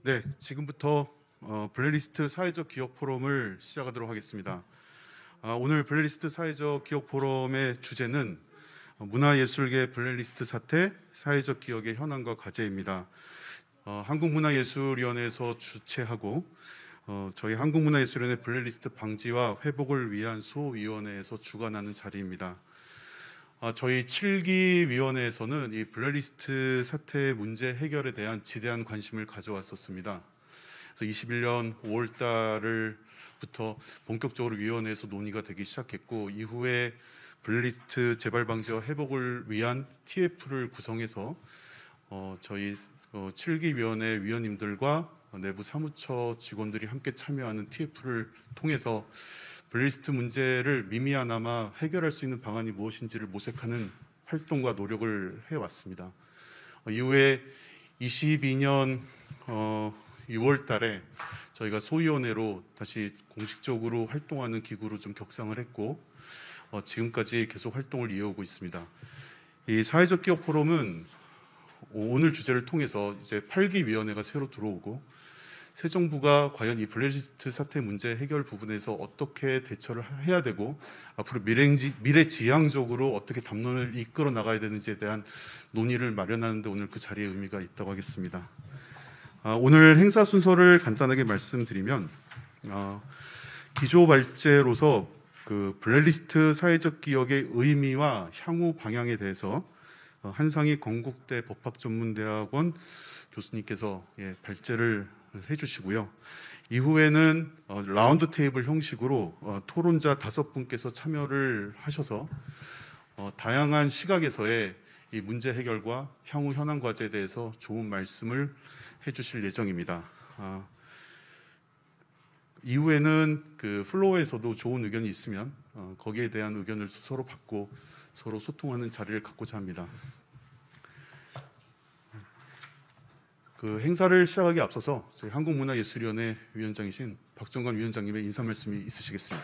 네, 지금부터 블랙리스트 사회적 기억 포럼을 시작하도록 하겠습니다. 오늘 블랙리스트 사회적 기억 포럼의 주제는 문화예술계 블랙리스트 사태, 사회적 기억의 현황과 과제입니다. 한국문화예술위원회에서 주최하고 저희 한국문화예술위원회 블랙리스트 방지와 회복을 위한 소위원회에서 주관하는 자리입니다. 저희 7기 위원회에서는 이 블랙리스트 사태 문제 해결에 대한 지대한 관심을 가져왔었습니다. 그래서 21년 5월 달부터 본격적으로 위원회에서 논의가 되기 시작했고, 이후에 블랙리스트 재발 방지와 회복을 위한 TF를 구성해서 저희 7기 위원회 위원님들과 내부 사무처 직원들이 함께 참여하는 TF를 통해서 블랙리스트 문제를 미미하나마 해결할 수 있는 방안이 무엇인지를 모색하는 활동과 노력을 해왔습니다. 이후에 22년 6월 달에 저희가 소위원회로 다시 공식적으로 활동하는 기구로 좀 격상을 했고, 지금까지 계속 활동을 이어오고 있습니다. 이 사회적 기업 포럼은 오늘 주제를 통해서 이제 8기 위원회가 새로 들어오고, 새 정부가 과연 이 블랙리스트 사태 문제 해결 부분에서 어떻게 대처를 해야 되고, 앞으로 미래지향적으로 어떻게 담론을 이끌어 나가야 되는지에 대한 논의를 마련하는데 오늘 그 자리에 의미가 있다고 하겠습니다. 오늘 행사 순서를 간단하게 말씀드리면, 기조 발제로서 그 블랙리스트 사회적 기억의 의미와 향후 방향에 대해서 한상희 건국대 법학전문대학원 교수님께서 발제를 해주시고요. 이후에는 라운드 테이블 형식으로 토론자 5분께서 참여를 하셔서 다양한 시각에서의 이 문제 해결과 향후 현안 과제에 대해서 좋은 말씀을 해주실 예정입니다. 이후에는 그 플로어에서도 좋은 의견이 있으면 거기에 대한 의견을 서로 받고 서로 소통하는 자리를 갖고자 합니다. 그 행사를 시작하기 앞서서 저희 한국문화예술위원회 위원장이신 박정관 위원장님의 인사 말씀이 있으시겠습니다.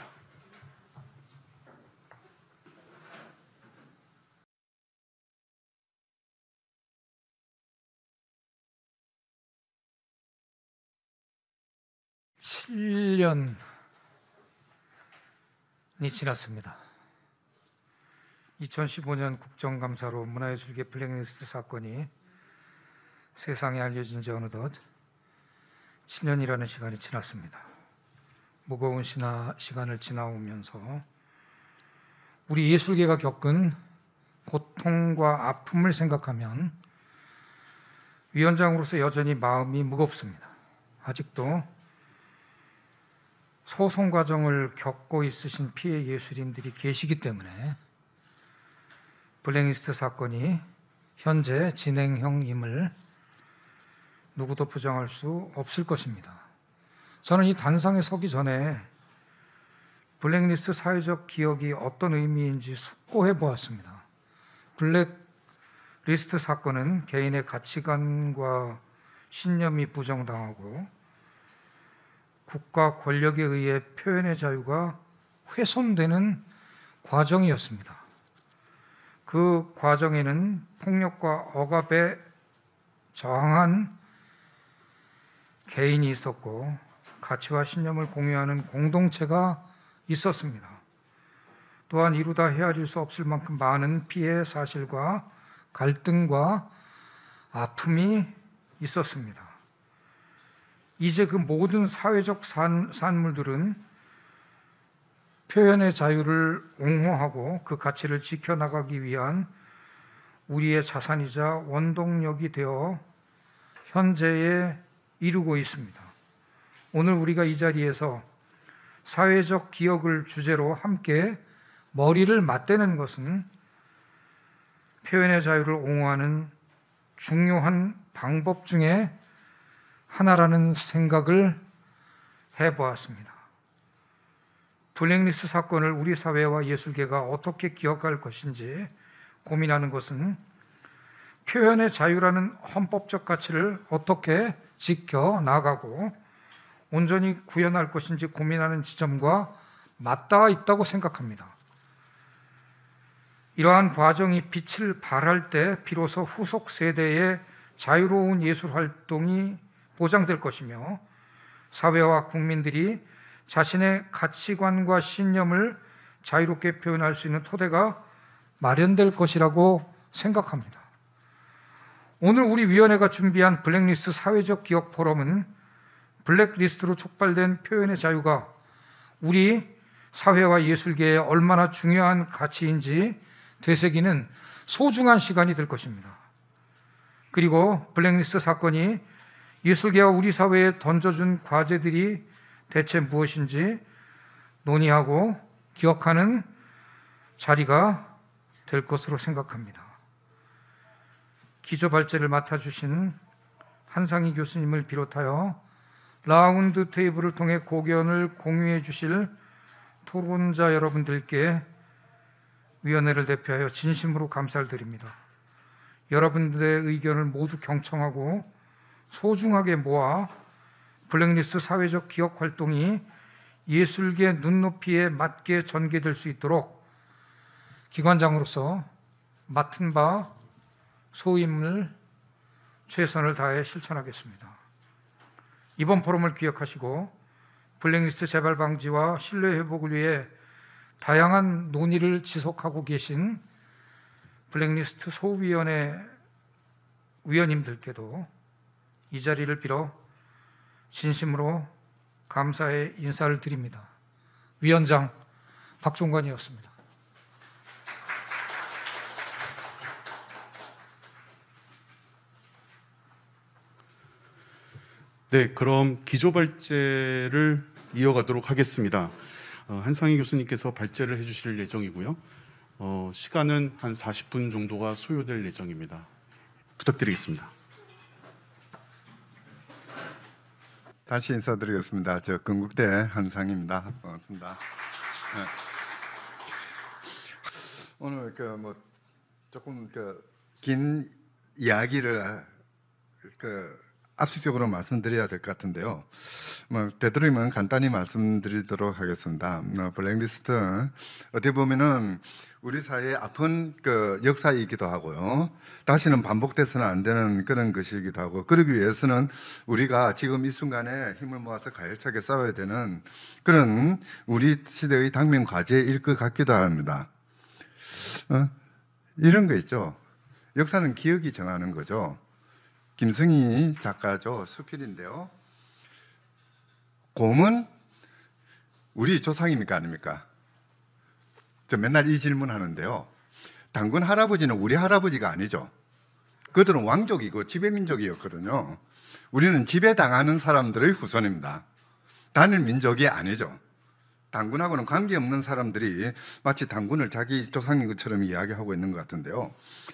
(7년이) 지났습니다. 2015년 국정감사로 문화예술계 블랙리스트 사건이 세상에 알려진 지 어느덧 7년이라는 시간이 지났습니다. 무거운 시간을 지나오면서 우리 예술계가 겪은 고통과 아픔을 생각하면 위원장으로서 여전히 마음이 무겁습니다. 아직도 소송 과정을 겪고 있으신 피해 예술인들이 계시기 때문에 블랙리스트 사건이 현재 진행형임을 누구도 부정할 수 없을 것입니다. 저는 이 단상에 서기 전에 블랙리스트 사회적 기억이 어떤 의미인지 숙고해 보았습니다. 블랙리스트 사건은 개인의 가치관과 신념이 부정당하고 국가 권력에 의해 표현의 자유가 훼손되는 과정이었습니다. 그 과정에는 폭력과 억압에 저항한 개인이 있었고 가치와 신념을 공유하는 공동체가 있었습니다. 또한 이루다 헤아릴 수 없을 만큼 많은 피해 사실과 갈등과 아픔이 있었습니다. 이제 그 모든 사회적 산물들은 표현의 자유를 옹호하고 그 가치를 지켜나가기 위한 우리의 자산이자 원동력이 되어 현재에 이루고 있습니다. 오늘 우리가 이 자리에서 사회적 기억을 주제로 함께 머리를 맞대는 것은 표현의 자유를 옹호하는 중요한 방법 중에 하나라는 생각을 해보았습니다. 블랙리스트 사건을 우리 사회와 예술계가 어떻게 기억할 것인지 고민하는 것은 표현의 자유라는 헌법적 가치를 어떻게 지켜나가고 온전히 구현할 것인지 고민하는 지점과 맞닿아 있다고 생각합니다. 이러한 과정이 빛을 발할 때 비로소 후속 세대의 자유로운 예술 활동이 보장될 것이며 사회와 국민들이 자신의 가치관과 신념을 자유롭게 표현할 수 있는 토대가 마련될 것이라고 생각합니다. 오늘 우리 위원회가 준비한 블랙리스트 사회적 기억 포럼은 블랙리스트로 촉발된 표현의 자유가 우리 사회와 예술계에 얼마나 중요한 가치인지 되새기는 소중한 시간이 될 것입니다. 그리고 블랙리스트 사건이 예술계와 우리 사회에 던져준 과제들이 대체 무엇인지 논의하고 기억하는 자리가 될 것으로 생각합니다. 기조 발제를 맡아주신 한상희 교수님을 비롯하여 라운드 테이블을 통해 고견을 공유해 주실 토론자 여러분들께 위원회를 대표하여 진심으로 감사를 드립니다. 여러분들의 의견을 모두 경청하고 소중하게 모아 블랙리스트 사회적 기억 활동이 예술계 눈높이에 맞게 전개될 수 있도록 기관장으로서 맡은 바 소임을 최선을 다해 실천하겠습니다. 이번 포럼을 기억하시고 블랙리스트 재발 방지와 신뢰 회복을 위해 다양한 논의를 지속하고 계신 블랙리스트 소위원회 위원님들께도 이 자리를 빌어 진심으로 감사의 인사를 드립니다. 위원장 박종관이었습니다. 네, 그럼 기조 발제를 이어가도록 하겠습니다. 한상희 교수님께서 발제를 해주실 예정이고요. 시간은 한 40분 정도가 소요될 예정입니다. 부탁드리겠습니다. 다시 인사드리겠습니다. 저 건국대 한상입니다. 반갑습니다. 네. 오늘 조금 긴 이야기를 압축적으로 말씀드려야 될 것 같은데요. 되도록이면 간단히 말씀드리도록 하겠습니다. 블랙리스트 어떻게 보면은 우리 사회의 아픈 역사이기도 하고요. 다시는 반복돼서는 안 되는 그런 것이기도 하고, 그러기 위해서는 우리가 지금 이 순간에 힘을 모아서 가열차게 싸워야 되는 그런 우리 시대의 당면 과제일 것 같기도 합니다. 이런 거 있죠. 역사는 기억이 정하는 거죠. 김성희 작가죠. 수필인데요. 곰은 우리 조상입니까 아닙니까? 저 맨날 이 질문 하는데요. 당군 할아버지는 우리 할아버지가 아니죠. 그들은 왕족이고 지배민족이었거든요. 우리는 지배당하는 사람들의 후손입니다. 단일 민족이 아니죠. 당군하고는 관계없는 사람들이 마치 당군을 자기 조상인 것처럼 이야기하고 있는 것 같은데요.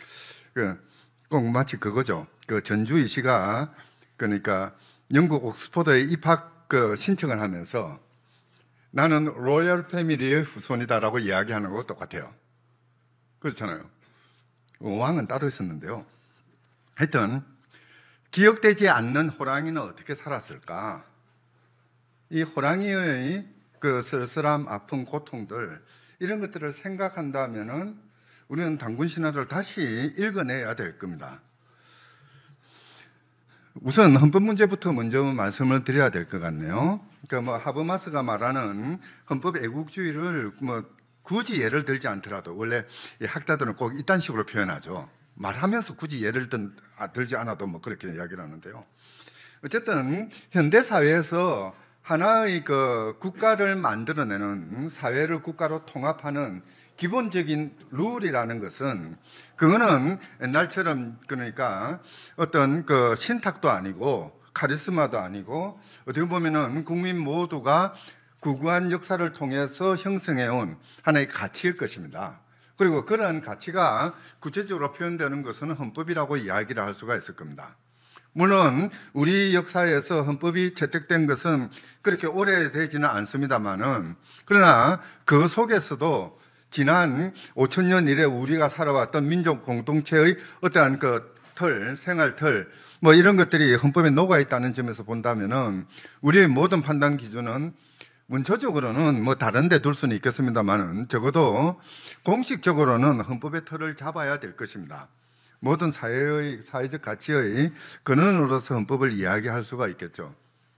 꼭 마치 그거죠. 전주희 씨가 그러니까 영국 옥스퍼드에 입학 신청을 하면서 나는 로열 패밀리의 후손이다라고 이야기하는 것과 똑같아요. 그렇잖아요. 왕은 따로 있었는데요. 하여튼 기억되지 않는 호랑이는 어떻게 살았을까? 이 호랑이의 쓸쓸함, 아픈 고통들, 이런 것들을 생각한다면은 우리는 당군 신화를 다시 읽어내야 될 겁니다. 우선 헌법 문제부터 먼저 말씀을 드려야 될 것 같네요. 하버마스가 말하는 헌법 애국주의를 굳이 예를 들지 않더라도, 원래 학자들은 꼭 이딴 식으로 표현하죠. 말하면서 굳이 예를 들지 않아도 그렇게 이야기를 하는데요. 어쨌든 현대 사회에서 하나의 국가를 만들어내는, 사회를 국가로 통합하는 기본적인 룰이라는 것은, 그거는 옛날처럼 그러니까 어떤 신탁도 아니고 카리스마도 아니고, 어떻게 보면은 국민 모두가 구구한 역사를 통해서 형성해온 하나의 가치일 것입니다. 그리고 그러한 가치가 구체적으로 표현되는 것은 헌법이라고 이야기를 할 수가 있을 겁니다. 물론 우리 역사에서 헌법이 채택된 것은 그렇게 오래되지는 않습니다만은, 그러나 그 속에서도 지난 5,000년 이래 우리가 살아왔던 민족 공동체의 어떠한 생활틀, 이런 것들이 헌법에 녹아 있다는 점에서 본다면은 우리의 모든 판단 기준은 문서적으로는 다른 데 둘 수는 있겠습니다만은 적어도 공식적으로는 헌법의 틀을 잡아야 될 것입니다. 모든 사회적 가치의 근원으로서 헌법을 이야기할 수가 있겠죠.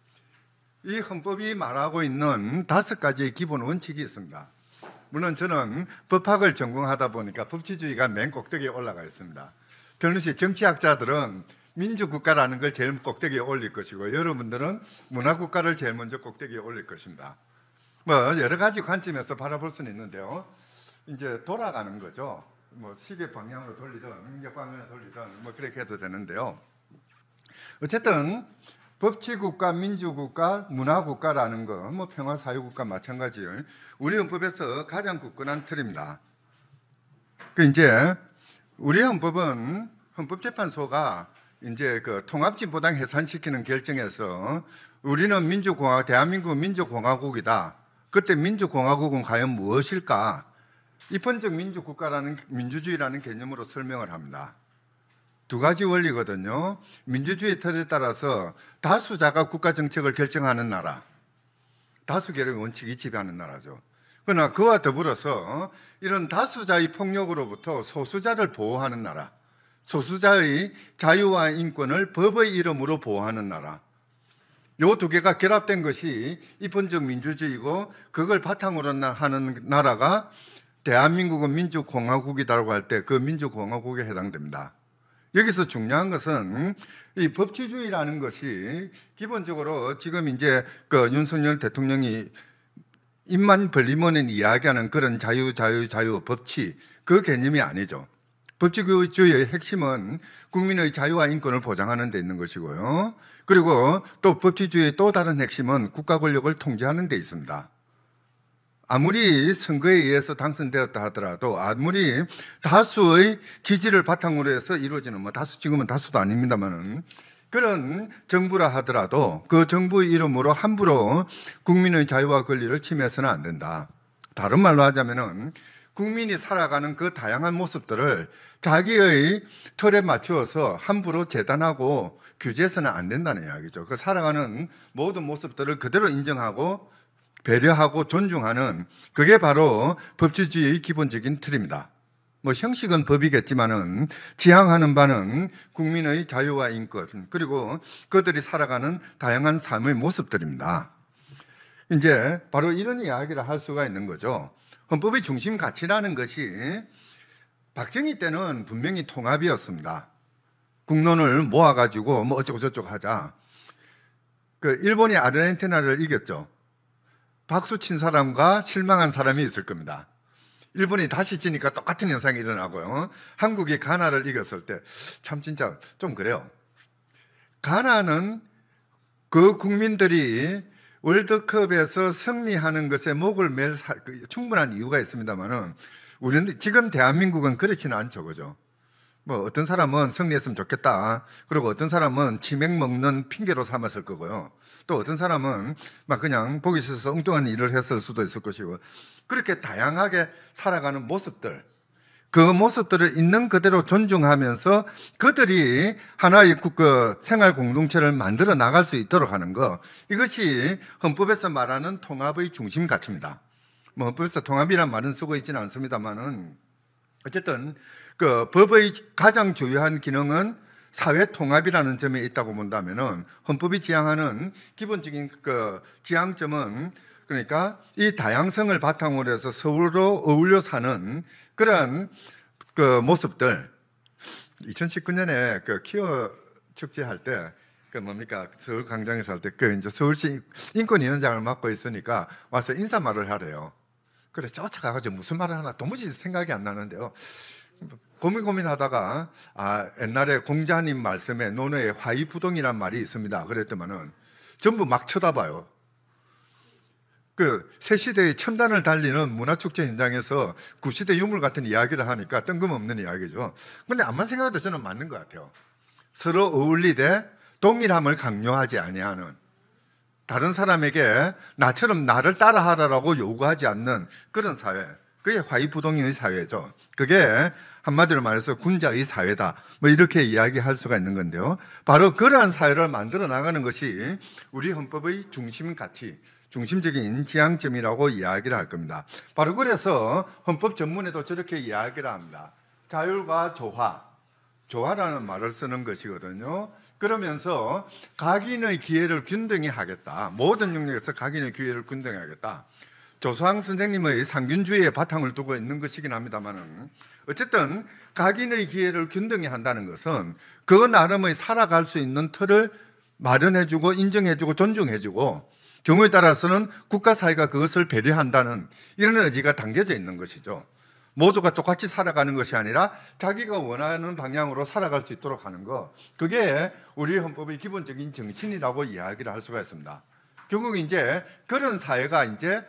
이 헌법이 말하고 있는 5가지의 기본 원칙이 있습니다. 물론 저는 법학을 전공하다 보니까 법치주의가 맨 꼭대기에 올라가 있습니다. 들으시 정치학자들은 민주국가라는 걸 제일 꼭대기에 올릴 것이고 여러분들은 문화국가를 제일 먼저 꼭대기에 올릴 것입니다. 뭐 여러 가지 관점에서 바라볼 수는 있는데요. 이제 돌아가는 거죠. 뭐 시계 방향으로 돌리든 역방향으로 돌리든 뭐 그렇게 해도 되는데요. 어쨌든 법치국가, 민주국가, 문화국가라는 거, 뭐 평화사회국가 마찬가지예요. 우리 헌법에서 가장 굳건한 틀입니다. 그 이제 우리 헌법은 헌법재판소가 이제 그 통합진보당 해산시키는 결정에서 우리는 대한민국 민주공화국이다. 그때 민주공화국은 과연 무엇일까? 입헌적 민주국가라는 민주주의라는 개념으로 설명을 합니다. 2가지 원리거든요. 민주주의 틀에 따라서 다수자가 국가 정책을 결정하는 나라, 다수결의 원칙이 지배하는 나라죠. 그러나 그와 더불어서 이런 다수자의 폭력으로부터 소수자를 보호하는 나라, 소수자의 자유와 인권을 법의 이름으로 보호하는 나라, 요 2개가 결합된 것이 입헌적 민주주의고 그걸 바탕으로 하는 나라가 대한민국은 민주공화국이라고 할 때 그 민주공화국에 해당됩니다. 여기서 중요한 것은 이 법치주의라는 것이 기본적으로 지금 이제 그 윤석열 대통령이 입만 벌리면 이야기하는 그런 자유 법치 그 개념이 아니죠. 법치주의의 핵심은 국민의 자유와 인권을 보장하는 데 있는 것이고요. 그리고 또 법치주의의 또 다른 핵심은 국가 권력을 통제하는 데 있습니다. 아무리 선거에 의해서 당선되었다 하더라도 아무리 다수의 지지를 바탕으로 해서 이루어지는 뭐 지금은 다수도 아닙니다만은 그런 정부라 하더라도 그 정부의 이름으로 함부로 국민의 자유와 권리를 침해해서는 안 된다. 다른 말로 하자면은 국민이 살아가는 그 다양한 모습들을 자기의 틀에 맞추어서 함부로 재단하고 규제해서는 안 된다는 이야기죠. 그 살아가는 모든 모습들을 그대로 인정하고 배려하고 존중하는 그게 바로 법치주의의 기본적인 틀입니다. 뭐 형식은 법이겠지만은 지향하는 바는 국민의 자유와 인권 그리고 그들이 살아가는 다양한 삶의 모습들입니다. 이제 바로 이런 이야기를 할 수가 있는 거죠. 헌법의 중심 가치라는 것이 박정희 때는 분명히 통합이었습니다. 국론을 모아가지고 뭐 어쩌고 저쩌고 하자. 그 일본이 아르헨티나를 이겼죠. 박수 친 사람과 실망한 사람이 있을 겁니다. 일본이 다시 지니까 똑같은 현상이 일어나고요. 한국이 가나를 이겼을 때 참 진짜 좀 그래요. 가나는 그 국민들이 월드컵에서 승리하는 것에 목을 맬 충분한 이유가 있습니다만은 우리는 지금 대한민국은 그렇지는 않죠, 그죠? 뭐 어떤 사람은 승리했으면 좋겠다. 그리고 어떤 사람은 치맥 먹는 핑계로 삼았을 거고요. 또 어떤 사람은 막 그냥 보기 싫어서 엉뚱한 일을 했을 수도 있을 것이고 그렇게 다양하게 살아가는 모습들 그 모습들을 있는 그대로 존중하면서 그들이 하나의 생활 공동체를 만들어 나갈 수 있도록 하는 것 이것이 헌법에서 말하는 통합의 중심 가치입니다. 뭐 헌법에서 통합이란 말은 쓰고 있지는 않습니다만은 어쨌든 그 법의 가장 주요한 기능은 사회 통합이라는 점에 있다고 본다면은 헌법이 지향하는 기본적인 그 지향점은 그러니까 이 다양성을 바탕으로 해서 서로 어울려 사는 그런 그 모습들 2019년에 그 키어 축제할 때 그 뭡니까 서울 광장에서 할 때 그 이제 서울시 인권위원장을 맡고 있으니까 와서 인사말을 하래요. 그래 쫓아가가지고 무슨 말을 하나 도무지 생각이 안 나는데요. 고민하다가 옛날에 공자님 말씀에 논어에 화이부동이란 말이 있습니다. 그랬더만은 전부 막 쳐다봐요. 그 새 시대의 첨단을 달리는 문화축제 현장에서 구시대 유물 같은 이야기를 하니까 뜬금없는 이야기죠. 근데 암만 생각해도 저는 맞는 것 같아요. 서로 어울리되 동일함을 강요하지 아니하는 다른 사람에게 나처럼 나를 따라하라고 요구하지 않는 그런 사회. 그게 화이부동의 사회죠. 그게 한마디로 말해서 군자의 사회다. 뭐 이렇게 이야기할 수가 있는 건데요. 바로 그러한 사회를 만들어 나가는 것이 우리 헌법의 중심 가치, 중심적인 지향점이라고 이야기를 할 겁니다. 바로 그래서 헌법 전문에도 저렇게 이야기를 합니다. 자율과 조화, 조화라는 말을 쓰는 것이거든요. 그러면서 각인의 기회를 균등히 하겠다. 모든 영역에서 각인의 기회를 균등히 하겠다. 조수왕 선생님의 상균주의에 바탕을 두고 있는 것이긴 합니다만은 어쨌든 각인의 기회를 균등히 한다는 것은 그 나름의 살아갈 수 있는 틀을 마련해주고 인정해주고 존중해주고 경우에 따라서는 국가 사회가 그것을 배려한다는 이런 의지가 담겨져 있는 것이죠. 모두가 똑같이 살아가는 것이 아니라 자기가 원하는 방향으로 살아갈 수 있도록 하는 것, 그게 우리 헌법의 기본적인 정신이라고 이야기를 할 수가 있습니다. 결국 이제 그런 사회가 이제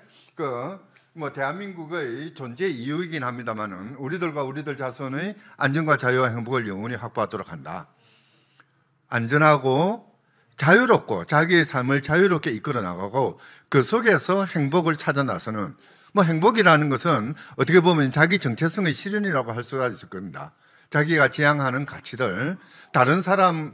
대한민국의 존재 이유이긴 합니다만은 우리들과 우리들 자손의 안전과 자유와 행복을 영원히 확보하도록 한다. 안전하고 자유롭고 자기의 삶을 자유롭게 이끌어 나가고 그 속에서 행복을 찾아 나서는 행복이라는 것은 어떻게 보면 자기 정체성의 실현이라고 할 수가 있을 겁니다. 자기가 지향하는 가치들, 다른 사람의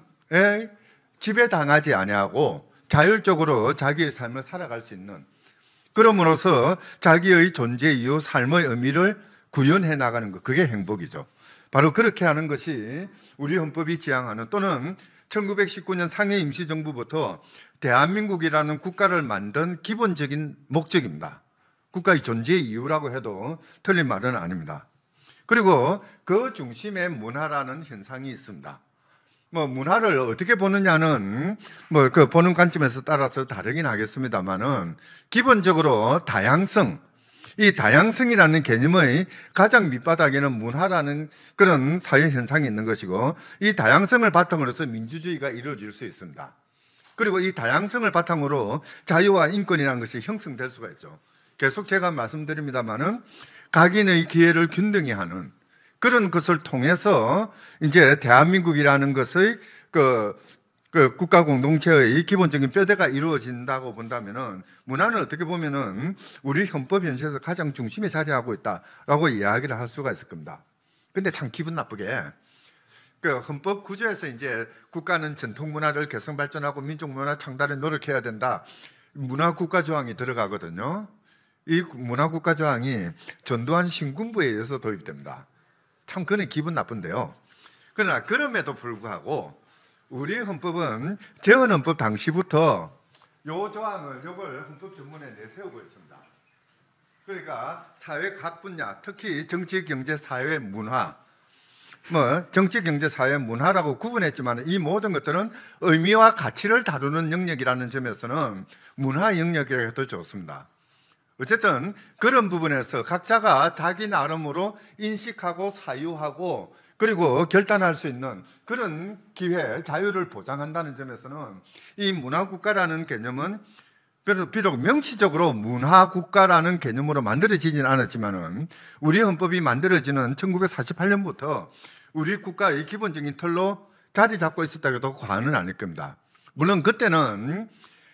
지배당하지 아니하고 자율적으로 자기의 삶을 살아갈 수 있는, 그럼으로써 자기의 존재 이유, 삶의 의미를 구현해 나가는 것, 그게 행복이죠. 바로 그렇게 하는 것이 우리 헌법이 지향하는, 또는 1919년 상해 임시정부부터 대한민국이라는 국가를 만든 기본적인 목적입니다. 국가의 존재 이유라고 해도 틀린 말은 아닙니다. 그리고 그 중심에 문화라는 현상이 있습니다. 문화를 어떻게 보느냐는 그 보는 관점에서 따라서 다르긴 하겠습니다만은 기본적으로 다양성, 이 다양성이라는 개념의 가장 밑바닥에는 문화라는 그런 사회 현상이 있는 것이고, 이 다양성을 바탕으로 해서 민주주의가 이루어질 수 있습니다. 그리고 이 다양성을 바탕으로 자유와 인권이라는 것이 형성될 수가 있죠. 계속 제가 말씀드립니다만은 각인의 기회를 균등히 하는 그런 것을 통해서 이제 대한민국이라는 것의 그 국가 공동체의 기본적인 뼈대가 이루어진다고 본다면은 문화는 어떻게 보면은 우리 헌법 현실에서 가장 중심에 자리하고 있다라고 이야기를 할 수가 있을 겁니다. 근데 참 기분 나쁘게 그 헌법 구조에서 이제 국가는 전통 문화를 개성 발전하고 민족 문화 창달에 노력해야 된다. 문화 국가 조항이 들어가거든요. 이 문화 국가 조항이 전두환 신군부에 의해서 도입됩니다. 참 그는 기분 나쁜데요. 그러나 그럼에도 불구하고 우리 헌법은 재헌헌법 당시부터 요 조항을 요걸 헌법 전문에 내세우고 있습니다. 그러니까 사회 각 분야, 특히 정치, 경제, 사회, 문화, 정치, 경제, 사회, 문화라고 구분했지만 이 모든 것들은 의미와 가치를 다루는 영역이라는 점에서는 문화 영역이라고 해도 좋습니다. 어쨌든 그런 부분에서 각자가 자기 나름으로 인식하고 사유하고 그리고 결단할 수 있는 그런 기회, 자유를 보장한다는 점에서는 이 문화국가라는 개념은 비록 명시적으로 문화국가라는 개념으로 만들어지지는 않았지만은 우리 헌법이 만들어지는 1948년부터 우리 국가의 기본적인 틀로 자리 잡고 있었다고 해도 과언은 아닐 겁니다. 물론 그때는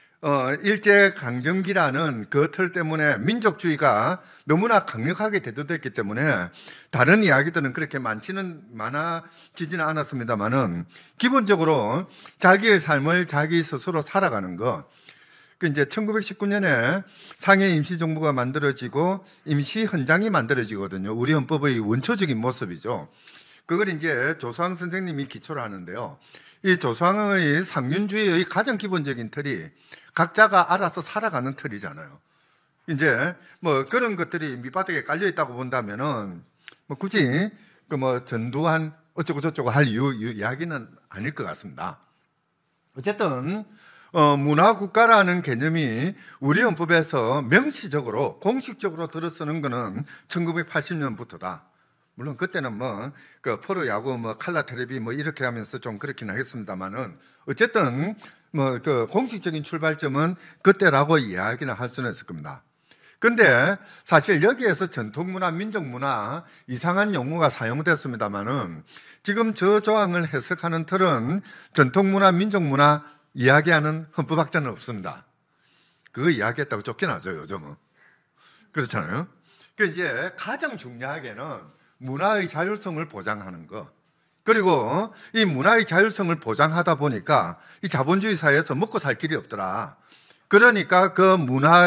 일제강점기라는 그 틀 때문에 민족주의가 너무나 강력하게 대두됐기 때문에 다른 이야기들은 그렇게 많아지지는 않았습니다만은 기본적으로 자기의 삶을 자기 스스로 살아가는 것, 그 이제 1919년에 상해 임시정부가 만들어지고 임시헌장이 만들어지거든요. 우리 헌법의 원초적인 모습이죠. 그걸 이제 조수왕 선생님이 기초를 하는데요. 이 조수왕의 상균주의의 가장 기본적인 틀이 각자가 알아서 살아가는 틀이잖아요. 이제 그런 것들이 밑바닥에 깔려 있다고 본다면은 굳이 전두환 어쩌고 저쩌고 할 이야기는 아닐 것 같습니다. 어쨌든 문화국가라는 개념이 우리 헌법에서 명시적으로 공식적으로 들어서는 것은 1980년부터다. 물론 그때는 프로야구 칼라 텔레비 이렇게 하면서 좀 그렇긴 하겠습니다만은 어쨌든 그 공식적인 출발점은 그때라고 이야기는 할 수는 있을 겁니다. 근데 사실 여기에서 전통문화, 민족문화 이상한 용어가 사용됐습니다만은 지금 저 조항을 해석하는 틀은 전통문화, 민족문화 이야기하는 헌법학자는 없습니다. 그거 이야기했다고 쫓겨나죠, 요즘은. 그렇잖아요. 그 이제 가장 중요하게는 문화의 자율성을 보장하는 것. 그리고 이 문화의 자율성을 보장하다 보니까 이 자본주의 사회에서 먹고 살 길이 없더라. 그러니까 그 문화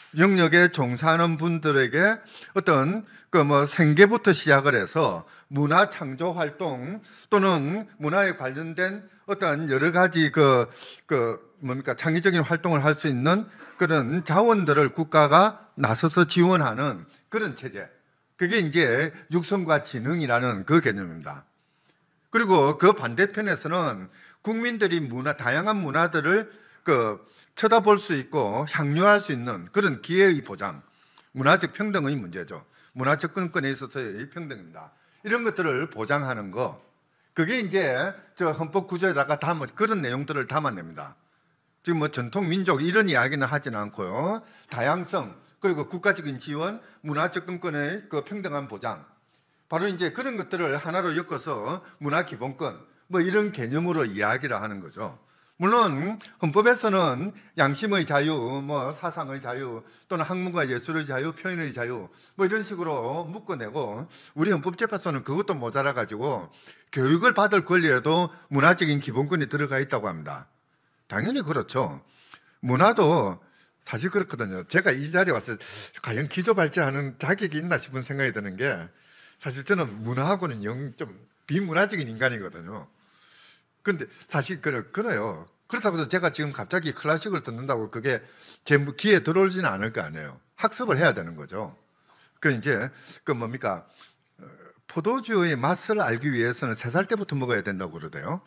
영역에 종사하는 분들에게 어떤 그 뭐 생계부터 시작을 해서 문화 창조 활동 또는 문화에 관련된 어떤 여러 가지 뭡니까 창의적인 활동을 할 수 있는 그런 자원들을 국가가 나서서 지원하는 그런 체제. 그게 이제 육성과 지능이라는 그 개념입니다. 그리고 그 반대편에서는 국민들이 다양한 문화들을 쳐다볼 수 있고 향유할 수 있는 그런 기회의 보장, 문화적 평등의 문제죠. 문화 접근권에 있어서의 평등입니다. 이런 것들을 보장하는 거, 그게 이제 저 헌법 구조에다가 그런 내용들을 담아냅니다. 지금 뭐 전통 민족 이런 이야기는 하지는 않고요. 다양성, 그리고 국가적인 지원, 문화 접근권의 그 평등한 보장, 바로 이제 그런 것들을 하나로 엮어서 문화 기본권 뭐 이런 개념으로 이야기를 하는 거죠. 물론 헌법에서는 양심의 자유, 뭐 사상의 자유 또는 학문과 예술의 자유, 표현의 자유 뭐 이런 식으로 묶어내고 우리 헌법재판소는 그것도 모자라 가지고 교육을 받을 권리에도 문화적인 기본권이 들어가 있다고 합니다. 당연히 그렇죠. 문화도 사실 그렇거든요. 제가 이 자리에 와서 과연 기조발전하는 자격이 있나 싶은 생각이 드는 게 사실 저는 문화하고는 좀 비문화적인 인간이거든요. 근데 사실 그래요. 그렇다고 해서 제가 지금 갑자기 클래식을 듣는다고 그게 제 귀에 들어오지는 않을 거 아니에요. 학습을 해야 되는 거죠. 이제 뭡니까 포도주의 맛을 알기 위해서는 3살 때부터 먹어야 된다고 그러대요.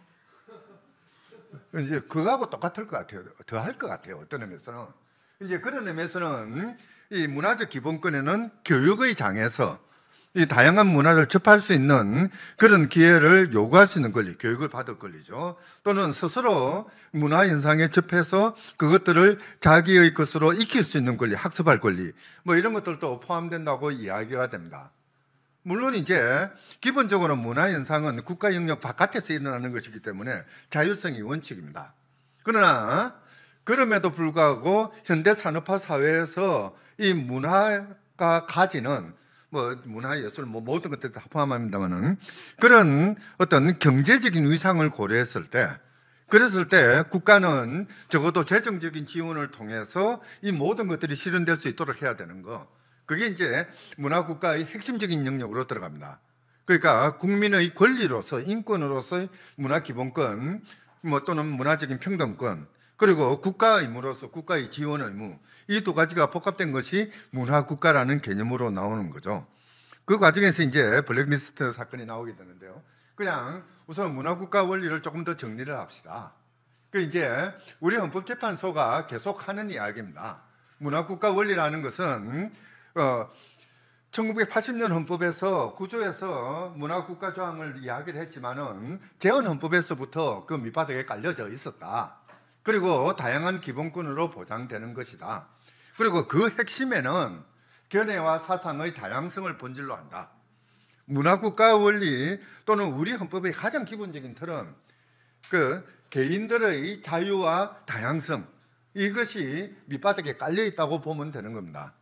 이제 그거하고 똑같을 것 같아요. 더 할 것 같아요. 어떤 의미에서는 이제 그런 의미에서는 이 문화적 기본권에는 교육의 장에서 이 다양한 문화를 접할 수 있는 그런 기회를 요구할 수 있는 권리, 교육을 받을 권리죠. 또는 스스로 문화 현상에 접해서 그것들을 자기의 것으로 익힐 수 있는 권리, 학습할 권리, 뭐 이런 것들도 포함된다고 이야기가 됩니다. 물론 이제 기본적으로 문화 현상은 국가 영역 바깥에서 일어나는 것이기 때문에 자율성이 원칙입니다. 그러나 그럼에도 불구하고 현대 산업화 사회에서 이 문화가 가지는 뭐 문화예술 뭐 모든 것들 다 포함합니다만은 그런 어떤 경제적인 위상을 고려했을 때 그랬을 때 국가는 적어도 재정적인 지원을 통해서 이 모든 것들이 실현될 수 있도록 해야 되는 거. 그게 이제 문화국가의 핵심적인 영역으로 들어갑니다. 그러니까 국민의 권리로서 인권으로서의 문화기본권 뭐 또는 문화적인 평등권 그리고 국가 의무로서 국가의 지원 의무 이 두 가지가 복합된 것이 문화국가라는 개념으로 나오는 거죠. 그 과정에서 이제 블랙리스트 사건이 나오게 되는데요. 그냥 우선 문화국가 원리를 조금 더 정리를 합시다. 이제 우리 헌법재판소가 계속 하는 이야기입니다. 문화국가 원리라는 것은 1980년 헌법에서 구조에서 문화국가 조항을 이야기를 했지만은 재헌 헌법에서부터 그 밑바닥에 깔려져 있었다. 그리고 다양한 기본권으로 보장되는 것이다. 그리고 그 핵심에는 견해와 사상의 다양성을 본질로 한다. 문화국가 원리 또는 우리 헌법의 가장 기본적인 틀은 그 개인들의 자유와 다양성 이것이 밑바닥에 깔려 있다고 보면 되는 겁니다.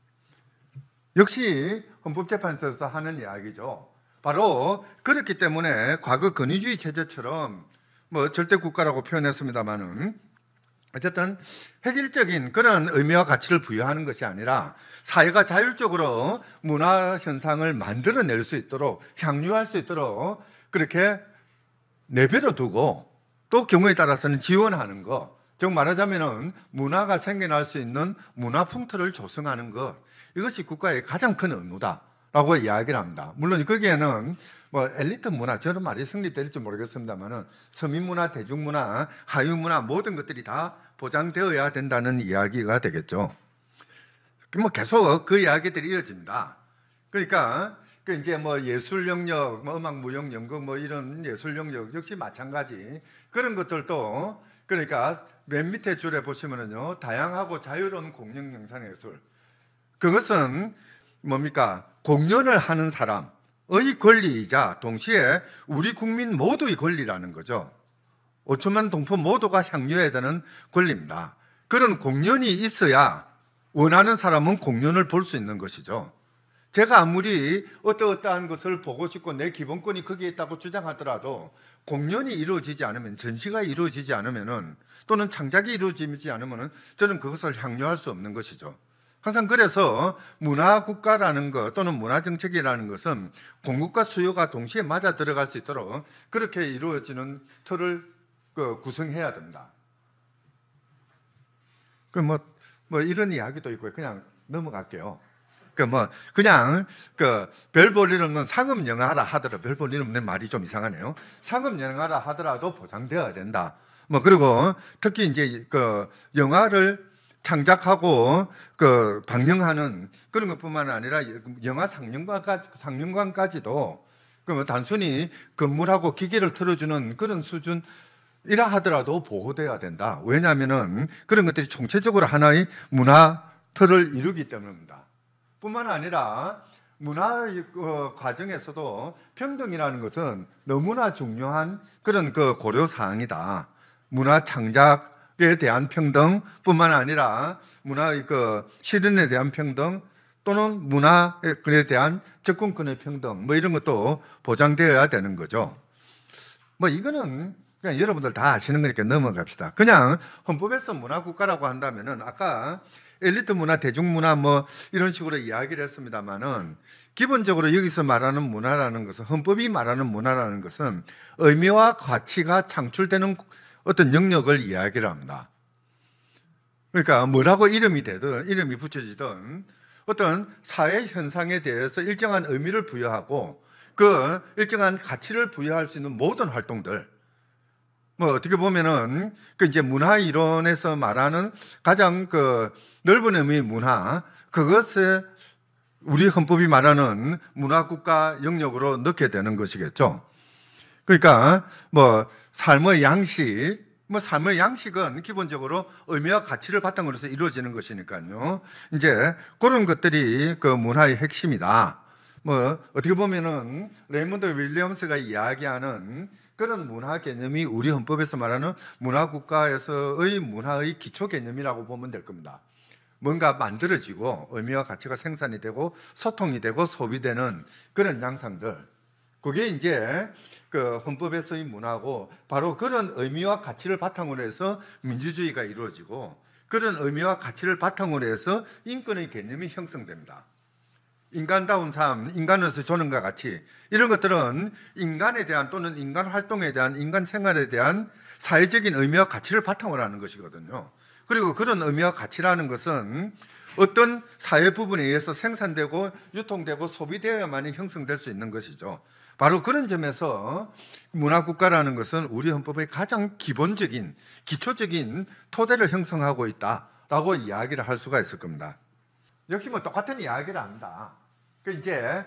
역시 헌법재판소에서 하는 이야기죠. 바로 그렇기 때문에 과거 권위주의 체제처럼 뭐 절대 국가라고 표현했습니다만은 어쨌든 획일적인 그런 의미와 가치를 부여하는 것이 아니라 사회가 자율적으로 문화 현상을 만들어낼 수 있도록 향유할 수 있도록 그렇게 내버려 두고 또 경우에 따라서는 지원하는 것, 즉 말하자면은 문화가 생겨날 수 있는 문화 풍토를 조성하는 것 이것이 국가의 가장 큰 의무다라고 이야기를 합니다. 물론 거기에는 뭐 엘리트 문화 저런 말이 성립될지 모르겠습니다만은 서민문화, 대중문화, 하위문화 모든 것들이 다 보장되어야 된다는 이야기가 되겠죠. 뭐 계속 그 이야기들이 이어집니다. 그러니까 그 이제 뭐 예술 영역, 뭐 음악, 무용, 연극 뭐 이런 예술 영역 역시 마찬가지 그런 것들도 그러니까 맨 밑에 줄에 보시면은요 다양하고 자유로운 공연 영상 예술 그것은 뭡니까 공연을 하는 사람의 권리이자 동시에 우리 국민 모두의 권리라는 거죠. 5천만 동포 모두가 향유해야 되는 권리입니다. 그런 공연이 있어야 원하는 사람은 공연을 볼 수 있는 것이죠. 제가 아무리 어떠어떠한 것을 보고 싶고 내 기본권이 거기에 있다고 주장하더라도 공연이 이루어지지 않으면 전시가 이루어지지 않으면은 또는 창작이 이루어지지 않으면은 저는 그것을 향유할 수 없는 것이죠. 항상 그래서 문화국가라는 것 또는 문화정책이라는 것은 공급과 수요가 동시에 맞아 들어갈 수 있도록 그렇게 이루어지는 틀을 구성해야 됩니다. 뭐 이런 이야기도 있고요. 그냥 넘어갈게요. 그냥 별 볼 일 없는 상업 영화라 하더라도 별 볼 일 없는 말이 좀 이상하네요. 상업 영화라 하더라도 보장되어야 된다. 그리고 특히 이제 영화를 창작하고 방영하는 그런 것뿐만 아니라 영화 상영관까지도 단순히 건물하고 기계를 틀어주는 그런 수준 이라 하더라도 보호돼야 된다. 왜냐하면은 그런 것들이 총체적으로 하나의 문화 틀을 이루기 때문입니다. 뿐만 아니라 문화 과정에서도 평등이라는 것은 너무나 중요한 그런 고려 사항이다. 문화 창작에 대한 평등뿐만 아니라 문화의 실현에 대한 평등 또는 문화에 대한 접근권의 평등 이런 것도 보장되어야 되는 거죠. 이거는 그냥 여러분들 다 아시는 거니까 넘어갑시다. 그냥 헌법에서 문화국가라고 한다면은 아까 엘리트 문화, 대중문화 이런 식으로 이야기를 했습니다만은 기본적으로 여기서 말하는 문화라는 것은 헌법이 말하는 문화라는 것은 의미와 가치가 창출되는 어떤 영역을 이야기를 합니다. 그러니까 뭐라고 이름이 되든 이름이 붙여지든 어떤 사회 현상에 대해서 일정한 의미를 부여하고 그 일정한 가치를 부여할 수 있는 모든 활동들 어떻게 보면은 이제 문화 이론에서 말하는 가장 넓은 의미의 문화 그것을 우리 헌법이 말하는 문화국가 영역으로 넣게 되는 것이겠죠. 그러니까 삶의 양식 삶의 양식은 기본적으로 의미와 가치를 바탕으로 해서 이루어지는 것이니까요. 이제 그런 것들이 문화의 핵심이다. 어떻게 보면은 레이먼드 윌리엄스가 이야기하는 그런 문화 개념이 우리 헌법에서 말하는 문화국가에서의 문화의 기초 개념이라고 보면 될 겁니다. 뭔가 만들어지고 의미와 가치가 생산이 되고 소통이 되고 소비되는 그런 양상들. 그게 이제 헌법에서의 문화고 바로 그런 의미와 가치를 바탕으로 해서 민주주의가 이루어지고 그런 의미와 가치를 바탕으로 해서 인권의 개념이 형성됩니다. 인간다운 삶, 인간으로서 존엄과 가치 이런 것들은 인간에 대한 또는 인간 활동에 대한 인간 생활에 대한 사회적인 의미와 가치를 바탕으로 하는 것이거든요. 그리고 그런 의미와 가치라는 것은 어떤 사회 부분에 의해서 생산되고 유통되고 소비되어야만이 형성될 수 있는 것이죠. 바로 그런 점에서 문화국가라는 것은 우리 헌법의 가장 기본적인 기초적인 토대를 형성하고 있다라고 이야기를 할 수가 있을 겁니다. 역시 똑같은 이야기를 합니다. 이제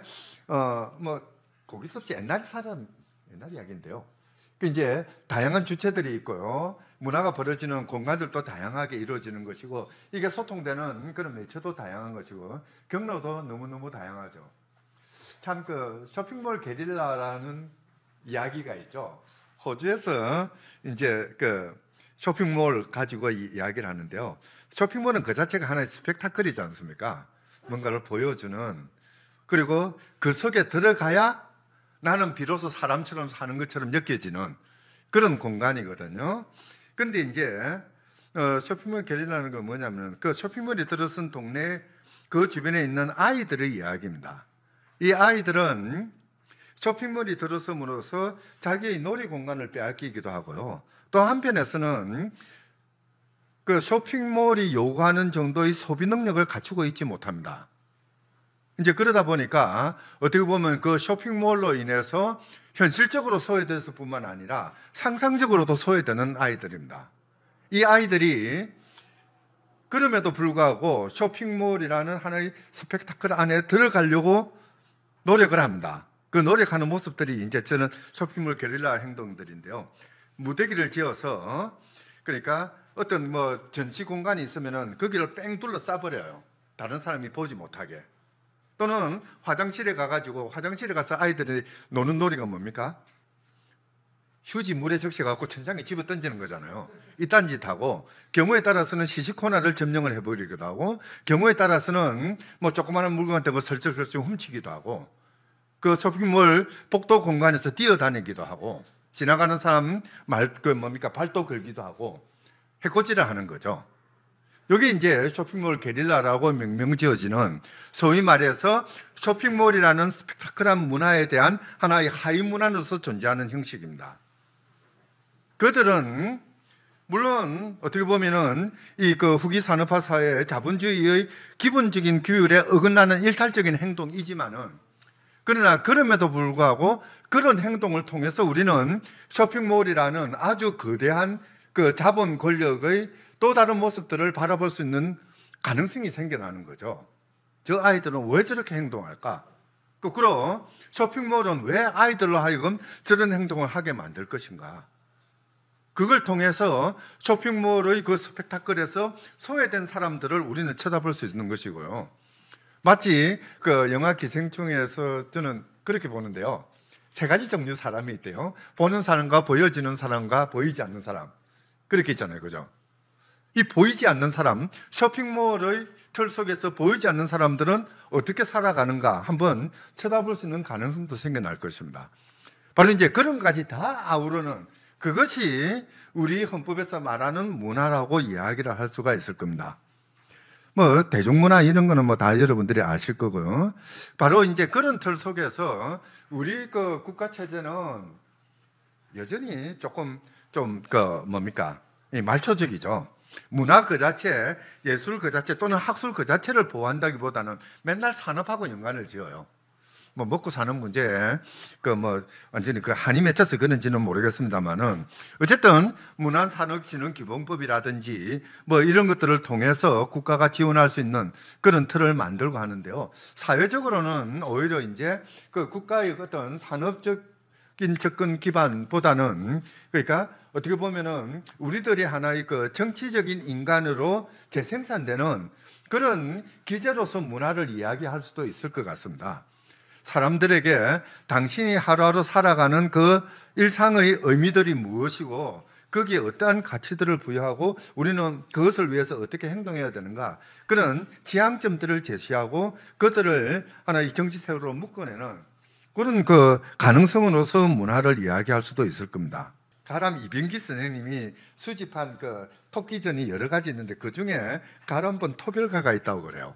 거기서 없이 옛날 이야기인데요. 이제 다양한 주체들이 있고요. 문화가 벌어지는 공간들도 다양하게 이루어지는 것이고 이게 소통되는 그런 매체도 다양한 것이고 경로도 너무너무 다양하죠. 참 쇼핑몰 게릴라라는 이야기가 있죠. 호주에서 이제 쇼핑몰 가지고 이야기를 하는데요. 쇼핑몰은 그 자체가 하나의 스펙타클이지 않습니까? 뭔가를 보여주는 그리고 그 속에 들어가야 나는 비로소 사람처럼 사는 것처럼 느껴지는 그런 공간이거든요. 근데 이제 쇼핑몰 게릴라는 건 뭐냐면 쇼핑몰이 들어선 동네 그 주변에 있는 아이들의 이야기입니다. 이 아이들은 쇼핑몰이 들어섬으로써 자기의 놀이 공간을 빼앗기기도 하고요. 또 한편에서는 쇼핑몰이 요구하는 정도의 소비 능력을 갖추고 있지 못합니다. 이제 그러다 보니까 어떻게 보면 쇼핑몰로 인해서 현실적으로 소외돼서 뿐만 아니라 상상적으로도 소외되는 아이들입니다. 이 아이들이 그럼에도 불구하고 쇼핑몰이라는 하나의 스펙타클 안에 들어가려고 노력을 합니다. 그 노력하는 모습들이 이제 저는 쇼핑몰 게릴라 행동들인데요. 무대기를 지어서 그러니까 어떤 전시 공간이 있으면은 거기를 뺑 둘러 싸버려요. 다른 사람이 보지 못하게. 또는 화장실에 가서 아이들이 노는 놀이가 뭡니까? 휴지 물에 적셔갖고 천장에 집어 던지는 거잖아요. 이딴 짓 하고 경우에 따라서는 시시코나를 점령을 해버리기도 하고 경우에 따라서는 조그마한 물건 같은 거 설정설정 훔치기도 하고 그 쇼핑몰 복도 공간에서 뛰어다니기도 하고 지나가는 사람 발도 걸기도 하고 해코지를 하는 거죠. 여기 이제 쇼핑몰 게릴라라고 명명 지어지는 소위 말해서 쇼핑몰이라는 스펙타클한 문화에 대한 하나의 하위 문화로서 존재하는 형식입니다. 그들은 물론 어떻게 보면은 이 그 후기 산업화 사회의 자본주의의 기본적인 규율에 어긋나는 일탈적인 행동이지만은 그러나 그럼에도 불구하고 그런 행동을 통해서 우리는 쇼핑몰이라는 아주 거대한 그 자본 권력의 또 다른 모습들을 바라볼 수 있는 가능성이 생겨나는 거죠. 저 아이들은 왜 저렇게 행동할까? 거꾸로 쇼핑몰은 왜 아이들로 하여금 저런 행동을 하게 만들 것인가? 그걸 통해서 쇼핑몰의 그 스펙타클에서 소외된 사람들을 우리는 쳐다볼 수 있는 것이고요. 마치 그 영화 기생충에서 저는 그렇게 보는데요. 세 가지 종류 사람이 있대요. 보는 사람과 보여지는 사람과 보이지 않는 사람. 그렇게 있잖아요. 그죠? 이 보이지 않는 사람, 쇼핑몰의 틀 속에서 보이지 않는 사람들은 어떻게 살아가는가 한번 쳐다볼 수 있는 가능성도 생겨날 것입니다. 바로 이제 그런 것까지 다 아우르는 그것이 우리 헌법에서 말하는 문화라고 이야기를 할 수가 있을 겁니다. 뭐 대중문화 이런 거는 뭐 다 여러분들이 아실 거고요. 바로 이제 그런 틀 속에서 우리 그 국가 체제는 여전히 조금 좀 그 뭡니까? 말초적이죠. 문화 그 자체, 예술 그 자체 또는 학술 그 자체를 보호한다기보다는 맨날 산업하고 연관을 지어요. 뭐 먹고 사는 문제에 그 뭐 완전히 그 한이 맺혀서 그런지는 모르겠습니다만은 어쨌든 문화산업진흥기본법이라든지 뭐 이런 것들을 통해서 국가가 지원할 수 있는 그런 틀을 만들고 하는데요. 사회적으로는 오히려 이제 그 국가의 어떤 산업적인 접근 기반보다는 그러니까 어떻게 보면은 우리들이 하나의 그 정치적인 인간으로 재생산되는 그런 기제로서 문화를 이야기할 수도 있을 것 같습니다. 사람들에게 당신이 하루하루 살아가는 그 일상의 의미들이 무엇이고 거기에 어떠한 가치들을 부여하고 우리는 그것을 위해서 어떻게 행동해야 되는가 그런 지향점들을 제시하고 그들을 하나의 정치세로 묶어내는 그런 그 가능성으로서 문화를 이야기할 수도 있을 겁니다. 가람 이병기 선생님이 수집한 그 토끼전이 여러 가지 있는데 그 중에 가람본 토별가가 있다고 그래요.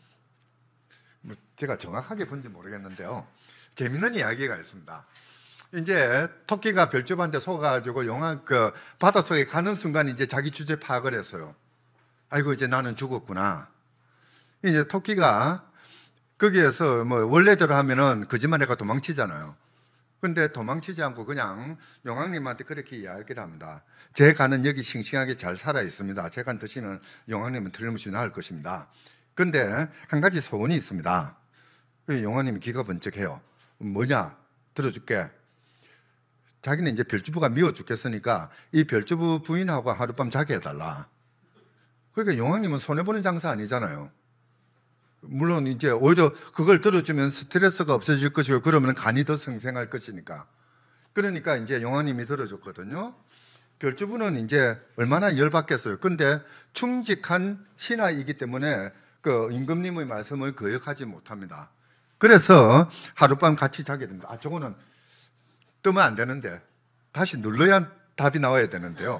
제가 정확하게 본지 모르겠는데요. 재밌는 이야기가 있습니다. 이제 토끼가 별주부한테 속아가지고 용암 그 바닷속에 가는 순간 이제 자기 주제 파악을 했어요. 아이고 이제 나는 죽었구나. 이제 토끼가 거기에서 뭐 원래대로 하면은 거짓말해가 도망치잖아요. 근데 도망치지 않고 그냥 용왕님한테 그렇게 이야기를 합니다. 제 간은 여기 싱싱하게 잘 살아 있습니다. 제 간 드시면 용왕님은 틀림없이 나을 것입니다. 근데 한 가지 소원이 있습니다. 용왕님이 귀가 번쩍해요. 뭐냐? 들어줄게. 자기는 이제 별주부가 미워 죽겠으니까 이 별주부 부인하고 하룻밤 자게 해달라. 그러니까 용왕님은 손해보는 장사 아니잖아요. 물론 이제 오히려 그걸 들어주면 스트레스가 없어질 것이고 그러면 간이 더 생생할 것이니까. 그러니까 이제 용왕님이 들어줬거든요. 별주부는 이제 얼마나 열받겠어요. 근데 충직한 신하이기 때문에 그 임금님의 말씀을 거역하지 못합니다. 그래서 하룻밤 같이 자게 됩니다. 아, 저거는 뜨면 안 되는데 다시 눌러야 답이 나와야 되는데요.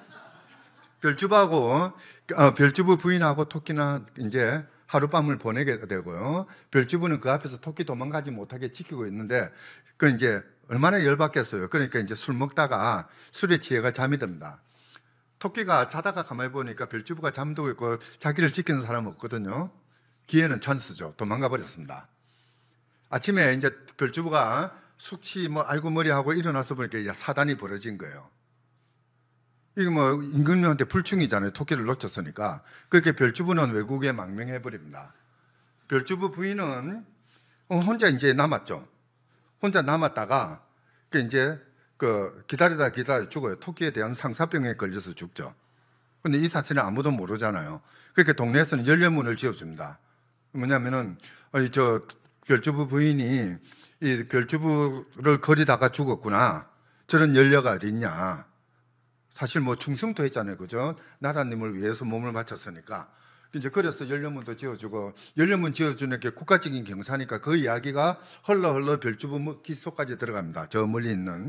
별주부하고 별주부 부인하고 토끼는 이제 하룻밤을 보내게 되고요. 별주부는 그 앞에서 토끼 도망가지 못하게 지키고 있는데 그 이제 얼마나 열받겠어요. 그러니까 이제 술 먹다가 술에 취해가 잠이 듭니다. 토끼가 자다가 가만히 보니까 별주부가 잠들고 있고 자기를 지키는 사람은 없거든요. 기회는 찬스죠. 도망가 버렸습니다. 아침에 이제 별주부가 숙취 뭐 아이고 머리 하고 일어나서 보니까 사단이 벌어진 거예요. 이게 뭐 임금님한테 불충이잖아요. 토끼를 놓쳤으니까. 그렇게 별주부는 외국에 망명해 버립니다. 별주부 부인은 혼자 이제 남았죠. 혼자 남았다가 그 이제 그 기다리다 죽어요. 토끼에 대한 상사병에 걸려서 죽죠. 근데 이 사실은 아무도 모르잖아요. 그러니까 동네에서는 연료문을 지어줍니다. 뭐냐면은 저 별주부 부인이 이 별주부를 거리다가 죽었구나. 저런 연료가 어디 있냐. 사실 뭐 충성도 했잖아요. 그죠? 나라님을 위해서 몸을 바쳤으니까. 이제 그래서 연료문도 지어주고 연료문 지어주는 게 국가적인 경사니까 그 이야기가 흘러 별주부 기소까지 들어갑니다. 저 멀리 있는.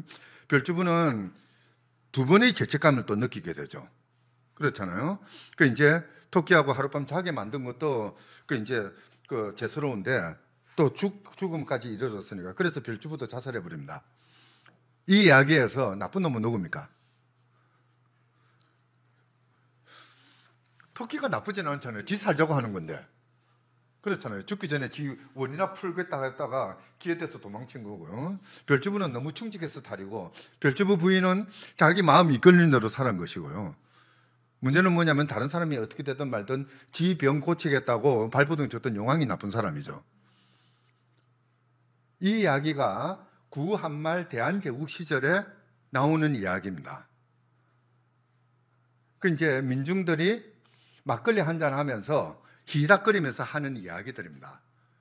별주부는 두 번의 죄책감을 또 느끼게 되죠. 그렇잖아요. 그 이제 토끼하고 하룻밤 자게 만든 것도 그 이제 그 죄스러운데 또 죽음까지 이르렀으니까 그래서 별주부도 자살해 버립니다. 이 이야기에서 나쁜 놈은 누굽니까? 토끼가 나쁘진 않잖아요. 지 살자고 하는 건데. 그렇잖아요. 죽기 전에 지 원이나 풀겠다 했다가 기회돼서 도망친 거고요. 별주부는 너무 충직해서 다리고 별주부 부인은 자기 마음 이끌린 대로 살은 것이고요. 문제는 뭐냐면 다른 사람이 어떻게 되든 말든 지 병 고치겠다고 발버둥 쳤던 용왕이 나쁜 사람이죠. 이 이야기가 구한말 대한제국 시절에 나오는 이야기입니다. 그 이제 민중들이 막걸리 한잔 하면서 히닥거리면서 하는 이야기들입니다.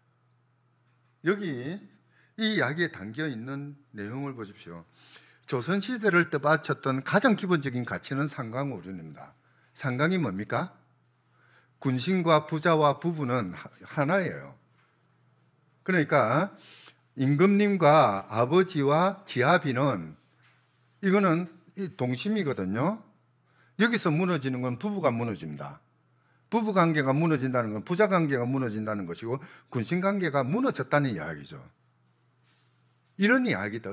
여기 이 이야기에 담겨 있는 내용을 보십시오. 조선시대를 떠받쳤던 가장 기본적인 가치는 상강오륜입니다. 상강이 뭡니까? 군신과 부자와 부부는 하나예요. 그러니까 임금님과 아버지와 지아비는 이거는 동심이거든요. 여기서 무너지는 건 부부가 무너집니다. 부부 관계가 무너진다는 건 부자 관계가 무너진다는 것이고 군신 관계가 무너졌다는 이야기죠. 이런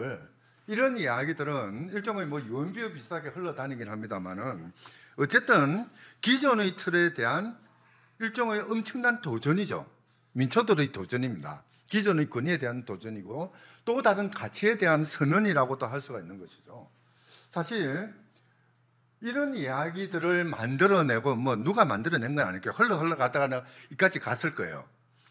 이야기들은 일종의 뭐 유언비어 비슷하게 흘러다니긴 합니다만은 어쨌든 기존의 틀에 대한 일종의 엄청난 도전이죠. 민초들의 도전입니다. 기존의 권위에 대한 도전이고 또 다른 가치에 대한 선언이라고도 할 수가 있는 것이죠. 사실 이런 이야기들을 만들어내고 뭐 누가 만들어낸 건 아니니까 흘러 가다가 이까지 갔을 거예요.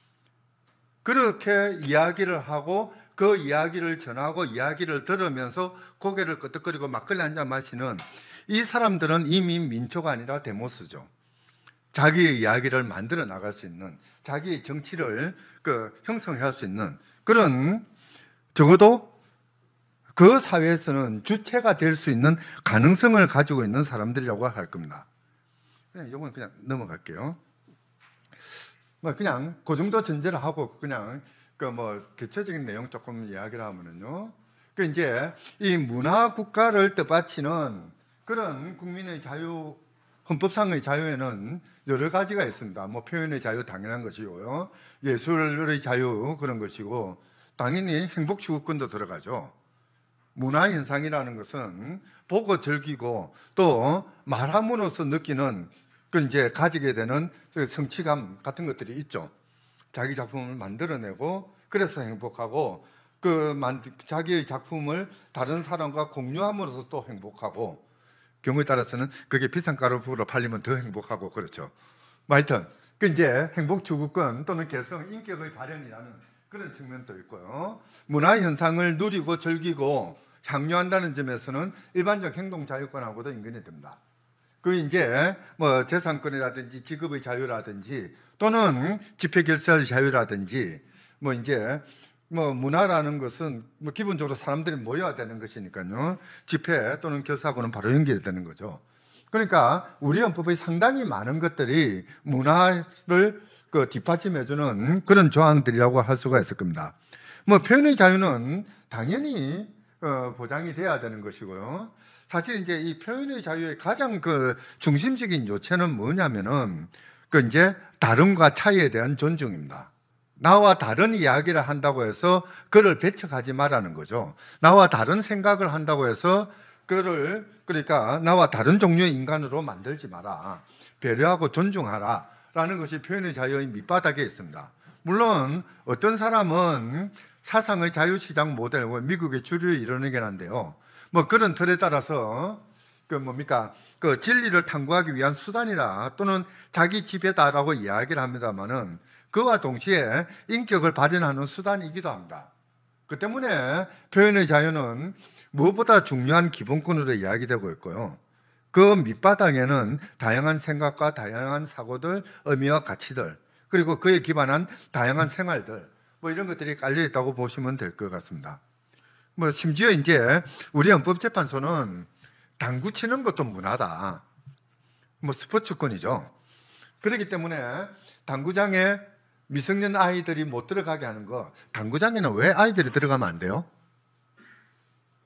그렇게 이야기를 하고 그 이야기를 전하고 이야기를 들으면서 고개를 끄덕거리고 막걸리 한잔 마시는 이 사람들은 이미 민초가 아니라 데모스죠. 자기의 이야기를 만들어 나갈 수 있는 자기의 정치를 형성할 수 있는 그런 적어도 그 사회에서는 주체가 될 수 있는 가능성을 가지고 있는 사람들이라고 할 겁니다. 이건 그냥 넘어갈게요. 그냥 그 정도 전제를 하고 그냥 뭐 개체적인 내용 조금 이야기를 하면은요. 그 이제 이 문화 국가를 떠받치는 그런 국민의 자유, 헌법상의 자유에는 여러 가지가 있습니다. 뭐 표현의 자유 당연한 것이고요. 예술의 자유 그런 것이고 당연히 행복 추구권도 들어가죠. 문화현상이라는 것은 보고 즐기고 또 말함으로써 느끼는 그 이제 가지게 되는 성취감 같은 것들이 있죠. 자기 작품을 만들어내고 그래서 행복하고 자기의 작품을 다른 사람과 공유함으로써 또 행복하고 경우에 따라서는 그게 비싼 가루로 팔리면 더 행복하고 그렇죠. 하여튼 그 이제 행복 추구권 또는 개성, 인격의 발현이라는 그런 측면도 있고요. 문화 현상을 누리고 즐기고 향유한다는 점에서는 일반적 행동 자유권하고도 연관이 됩니다. 그 이제 뭐 재산권이라든지 직업의 자유라든지 또는 집회 결사의 자유라든지 뭐 이제 뭐 문화라는 것은 뭐 기본적으로 사람들이 모여야 되는 것이니까요. 집회 또는 결사하고는 바로 연결이 되는 거죠. 그러니까 우리 헌법의 상당히 많은 것들이 문화를 뒷받침해주는 그런 조항들이라고 할 수가 있을 겁니다. 뭐 표현의 자유는 당연히 보장이 돼야 되는 것이고요. 사실 이제 이 표현의 자유의 가장 중심적인 요체는 뭐냐면은 이제 다름과 차이에 대한 존중입니다. 나와 다른 이야기를 한다고 해서 그를 배척하지 말라는 거죠. 나와 다른 생각을 한다고 해서 그러니까 나와 다른 종류의 인간으로 만들지 마라. 배려하고 존중하라. 라는 것이 표현의 자유의 밑바닥에 있습니다. 물론 어떤 사람은 사상의 자유시장 모델, 미국의 주류 이론이긴 한데요. 뭐 그런 틀에 따라서 진리를 탐구하기 위한 수단이라 또는 자기 지배다라고 이야기를 합니다만은 그와 동시에 인격을 발현하는 수단이기도 합니다. 그 때문에 표현의 자유는 무엇보다 중요한 기본권으로 이야기되고 있고요. 그 밑바닥에는 다양한 생각과 다양한 사고들, 의미와 가치들, 그리고 그에 기반한 다양한 생활들, 뭐 이런 것들이 깔려 있다고 보시면 될 것 같습니다. 뭐 심지어 이제 우리 헌법재판소는 당구 치는 것도 문화다. 뭐 스포츠권이죠. 그렇기 때문에 당구장에 미성년 아이들이 못 들어가게 하는 거, 당구장에는 왜 아이들이 들어가면 안 돼요?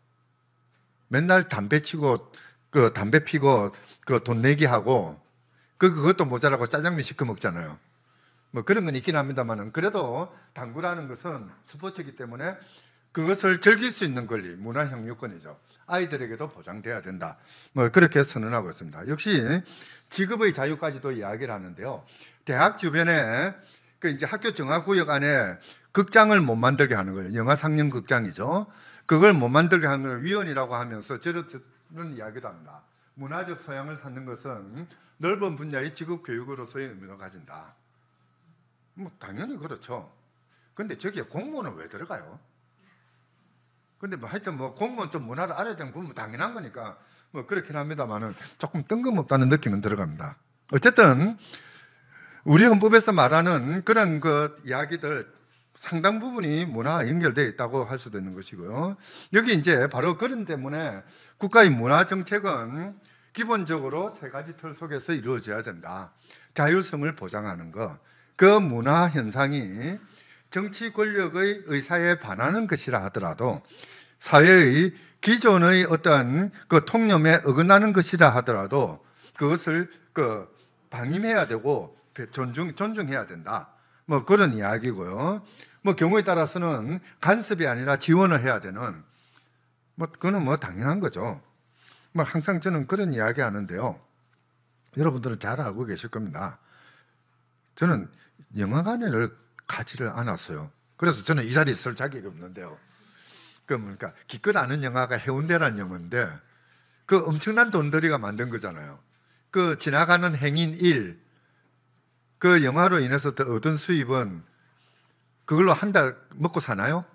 맨날 담배 치고 담배 피고 돈 내기 하고 그것도 모자라고 짜장면 시켜 먹잖아요. 뭐 그런 건 있긴 합니다만은 그래도 당구라는 것은 스포츠이기 때문에 그것을 즐길 수 있는 권리, 문화 향유권이죠. 아이들에게도 보장돼야 된다. 뭐 그렇게 선언하고 있습니다. 역시 직업의 자유까지도 이야기를 하는데요. 대학 주변에 그 이제 학교 정화구역 안에 극장을 못 만들게 하는 거예요. 영화 상영 극장이죠. 그걸 못 만들게 하는 걸 위헌이라고 하면서 저런 이야기도 합니다. 문화적 소양을 갖는 것은 넓은 분야의 직업 교육으로서의 의미를 가진다. 뭐 당연히 그렇죠. 근데 저기에 공무원은 왜 들어가요? 근데 뭐 하여튼 뭐 공무원 또 문화를 알아야 되는 건 당연한 거니까 뭐 그렇긴 합니다만은 조금 뜬금없다는 느낌은 들어갑니다. 어쨌든 우리 헌법에서 말하는 그런 그 이야기들 상당 부분이 문화와 연결되어 있다고 할 수도 있는 것이고요. 여기 이제 바로 그런 때문에 국가의 문화 정책은 기본적으로 세 가지 틀 속에서 이루어져야 된다. 자율성을 보장하는 것, 그 문화 현상이 정치 권력의 의사에 반하는 것이라 하더라도 사회의 기존의 어떤 그 통념에 어긋나는 것이라 하더라도 그것을 그 방임해야 되고 존중해야 된다. 뭐 그런 이야기고요. 뭐 경우에 따라서는 간섭이 아니라 지원을 해야 되는 뭐 그거는 뭐 당연한 거죠. 뭐 항상 저는 그런 이야기 하는데요. 여러분들은 잘 알고 계실 겁니다. 저는 영화관을 가지를 않았어요. 그래서 저는 이 자리에 있을 자격이 없는데요. 그러니까 기껏 아는 영화가 해운대라는 영화인데 그 엄청난 돈들이가 만든 거잖아요. 그 지나가는 행인 1, 그 영화로 인해서 얻은 수입은 그걸로 한 달 먹고 사나요?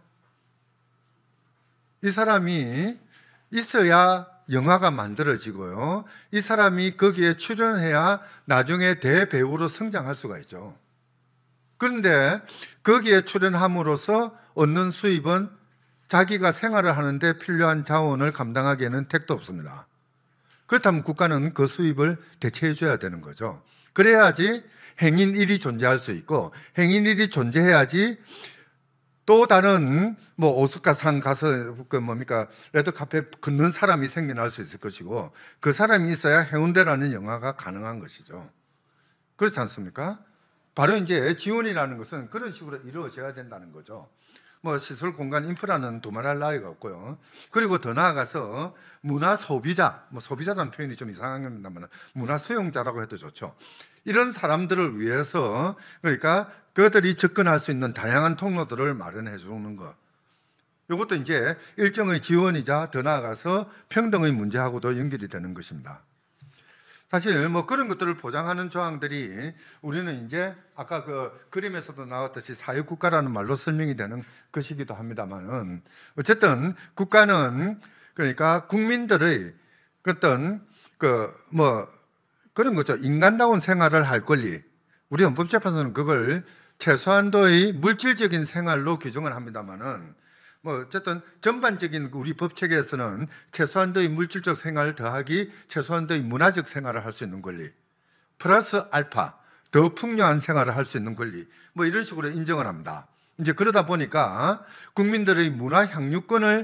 이 사람이 있어야 영화가 만들어지고요. 이 사람이 거기에 출연해야 나중에 대배우로 성장할 수가 있죠. 그런데 거기에 출연함으로써 얻는 수입은 자기가 생활을 하는데 필요한 자원을 감당하기에는 택도 없습니다. 그렇다면 국가는 그 수입을 대체해 줘야 되는 거죠. 그래야지 행인 1이 존재할 수 있고 행인 1이 존재해야지 또 다른 뭐 오스카상 가서 그 뭡니까 레드카펫 걷는 사람이 생겨날 수 있을 것이고 그 사람이 있어야 해운대라는 영화가 가능한 것이죠. 그렇지 않습니까? 바로 이제 지원이라는 것은 그런 식으로 이루어져야 된다는 거죠. 뭐 시설 공간 인프라는 두말할 나위가 없고요. 그리고 더 나아가서 문화 소비자, 뭐 소비자라는 표현이 좀 이상합니다만 문화 수용자라고 해도 좋죠. 이런 사람들을 위해서 그러니까 그들이 접근할 수 있는 다양한 통로들을 마련해 주는 것. 이것도 이제 일정의 지원이자 더 나아가서 평등의 문제하고도 연결이 되는 것입니다. 사실 뭐 그런 것들을 보장하는 조항들이 우리는 이제 아까 그 그림에서도 나왔듯이 사회국가라는 말로 설명이 되는 것이기도 합니다만은 어쨌든 국가는 그러니까 국민들의 어떤 그 뭐 그런 거죠. 인간다운 생활을 할 권리. 우리 헌법재판소는 그걸 최소한도의 물질적인 생활로 규정을 합니다만은 뭐 어쨌든 전반적인 우리 법 체계에서는 최소한도의 물질적 생활 더하기 최소한도의 문화적 생활을 할 수 있는 권리 플러스 알파 더 풍요한 생활을 할 수 있는 권리 뭐 이런 식으로 인정을 합니다. 이제 그러다 보니까 국민들의 문화 향유권을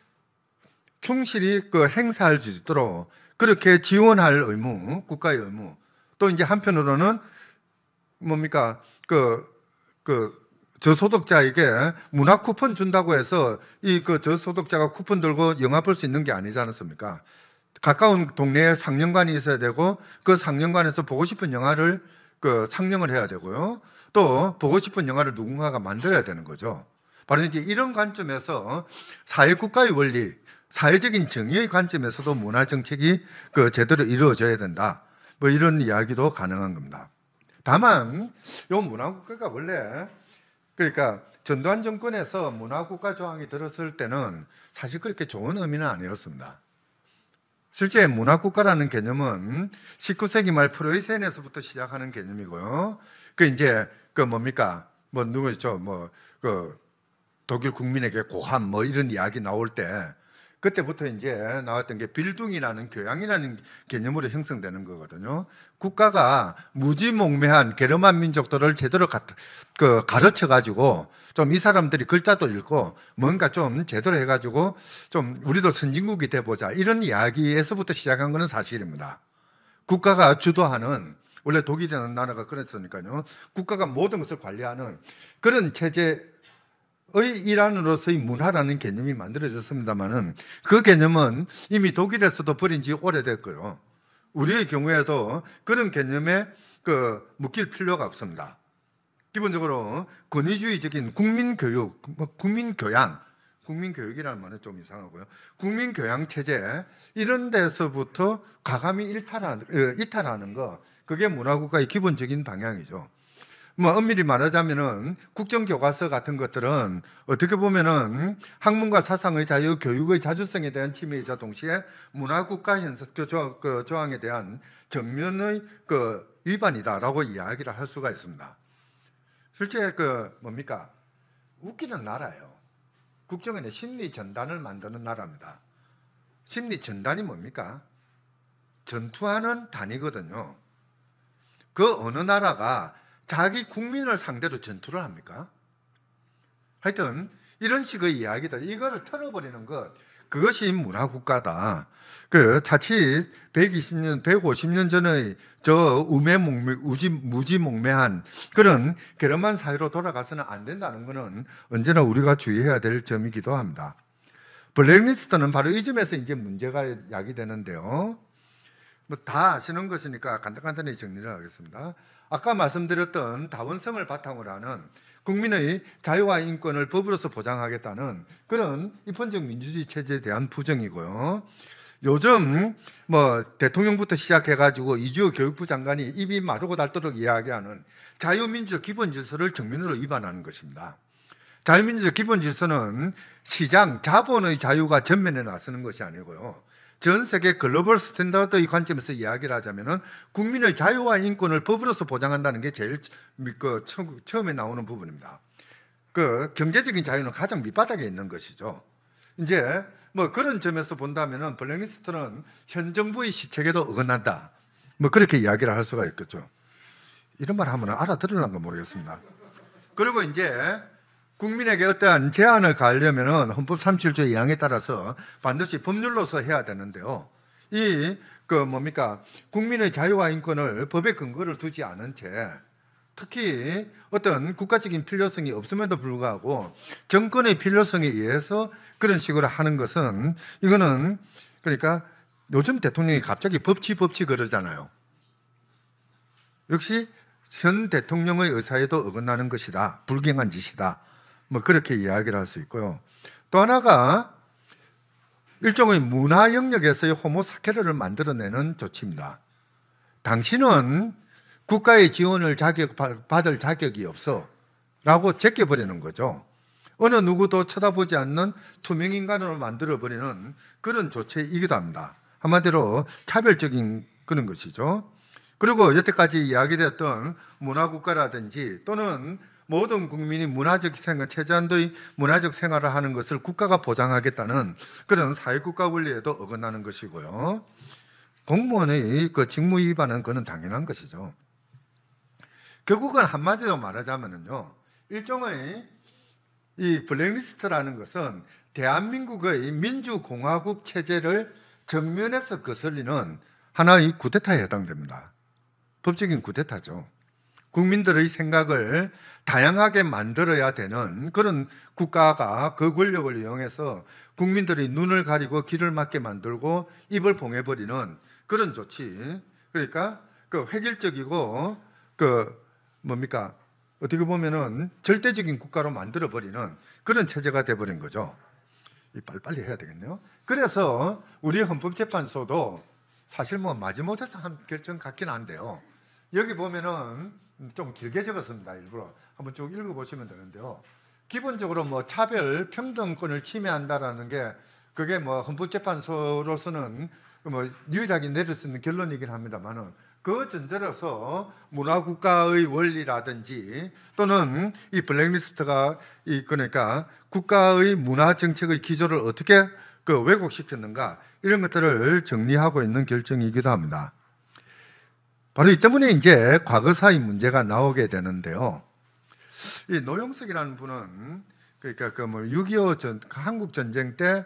충실히 그 행사할 수 있도록 그렇게 지원할 의무, 국가의 의무. 또 이제 한편으로는 뭡니까 저소득자에게 문화 쿠폰 준다고 해서 이 그 저소득자가 쿠폰 들고 영화 볼 수 있는 게 아니지 않습니까? 가까운 동네에 상영관이 있어야 되고 그 상영관에서 보고 싶은 영화를 그 상영을 해야 되고요. 또 보고 싶은 영화를 누군가가 만들어야 되는 거죠. 바로 이제 이런 관점에서 사회국가의 원리, 사회적인 정의의 관점에서도 문화 정책이 그 제대로 이루어져야 된다. 뭐 이런 이야기도 가능한 겁니다. 다만 이 문화국가가 원래 그러니까 전두환 정권에서 문화국가 조항이 들었을 때는 사실 그렇게 좋은 의미는 아니었습니다. 실제 문화국가라는 개념은 19세기 말 프로이센에서부터 시작하는 개념이고요. 그 이제 그 뭡니까 뭐 누구죠 뭐 그 독일 국민에게 고함 뭐 이런 이야기 나올 때 그때부터 이제 나왔던 게 빌둥이라는 교양이라는 개념으로 형성되는 거거든요. 국가가 무지몽매한 게르만 민족들을 제대로 가르쳐 가지고 좀 이 사람들이 글자도 읽고 뭔가 좀 제대로 해가지고 좀 우리도 선진국이 돼보자 이런 이야기에서부터 시작한 것은 사실입니다. 국가가 주도하는 원래 독일이라는 나라가 그랬으니까요. 국가가 모든 것을 관리하는 그런 체제의 일환으로서의 문화라는 개념이 만들어졌습니다만은 그 개념은 이미 독일에서도 버린 지 오래됐고요. 우리의 경우에도 그런 개념에 묶일 필요가 없습니다. 기본적으로 권위주의적인 국민교육, 국민교육이라는 말은 좀 이상하고요. 국민교양 체제 이런 데서부터 과감히 이탈하는 거, 그게 문화국가의 기본적인 방향이죠. 뭐 엄밀히 말하자면은 국정교과서 같은 것들은 어떻게 보면은 학문과 사상의 자유, 교육의 자주성에 대한 침해이자 동시에 문화국가 조항에 대한 전면의 위반이다라고 이야기를 할 수가 있습니다. 실제 웃기는 나라예요. 국정원의 심리 전단을 만드는 나라입니다. 심리 전단이 뭡니까? 전투하는 단위거든요. 그 어느 나라가 자기 국민을 상대로 전투를 합니까? 하여튼 이런 식의 이야기들, 이거를 털어버리는 것, 그것이 문화국가다. 자칫 120년, 150년 전의 저 무지몽매한 그런 게르만 사회로 돌아가서는 안 된다는 것은 언제나 우리가 주의해야 될 점이기도 합니다. 블랙리스트는 바로 이 점에서 이제 문제가 야기되는데요. 뭐 다 아시는 것이니까 간단히 정리를 하겠습니다. 아까 말씀드렸던 다원성을 바탕으로 하는 국민의 자유와 인권을 법으로서 보장하겠다는 그런 입헌적 민주주의 체제에 대한 부정이고요. 요즘 뭐 대통령부터 시작해가지고 이주호 교육부 장관이 입이 마르고 닳도록 이야기하는 자유민주적 기본질서를 정면으로 위반하는 것입니다. 자유민주적 기본질서는 시장, 자본의 자유가 전면에 나서는 것이 아니고요. 전 세계 글로벌 스탠다드의 관점에서 이야기를 하자면은 국민의 자유와 인권을 법으로서 보장한다는 게 제일 처음에 나오는 부분입니다. 경제적인 자유는 가장 밑바닥에 있는 것이죠. 이제 뭐 그런 점에서 본다면은 블랙리스트는 현 정부의 시책에도 어긋난다. 뭐 그렇게 이야기를 할 수가 있겠죠. 이런 말 하면 알아들을란가 모르겠습니다. 그리고 이제 국민에게 어떠한 제한을 가하려면은 헌법 37조 2항에 따라서 반드시 법률로서 해야 되는데요. 국민의 자유와 인권을 법에 근거를 두지 않은 채 특히 어떤 국가적인 필요성이 없음에도 불구하고 정권의 필요성에 의해서 그런 식으로 하는 것은 이거는 그러니까 요즘 대통령이 갑자기 법치 그러잖아요. 역시 현 대통령의 의사에도 어긋나는 것이다. 불경한 짓이다. 뭐 그렇게 이야기를 할 수 있고요. 또 하나가 일종의 문화 영역에서의 호모사케르를 만들어내는 조치입니다. 당신은 국가의 지원을 받을 자격이 없어 라고 제껴버리는 거죠. 어느 누구도 쳐다보지 않는 투명인간으로 만들어버리는 그런 조치이기도 합니다. 한마디로 차별적인 그런 것이죠. 그리고 여태까지 이야기되었던 문화국가라든지 또는 모든 국민이 최저한도의 문화적 생활을 하는 것을 국가가 보장하겠다는 그런 사회국가 원리에도 어긋나는 것이고요. 공무원의 직무 위반은 그는 당연한 것이죠. 결국은 한마디로 말하자면요, 일종의 이 블랙리스트라는 것은 대한민국의 민주공화국 체제를 정면에서 거슬리는 하나의 쿠데타에 해당됩니다. 법적인 쿠데타죠. 국민들의 생각을 다양하게 만들어야 되는 그런 국가가 그 권력을 이용해서 국민들의 눈을 가리고 귀를 막게 만들고 입을 봉해버리는 그런 조치. 그러니까 획일적이고 어떻게 보면은 절대적인 국가로 만들어버리는 그런 체제가 돼버린 거죠. 빨리 해야 되겠네요. 그래서 우리 헌법재판소도 사실 뭐 마지못해서 한 결정 같긴 한데요. 여기 보면은 좀 길게 적었습니다. 일부러 한번 쭉 읽어보시면 되는데요. 기본적으로 뭐 차별 평등권을 침해한다라는 게 그게 뭐 헌법재판소로서는 뭐 유일하게 내릴 수 있는 결론이긴 합니다만은 그 전제로서 문화국가의 원리라든지 또는 이 블랙리스트가 그러니까 국가의 문화 정책의 기조를 어떻게 왜곡시켰는가 이런 것들을 정리하고 있는 결정이기도 합니다. 바로 이 때문에 이제 과거사의 문제가 나오게 되는데요. 이 노영석이라는 분은 그러니까 6.25 한국 전쟁 때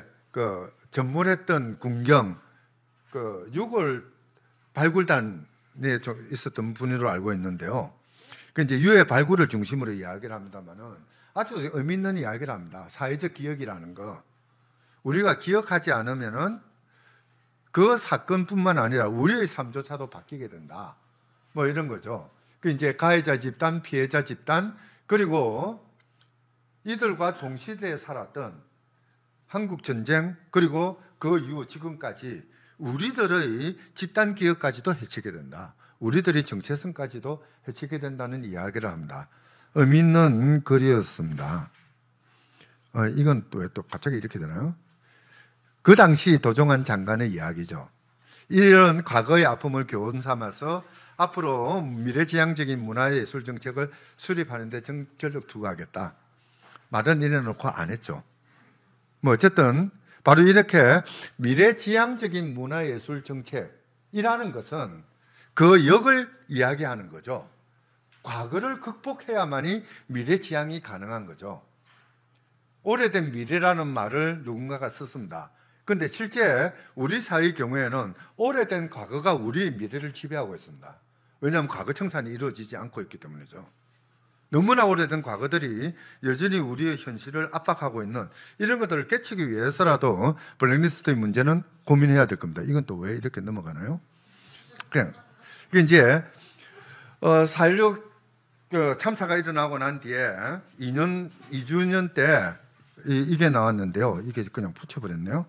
전몰했던 군경 6월 발굴단 좀 있었던 분으로 알고 있는데요. 그 이제 유해 발굴을 중심으로 이야기를 합니다만은 아주 의미 있는 이야기를 합니다. 사회적 기억이라는 거. 우리가 기억하지 않으면은 그 사건뿐만 아니라 우리의 삶조차도 바뀌게 된다. 뭐 이런 거죠. 그 이제 가해자 집단, 피해자 집단, 그리고 이들과 동시대에 살았던 한국 전쟁, 그리고 그 이후 지금까지 우리들의 집단 기억까지도 해치게 된다. 우리들의 정체성까지도 해치게 된다는 이야기를 합니다. 의미 있는 글이었습니다. 이건 또 왜 또 갑자기 이렇게 되나요? 그 당시 도종환 장관의 이야기죠. 이런 과거의 아픔을 교훈 삼아서 앞으로 미래지향적인 문화예술 정책을 수립하는 데 전력 투구하겠다. 말은 이래놓고 안 했죠. 뭐 어쨌든 바로 이렇게 미래지향적인 문화예술 정책이라는 것은 그 역을 이야기하는 거죠. 과거를 극복해야만이 미래지향이 가능한 거죠. 오래된 미래라는 말을 누군가가 썼습니다. 그런데 실제 우리 사회의 경우에는 오래된 과거가 우리의 미래를 지배하고 있습니다. 왜냐하면 과거 청산이 이루어지지 않고 있기 때문이죠. 너무나 오래된 과거들이 여전히 우리의 현실을 압박하고 있는 이런 것들을 깨치기 위해서라도 블랙리스트의 문제는 고민해야 될 겁니다. 이건 또 왜 이렇게 넘어가나요? 그냥 이제 4.16 참사가 일어나고 난 뒤에 2주년 때 이게 나왔는데요. 이게 그냥 붙여버렸네요.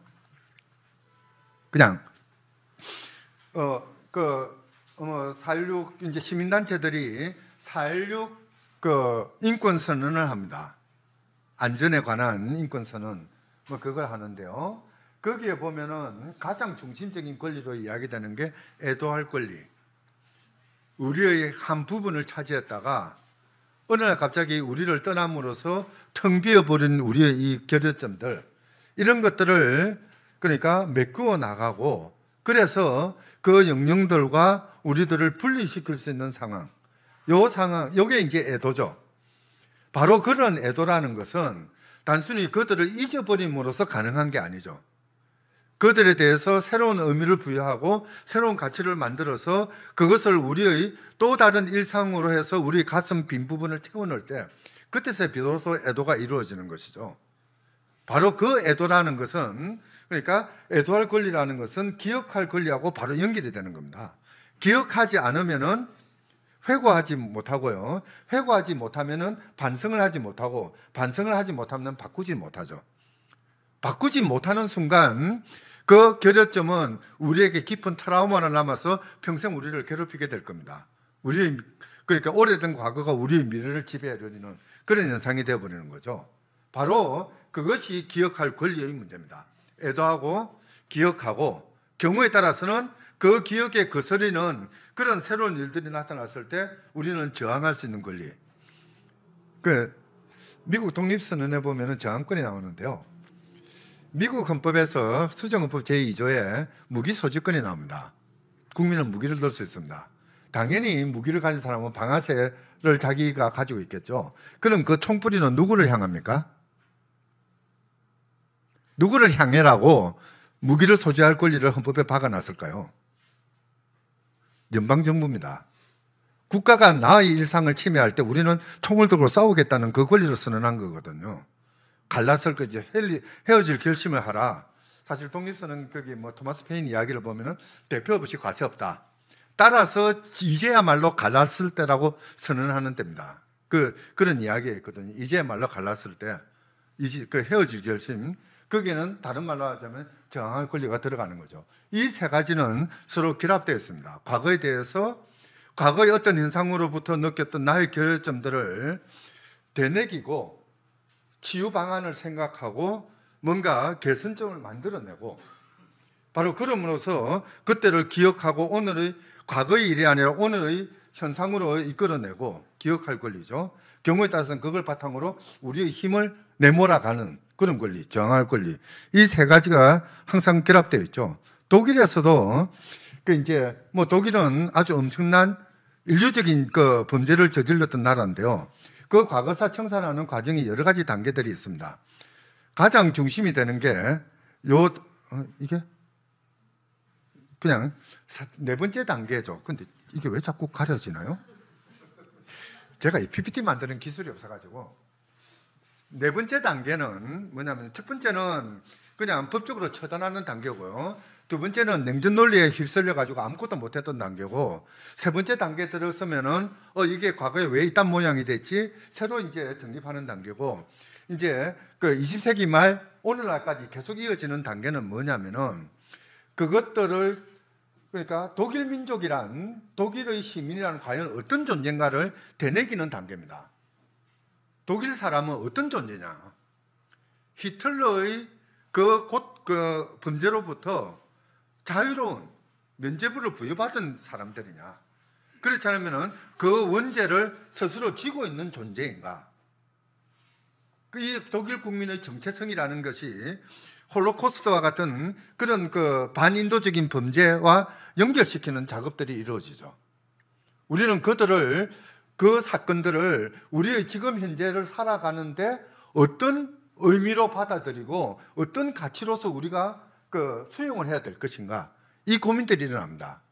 그냥 4.16 이제 시민단체들이 4.16 인권 선언을 합니다. 안전에 관한 인권 선언 뭐 그걸 하는데요. 거기에 보면은 가장 중심적인 권리로 이야기되는 게 애도할 권리. 우리의 한 부분을 차지했다가 어느 날 갑자기 우리를 떠남으로써 텅 비어버린 우리의 이 결여점들 이런 것들을 그러니까 메꾸어 나가고 그래서 그 영령들과 우리들을 분리시킬 수 있는 상황. 요 상황, 요게 이제 애도죠. 바로 그런 애도라는 것은 단순히 그들을 잊어버림으로써 가능한 게 아니죠. 그들에 대해서 새로운 의미를 부여하고 새로운 가치를 만들어서 그것을 우리의 또 다른 일상으로 해서 우리 가슴 빈 부분을 채워넣을 때 그때서 비로소 애도가 이루어지는 것이죠. 바로 그 애도라는 것은 그러니까 애도할 권리라는 것은 기억할 권리하고 바로 연결이 되는 겁니다. 기억하지 않으면은 회고하지 못하고요. 회고하지 못하면은 반성을 하지 못하고 반성을 하지 못하면 바꾸지 못하죠. 바꾸지 못하는 순간 그 결여점은 우리에게 깊은 트라우마를 남아서 평생 우리를 괴롭히게 될 겁니다. 그러니까 오래된 과거가 우리의 미래를 지배하려는 그런 현상이 되어버리는 거죠. 바로 그것이 기억할 권리의 문제입니다. 애도하고 기억하고 경우에 따라서는 그 기억에 거스리는 그런 새로운 일들이 나타났을 때 우리는 저항할 수 있는 권리. 미국 독립선언에 보면 저항권이 나오는데요. 미국 헌법에서 수정헌법 제2조에 무기 소지권이 나옵니다. 국민은 무기를 들 수 있습니다. 당연히 무기를 가진 사람은 방아쇠를 자기가 가지고 있겠죠. 그럼 그 총뿌리는 누구를 향합니까? 누구를 향해라고 무기를 소지할 권리를 헌법에 박아놨을까요? 연방정부입니다. 국가가 나의 일상을 침해할 때 우리는 총을 들고 싸우겠다는 그 권리를 선언한 거거든요. 갈라설 거지 헤어질 결심을 하라. 사실 독립선언 거기 토마스 페인 이야기를 보면은 대표 없이 과세 없다. 따라서 이제야말로 갈랐을 때라고 선언하는 때입니다. 그런 이야기가 있거든요. 이제야말로 갈랐을 때 이제 그 헤어질 결심 거기에는 다른 말로 하자면 저항할 권리가 들어가는 거죠. 이 세 가지는 서로 결합되어 있습니다. 과거에 대해서 과거의 어떤 현상으로부터 느꼈던 나의 결여점들을 되새기고 치유 방안을 생각하고 뭔가 개선점을 만들어내고 바로 그럼으로써 그때를 기억하고 오늘의 과거의 일이 아니라 오늘의 현상으로 이끌어내고 기억할 권리죠. 경우에 따라서는 그걸 바탕으로 우리의 힘을 내몰아가는 그런 권리, 저항할 권리. 이 세 가지가 항상 결합되어 있죠. 독일에서도 독일은 아주 엄청난 인류적인 그 범죄를 저질렀던 나라인데요. 그 과거사 청산하는 과정이 여러 가지 단계들이 있습니다. 가장 중심이 되는 게 이게 그냥 네 번째 단계죠. 근데 이게 왜 자꾸 가려지나요? 제가 이 PPT 만드는 기술이 없어가지고. 네 번째 단계는 뭐냐면, 첫 번째는 그냥 법적으로 처단하는 단계고요. 두 번째는 냉전 논리에 휩쓸려 가지고 아무것도 못했던 단계고, 세 번째 단계 들어서면은 이게 과거에 왜 이딴 모양이 됐지? 새로 이제 정립하는 단계고, 이제 그 20세기 말 오늘날까지 계속 이어지는 단계는 뭐냐면은, 그것들을, 그러니까 독일 민족이란, 독일의 시민이란 과연 어떤 존재인가를 되새기는 단계입니다. 독일 사람은 어떤 존재냐? 히틀러의 그 범죄로부터 자유로운 면죄부를 부여받은 사람들이냐? 그렇지 않으면 그 원죄를 스스로 쥐고 있는 존재인가? 이 독일 국민의 정체성이라는 것이 홀로코스트와 같은 그런 그 반인도적인 범죄와 연결시키는 작업들이 이루어지죠. 우리는 그 사건들을 우리의 지금 현재를 살아가는데 어떤 의미로 받아들이고 어떤 가치로서 우리가 그 수용을 해야 될 것인가, 이 고민들이 일어납니다.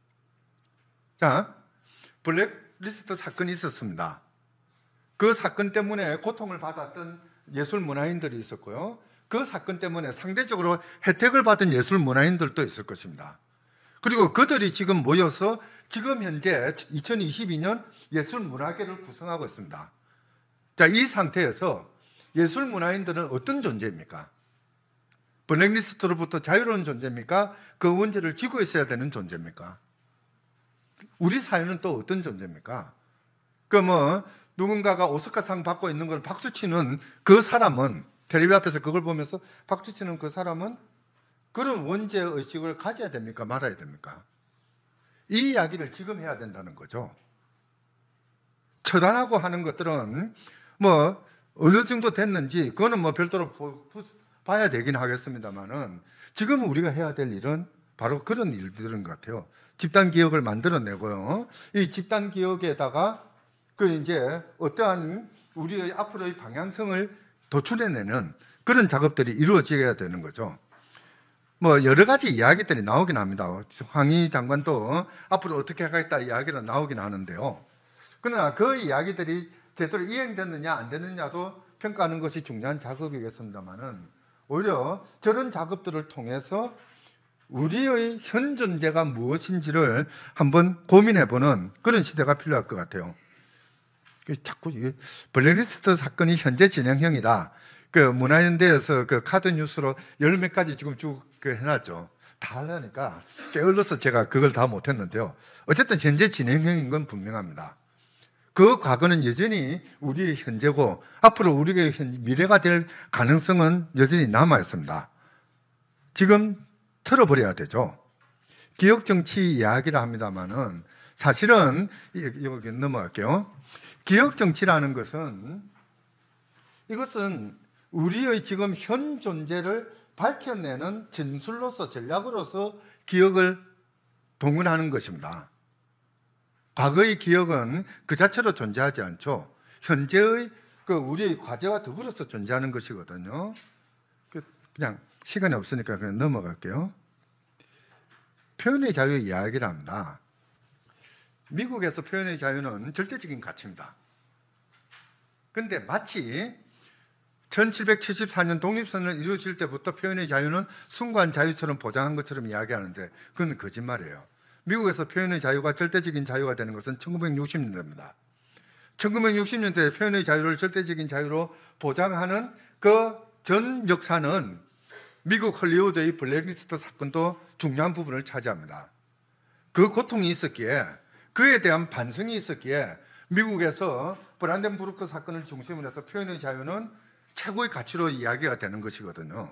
자, 블랙리스트 사건이 있었습니다. 그 사건 때문에 고통을 받았던 예술 문화인들이 있었고요. 그 사건 때문에 상대적으로 혜택을 받은 예술 문화인들도 있을 것입니다. 그리고 그들이 지금 모여서 지금 현재 2022년 예술 문화계를 구성하고 있습니다. 자, 이 상태에서 예술 문화인들은 어떤 존재입니까? 블랙리스트로부터 자유로운 존재입니까? 그 원죄를 쥐고 있어야 되는 존재입니까? 우리 사회는 또 어떤 존재입니까? 누군가가 오스카상 받고 있는 걸 박수치는 그 사람은, 텔레비 앞에서 그걸 보면서 박수치는 그 사람은 그런 원죄 의식을 가져야 됩니까? 말아야 됩니까? 이 이야기를 지금 해야 된다는 거죠. 처단하고 하는 것들은 어느 정도 됐는지 그거는 별도로 봐야 되긴 하겠습니다만은, 지금 우리가 해야 될 일은 바로 그런 일들인 것 같아요. 집단 기억을 만들어내고요. 이 집단 기억에다가 이제 어떠한 우리의 앞으로의 방향성을 도출해내는 그런 작업들이 이루어져야 되는 거죠. 여러 가지 이야기들이 나오긴 합니다. 황희 장관도 앞으로 어떻게 하겠다 이야기가 나오긴 하는데요. 그러나 그 이야기들이 제대로 이행됐느냐 안 됐느냐도 평가하는 것이 중요한 작업이겠습니다만은, 오히려 저런 작업들을 통해서 우리의 현 존재가 무엇인지를 한번 고민해보는 그런 시대가 필요할 것 같아요. 자꾸 이게 블랙리스트 사건이 현재 진행형이다. 문화연대에서 카드 뉴스로 10몇 가지 지금 쭉 해놨죠. 다 하려니까 게을러서 제가 그걸 다 못했는데요. 어쨌든 현재 진행형인 건 분명합니다. 그 과거는 여전히 우리의 현재고 앞으로 우리의 미래가 될 가능성은 여전히 남아 있습니다. 지금 틀어버려야 되죠. 기억 정치 이야기를 합니다만은 사실은 여기 넘어갈게요. 기억 정치라는 것은, 이것은 우리의 지금 현 존재를 밝혀내는 전술로서, 전략으로서 기억을 동원하는 것입니다. 과거의 기억은 그 자체로 존재하지 않죠. 현재의 우리의 과제와 더불어서 존재하는 것이거든요. 그냥 시간이 없으니까 그냥 넘어갈게요. 표현의 자유 이야기를 합니다. 미국에서 표현의 자유는 절대적인 가치입니다. 그런데 마치 1774년 독립선언을 이루어질 때부터 표현의 자유는 순간 자유처럼 보장한 것처럼 이야기하는데 그건 거짓말이에요. 미국에서 표현의 자유가 절대적인 자유가 되는 것은 1960년대입니다. 1960년대 표현의 자유를 절대적인 자유로 보장하는 그 전 역사는 미국 헐리우드의 블랙리스트 사건도 중요한 부분을 차지합니다. 그 고통이 있었기에, 그에 대한 반성이 있었기에 미국에서 브란덴부르크 사건을 중심으로 해서 표현의 자유는 최고의 가치로 이야기가 되는 것이거든요.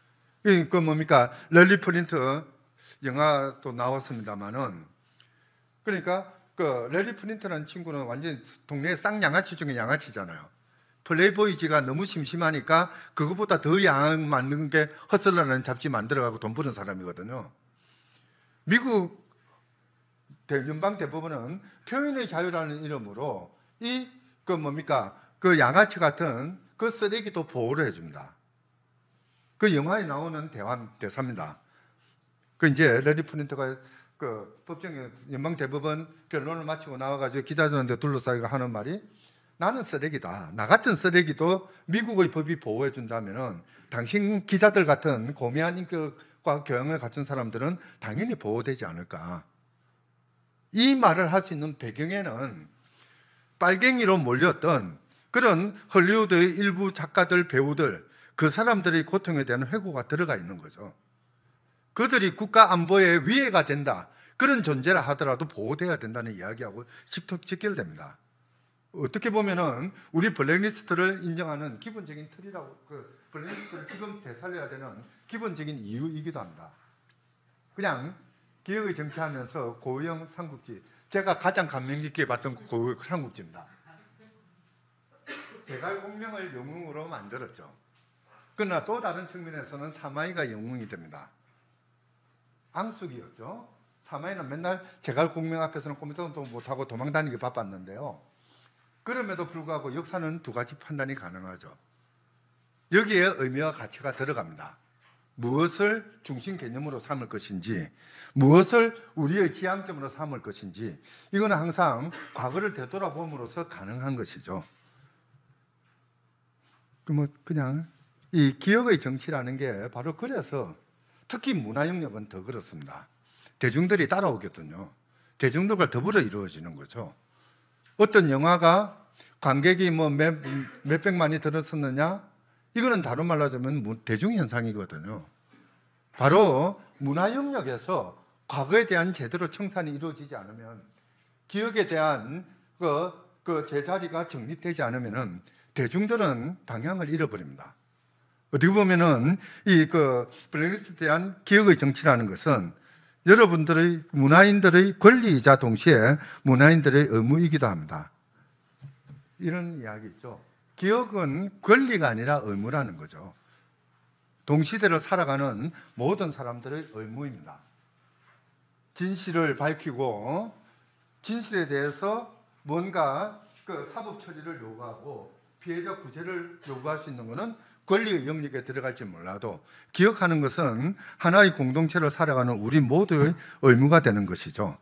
뭡니까? 랠리 프린트 영화도 나왔습니다만은, 그러니까 랠리 프린트라는 친구는 완전히 동네 쌍양아치 중에 양아치잖아요. 플레이보이지가 너무 심심하니까 그것보다 더 양악 만드는 게 허슬러라는 잡지 만들어가고 돈 버는 사람이거든요. 미국 연방 대법원은 표현의 자유라는 이름으로 그 양아치 같은 그 쓰레기도 보호를 해줍니다. 그 영화에 나오는 대사입니다. 이제 랠리 프린트가 그 법정 연방 대법원 변론을 마치고 나와가지고 기자들한테 둘러싸고 하는 말이 나는 쓰레기다. 나 같은 쓰레기도 미국의 법이 보호해 준다면은 당신 기자들 같은 고미한 인격과 교양을 갖춘 사람들은 당연히 보호되지 않을까. 이 말을 할 수 있는 배경에는 빨갱이로 몰렸던 그런 헐리우드의 일부 작가들, 배우들, 그 사람들의 고통에 대한 회고가 들어가 있는 거죠. 그들이 국가 안보에 위해가 된다. 그런 존재라 하더라도 보호돼야 된다는 이야기하고 직결됩니다. 어떻게 보면은 우리 블랙리스트를 인정하는 기본적인 틀이라고, 그 블랙리스트를 지금 되살려야 되는 기본적인 이유이기도 합니다. 그냥 기억의 정치하면서 고유형 삼국지, 제가 가장 감명 깊게 봤던 고유형 삼국지입니다. 제갈공명을 영웅으로 만들었죠. 그러나 또 다른 측면에서는 사마이가 영웅이 됩니다. 앙숙이었죠. 사마이는 맨날 제갈공명 앞에서는 꼼짝도 못하고 도망다니기 바빴는데요. 그럼에도 불구하고 역사는 두 가지 판단이 가능하죠. 여기에 의미와 가치가 들어갑니다. 무엇을 중심 개념으로 삼을 것인지, 무엇을 우리의 지향점으로 삼을 것인지, 이거는 항상 과거를 되돌아봄으로써 가능한 것이죠. 그냥 이 기억의 정치라는 게 바로 그래서 특히 문화 영역은 더 그렇습니다. 대중들이 따라오거든요. 대중들과 더불어 이루어지는 거죠. 어떤 영화가 관객이 몇백만이 들었었느냐? 이거는 다른 말로 하자면 대중현상이거든요. 바로 문화 영역에서 과거에 대한 제대로 청산이 이루어지지 않으면, 기억에 대한 그 제자리가 정립되지 않으면 대중들은 방향을 잃어버립니다. 어떻게 보면은 이 블랙리스트에 대한 기억의 정치라는 것은 여러분들의 문화인들의 권리이자 동시에 문화인들의 의무이기도 합니다. 이런 이야기 있죠. 기억은 권리가 아니라 의무라는 거죠. 동시대를 살아가는 모든 사람들의 의무입니다. 진실을 밝히고 진실에 대해서 뭔가 사법 처리를 요구하고 피해자 구제를 요구할 수 있는 것은 권리의 영역에 들어갈지 몰라도, 기억하는 것은 하나의 공동체로 살아가는 우리 모두의 의무가 되는 것이죠.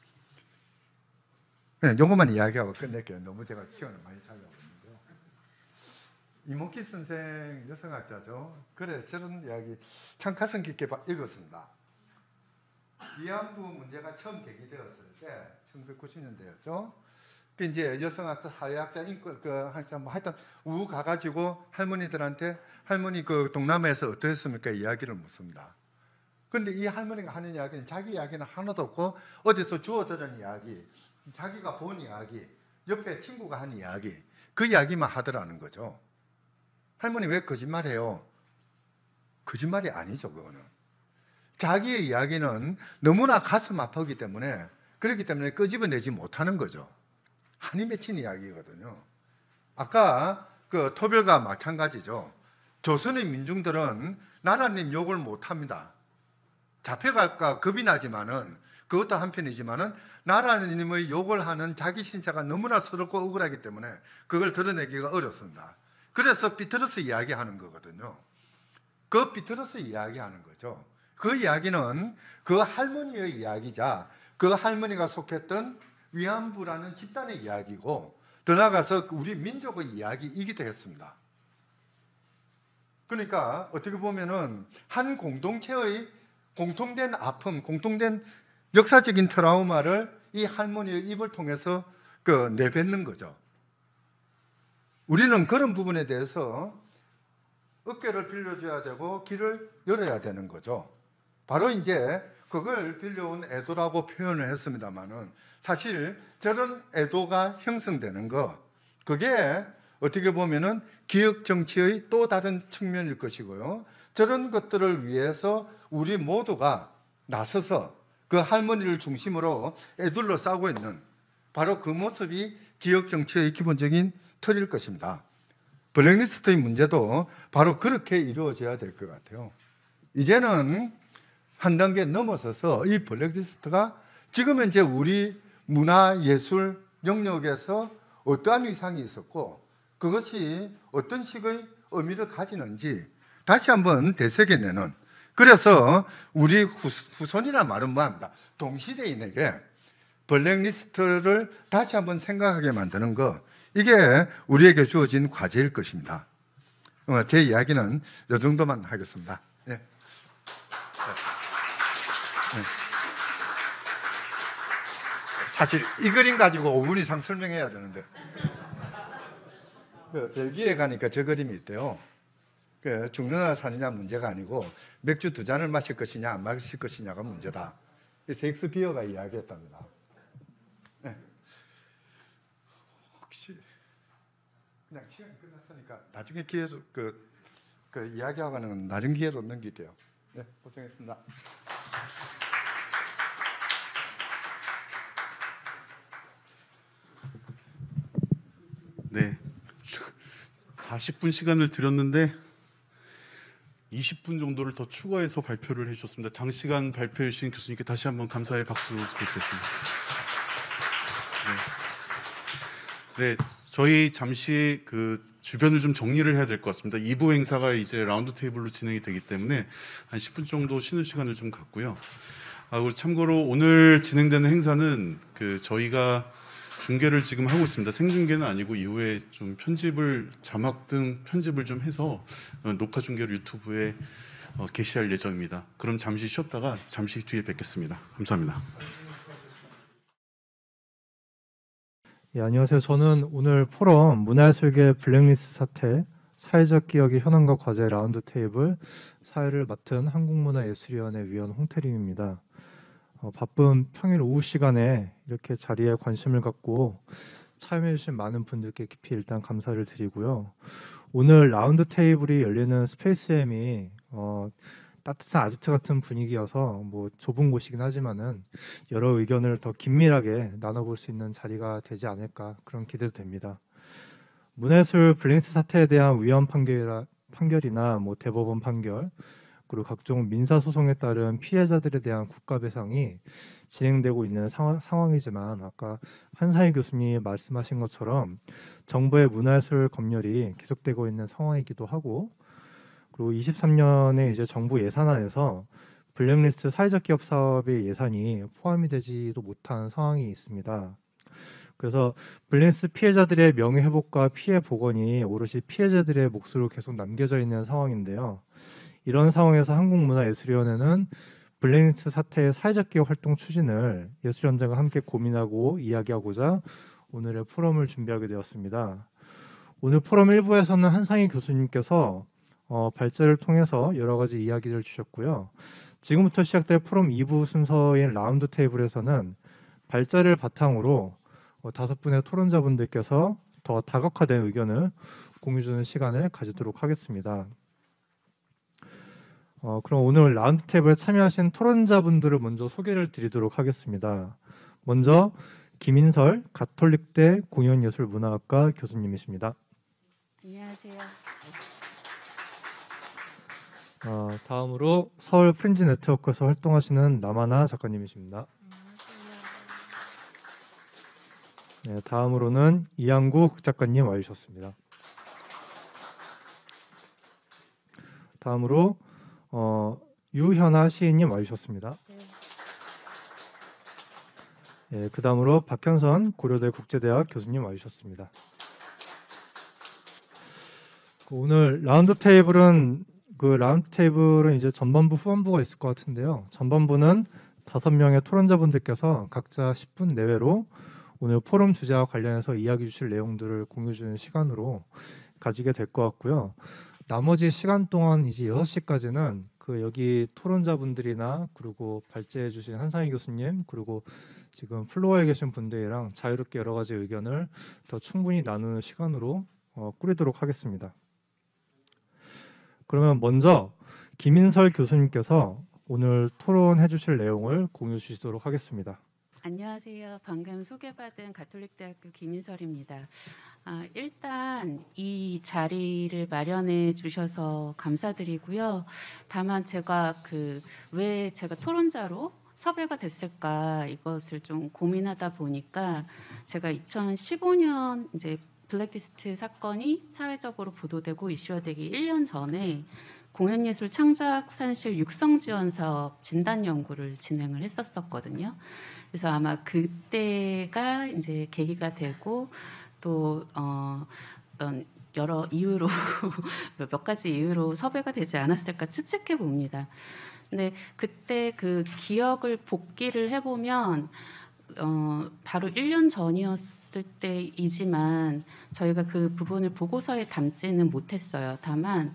네, 요것만 이야기하고 끝낼게요. 너무 제가 시간을 많이 차지하고 있는데요. 이몽키 선생 여성학자죠. 그래, 저런 이야기 참 가슴 깊게 읽었습니다. 위안부 문제가 처음 제기되었을 때 1990년대였죠. 이제 여성학자, 사회학자, 인권, 하여튼 우 가가지고 할머니들한테 할머니 동남아에서 어떠했습니까? 이야기를 묻습니다. 근데 이 할머니가 하는 이야기는 자기 이야기는 하나도 없고 어디서 주워 들은 이야기, 자기가 본 이야기, 옆에 친구가 한 이야기, 그 이야기만 하더라는 거죠. 할머니 왜 거짓말해요? 거짓말이 아니죠, 그거는. 자기의 이야기는 너무나 가슴 아프기 때문에, 그렇기 때문에 끄집어내지 못하는 거죠. 한이 맺힌 이야기거든요. 아까 토별과 마찬가지죠. 조선의 민중들은 나라님 욕을 못합니다. 잡혀갈까 겁이 나지만은, 그것도 한편이지만은 나라님의 욕을 하는 자기 신세가 너무나 서럽고 억울하기 때문에 그걸 드러내기가 어렵습니다. 그래서 비틀어서 이야기하는 거거든요. 그 비틀어서 이야기하는 거죠. 그 이야기는 그 할머니의 이야기자, 그 할머니가 속했던 위안부라는 집단의 이야기고, 더 나아가서 우리 민족의 이야기이기도 했습니다. 그러니까 어떻게 보면은 한 공동체의 공통된 아픔, 공통된 역사적인 트라우마를 이 할머니의 입을 통해서 내뱉는 거죠. 우리는 그런 부분에 대해서 어깨를 빌려줘야 되고 길을 열어야 되는 거죠. 바로 이제 그걸 빌려온 애도라고 표현을 했습니다만은, 사실 저런 애도가 형성되는 거, 그게 어떻게 보면은 기억 정치의 또 다른 측면일 것이고요. 저런 것들을 위해서 우리 모두가 나서서 그 할머니를 중심으로 애둘러 싸우고 있는 바로 그 모습이 기억 정치의 기본적인 틀일 것입니다. 블랙리스트의 문제도 바로 그렇게 이루어져야 될 것 같아요. 이제는 한 단계 넘어서서 이 블랙리스트가 지금 현재 우리 문화 예술 영역에서 어떠한 위상이 있었고 그것이 어떤 식의 의미를 가지는지 다시 한번 되새겨내는 그래서 우리 후손이란 말은 뭐합니다. 동시대인에게 블랙리스트를 다시 한번 생각하게 만드는 거, 이게 우리에게 주어진 과제일 것입니다. 제 이야기는 이 정도만 하겠습니다. 예. 사실 이 그림 가지고 5분 이상 설명해야 되는데, 벨기에 가니까 저 그림이 있대요. 죽느냐 사느냐 문제가 아니고 맥주 2잔을 마실 것이냐 안 마실 것이냐가 문제다. 셰익스피어가 이야기했답니다. 네. 혹시 그냥 시간이 끝났으니까 나중에 기회로 그 이야기하고는 나중 기회로 넘길게요. 네, 고생했습니다. 네, 40분 시간을 드렸는데 20분 정도를 더 추가해서 발표를 해주셨습니다. 장시간 발표해 주신 교수님께 다시 한번 감사의 박수 부탁드리겠습니다. 네, 저희 잠시 그 주변을 좀 정리를 해야 될 것 같습니다. 2부 행사가 이제 라운드 테이블로 진행이 되기 때문에 한 10분 정도 쉬는 시간을 좀 갖고요. 그리고 참고로 오늘 진행되는 행사는 그 저희가 중계를 지금 하고 있습니다. 생중계는 아니고 이후에 좀 편집을 자막 등 편집을 좀 해서 녹화 중계로 유튜브에 게시할 예정입니다. 그럼 잠시 쉬었다가 잠시 뒤에 뵙겠습니다. 감사합니다. 예, 안녕하세요. 저는 오늘 포럼 문화예술계 블랙리스트 사태, 사회적 기억의 현황과 과제 라운드 테이블 사회를 맡은 한국문화예술위원회 위원 홍태림입니다. 바쁜 평일 오후 시간에 이렇게 자리에 관심을 갖고 참여해 주신 많은 분들께 깊이 일단 감사를 드리고요. 오늘 라운드 테이블이 열리는 스페이스M이 따뜻한 아지트 같은 분위기여서 뭐 좁은 곳이긴 하지만은 여러 의견을 더 긴밀하게 나눠볼 수 있는 자리가 되지 않을까 그런 기대도 됩니다. 문화예술 블랙리스트 사태에 대한 위헌 판결이나 뭐 대법원 판결, 그리고 각종 민사 소송에 따른 피해자들에 대한 국가 배상이 진행되고 있는 상황이지만 아까 한상희 교수님이 말씀하신 것처럼 정부의 문화예술 검열이 계속되고 있는 상황이기도 하고, 그리고 23년에 이제 정부 예산안에서 블랙리스트 사회적 기업 사업의 예산이 포함이 되지도 못한 상황이 있습니다. 그래서 블랙리스트 피해자들의 명예 회복과 피해 복원이 오롯이 피해자들의 몫으로 계속 남겨져 있는 상황인데요. 이런 상황에서 한국문화예술위원회는 블랙리스트 사태의 사회적 기업 활동 추진을 예술 현장과 함께 고민하고 이야기하고자 오늘의 포럼을 준비하게 되었습니다. 오늘 포럼 1부에서는 한상희 교수님께서 발제를 통해서 여러 가지 이야기를 주셨고요. 지금부터 시작될 포럼 2부 순서인 라운드 테이블에서는 발제를 바탕으로 5분의 토론자분들께서 더 다각화된 의견을 공유 주는 시간을 가지도록 하겠습니다. 그럼 오늘 라운드 테이블에 참여하신 토론자분들을 먼저 소개를 드리도록 하겠습니다. 먼저 김인설 가톨릭대 공연예술문화학과 교수님이십니다. 안녕하세요. 다음으로 서울 프린지 네트워크에서 활동하시는 남하나 작가님이십니다. 네, 다음으로는 이양국 작가님 와주셨습니다. 다음으로 유현아 시인님 와주셨습니다. 네, 그 다음으로 박현선 고려대 국제대학 교수님 와주셨습니다. 오늘 라운드 테이블은 이제 전반부 후반부가 있을 것 같은데요. 전반부는 5명의 토론자분들께서 각자 10분 내외로 오늘 포럼 주제와 관련해서 이야기 주실 내용들을 공유 주는 시간으로 가지게 될 것 같고요. 나머지 시간 동안 이제 6시까지는 여기 토론자분들이나 그리고 발제해 주신 한상희 교수님, 그리고 지금 플로어에 계신 분들이랑 자유롭게 여러 가지 의견을 더 충분히 나누는 시간으로 꾸리도록 하겠습니다. 그러면 먼저 김인설 교수님께서 오늘 토론해 주실 내용을 공유 주시도록 하겠습니다. 안녕하세요. 방금 소개받은 가톨릭대학교 김인설입니다. 일단 이 자리를 마련해 주셔서 감사드리고요. 다만 제가 왜 제가 토론자로 섭외가 됐을까 이것을 좀 고민하다 보니까 제가 2015년 이제 블랙리스트 사건이 사회적으로 보도되고 이슈화되기 1년 전에 공연예술 창작산실 육성지원사업 진단 연구를 진행을 했었거든요. 그래서 아마 그때가 이제 계기가 되고 또 어떤 여러 이유로 몇 가지 이유로 섭외가 되지 않았을까 추측해 봅니다. 근데 그때 그 기억을 복기를 해보면 바로 1년 전이었을 때이지만 저희가 그 부분을 보고서에 담지는 못했어요. 다만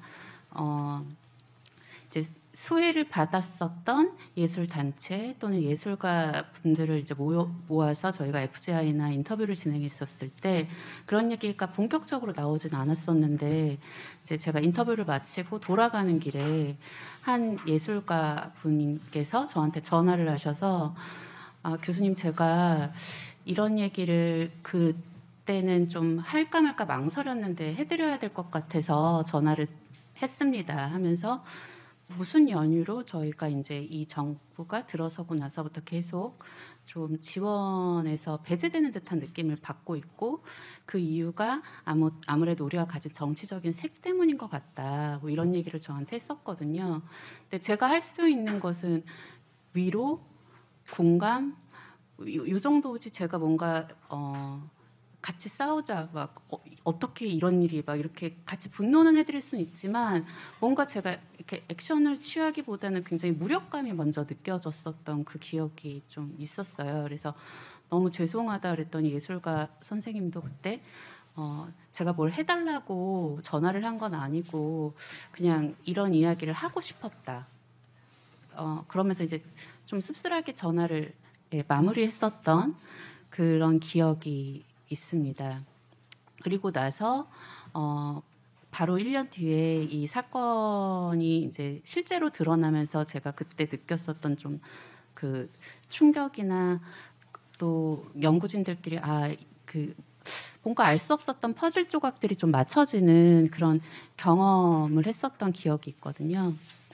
이제 수혜를 받았었던 예술 단체 또는 예술가 분들을 이제 모아서 저희가 FGI나 인터뷰를 진행했었을 때 그런 얘기가 본격적으로 나오진 않았었는데 이제 제가 인터뷰를 마치고 돌아가는 길에 한 예술가 분께서 저한테 전화를 하셔서 교수님 제가 이런 얘기를 그때는 좀 할까 말까 망설였는데 해드려야 될 것 같아서 전화를 했습니다 하면서 무슨 연유로 저희가 이제 이 정부가 들어서고 나서부터 계속 좀 지원에서 배제되는 듯한 느낌을 받고 있고 그 이유가 아무래도 우리가 가진 정치적인 색 때문인 것 같다 뭐 이런 얘기를 저한테 했었거든요. 근데 제가 할 수 있는 것은 위로, 공감 요 정도지 제가 뭔가 같이 싸우자 막 어떻게 이런 일이 막 이렇게 같이 분노는 해드릴 수는 있지만 뭔가 제가 이렇게 액션을 취하기보다는 굉장히 무력감이 먼저 느껴졌었던 그 기억이 좀 있었어요. 그래서 너무 죄송하다 그랬더니 예술가 선생님도 그때 제가 뭘 해달라고 전화를 한 건 아니고 그냥 이런 이야기를 하고 싶었다. 그러면서 이제 좀 씁쓸하게 전화를 마무리했었던 그런 기억이 있습니다. 그리고 나서 바로 1년 뒤에 이 사건이 이제 실제로 드러나면서 제가 그때 느꼈었던 좀 그 충격이나 또 연구진들끼리 그 뭔가 알 수 없었던 퍼즐 조각들이 좀 맞춰지는 그런 경험을 했었던 기억이 있거든요.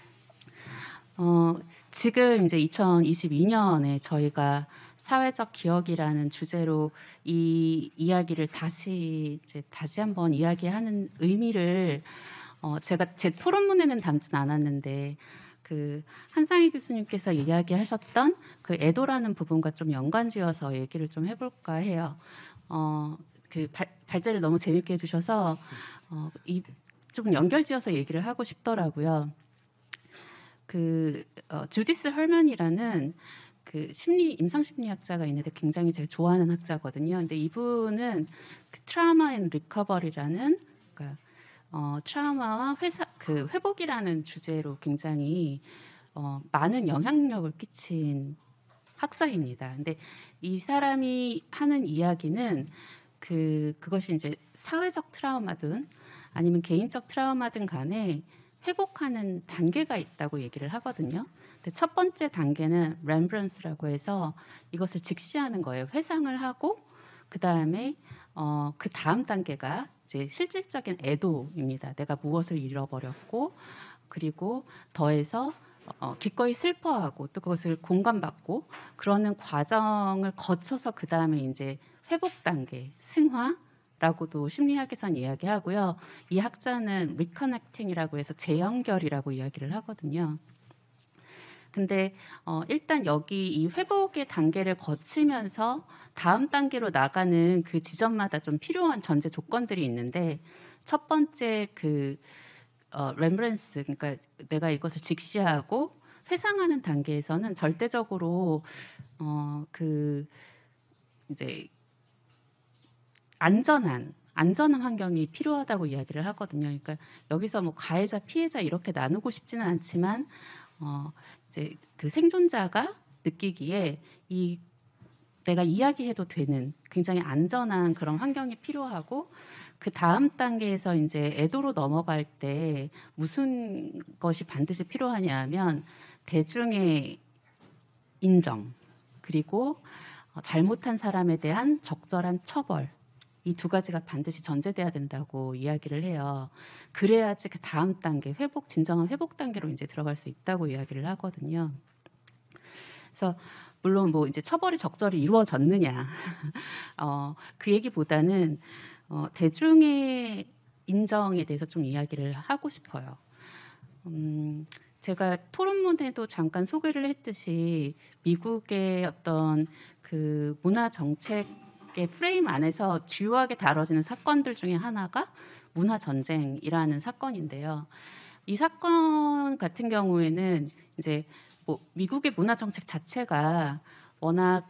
지금 이제 2022년에 저희가 사회적 기억이라는 주제로 이 이야기를 다시 한번 이야기하는 의미를 제가 제 토론문에는 담진 않았는데 그 한상희 교수님께서 이야기하셨던 그 애도라는 부분과 좀 연관지어서 얘기를 좀 해볼까 해요. 그 발제를 너무 재밌게 해주셔서 좀 연결지어서 얘기를 하고 싶더라고요. 그 주디스 헐먼이라는 그 임상심리학자가 있는데 굉장히 제가 좋아하는 학자거든요. 근데 이분은 그 트라우마 앤 리커버리라는 그러니까 트라우마와 회복이라는 주제로 굉장히 많은 영향력을 끼친 학자입니다. 근데 이 사람이 하는 이야기는 그것이 이제 사회적 트라우마든 아니면 개인적 트라우마든 간에 회복하는 단계가 있다고 얘기를 하거든요. 근데 첫 번째 단계는 렘브런스라고 해서 이것을 직시하는 거예요. 회상을 하고 그 다음에 그 다음 단계가 이제 실질적인 애도입니다. 내가 무엇을 잃어버렸고 그리고 더해서 기꺼이 슬퍼하고 또 그것을 공감받고 그러는 과정을 거쳐서 그 다음에 이제 회복 단계, 승화라고도 심리학에서는 이야기하고요. 이 학자는 리커넥팅이라고 해서 재연결이라고 이야기를 하거든요. 근데 일단 여기 이 회복의 단계를 거치면서 다음 단계로 나가는 그 지점마다 좀 필요한 전제 조건들이 있는데 첫 번째 렘브런스 그러니까 내가 이것을 직시하고 회상하는 단계에서는 절대적으로 이제 안전한 환경이 필요하다고 이야기를 하거든요. 그러니까 여기서 뭐 가해자, 피해자 이렇게 나누고 싶지는 않지만 이제 그 생존자가 느끼기에 내가 이야기해도 되는 굉장히 안전한 그런 환경이 필요하고 그 다음 단계에서 이제 애도로 넘어갈 때 무슨 것이 반드시 필요하냐면 대중의 인정 그리고 잘못한 사람에 대한 적절한 처벌 이 두 가지가 반드시 전제돼야 된다고 이야기를 해요. 그래야지 그 다음 단계 진정한 회복 단계로 이제 들어갈 수 있다고 이야기를 하거든요. 그래서 물론 뭐 이제 처벌이 적절히 이루어졌느냐 그 얘기보다는 대중의 인정에 대해서 좀 이야기를 하고 싶어요. 제가 토론문에도 잠깐 소개를 했듯이 미국의 어떤 그 문화 정책의 프레임 안에서 주요하게 다뤄지는 사건들 중에 하나가 문화 전쟁이라는 사건인데요. 이 사건 같은 경우에는 이제 뭐 미국의 문화 정책 자체가 워낙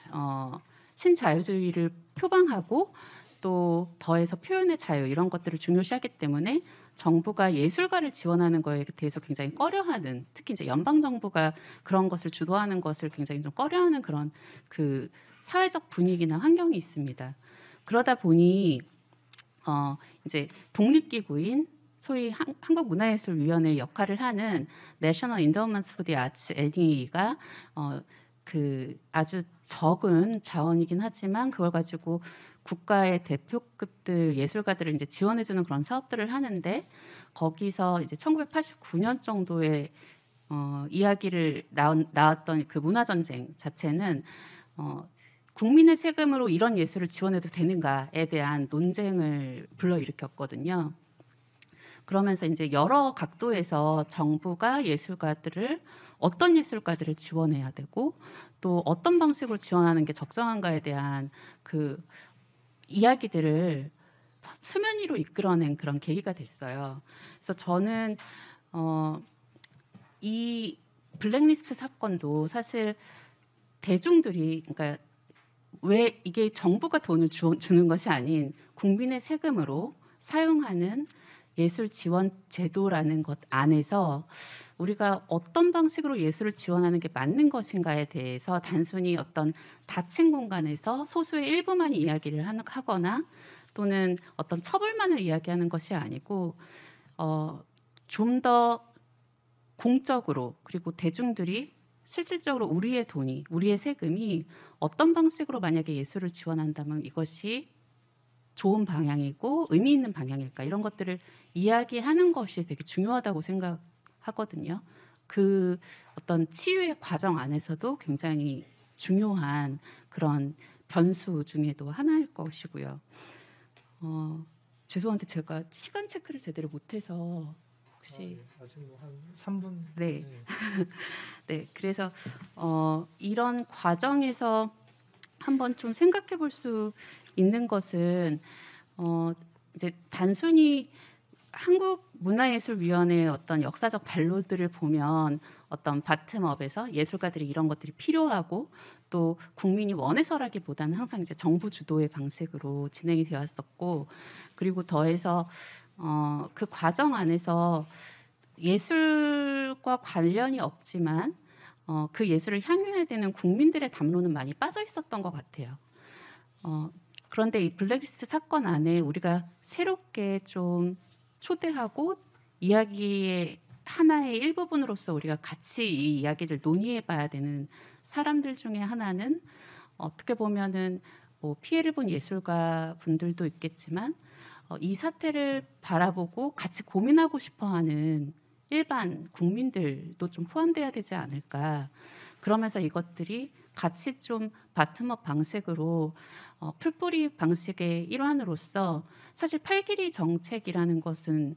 신자유주의를 표방하고 또 더해서 표현의 자유 이런 것들을 중요시하기 때문에 정부가 예술가를 지원하는 거에 대해서 굉장히 꺼려하는, 특히 이제 연방 정부가 그런 것을 주도하는 것을 굉장히 좀 꺼려하는 그런 그 사회적 분위기나 환경이 있습니다. 그러다 보니 이제 독립기구인 소위 한국문화예술위원회 역할을 하는 National Endowment for the Arts (NEA가) 그 아주 적은 자원이긴 하지만 그걸 가지고 국가의 대표급들 예술가들을 이제 지원해주는 그런 사업들을 하는데, 거기서 이제 1989년 정도에 이야기를 나왔던 그 문화전쟁 자체는 국민의 세금으로 이런 예술을 지원해도 되는가에 대한 논쟁을 불러일으켰거든요. 그러면서 이제 여러 각도에서 정부가 어떤 예술가들을 지원해야 되고 또 어떤 방식으로 지원하는 게 적정한가에 대한 그 이야기들을 수면 위로 이끌어낸 그런 계기가 됐어요. 그래서 저는 이 블랙리스트 사건도 사실 대중들이, 그러니까 왜 이게 정부가 돈을 주는 것이 아닌 국민의 세금으로 사용하는 예술 지원 제도라는 것 안에서 우리가 어떤 방식으로 예술을 지원하는 게 맞는 것인가에 대해서 단순히 어떤 닫힌 공간에서 소수의 일부만이 이야기를 하거나 또는 어떤 처벌만을 이야기하는 것이 아니고 좀 더 공적으로, 그리고 대중들이 실질적으로 우리의 돈이, 우리의 세금이 어떤 방식으로 만약에 예술을 지원한다면 이것이 좋은 방향이고 의미 있는 방향일까, 이런 것들을 이야기하는 것이 되게 중요하다고 생각하거든요. 그 어떤 치유의 과정 안에서도 굉장히 중요한 그런 변수 중에도 하나일 것이고요. 죄송한데 제가 시간 체크를 제대로 못해서 혹시 아직 뭐한 3분. 네. 네, 그래서 이런 과정에서 한번 좀 생각해 볼 수 있는 것은 이제 단순히 한국문화예술위원회의 어떤 역사적 발로들을 보면 어떤 바텀업에서 예술가들이 이런 것들이 필요하고 또 국민이 원해서라기보다는 항상 이제 정부 주도의 방식으로 진행이 되었었고, 그리고 더해서 그 과정 안에서 예술과 관련이 없지만 그 예술을 향유해야 되는 국민들의 담론은 많이 빠져 있었던 것 같아요. 그런데 이 블랙리스트 사건 안에 우리가 새롭게 좀 초대하고 이야기의 하나의 일부분으로서 우리가 같이 이 이야기를 논의해봐야 되는 사람들 중에 하나는 어떻게 보면은 뭐 피해를 본 예술가 분들도 있겠지만 이 사태를 바라보고 같이 고민하고 싶어하는 일반 국민들도 좀 포함돼야 되지 않을까. 그러면서 이것들이 같이 좀 바텀업 방식으로 풀뿌리 방식의 일환으로서, 사실 팔길이 정책이라는 것은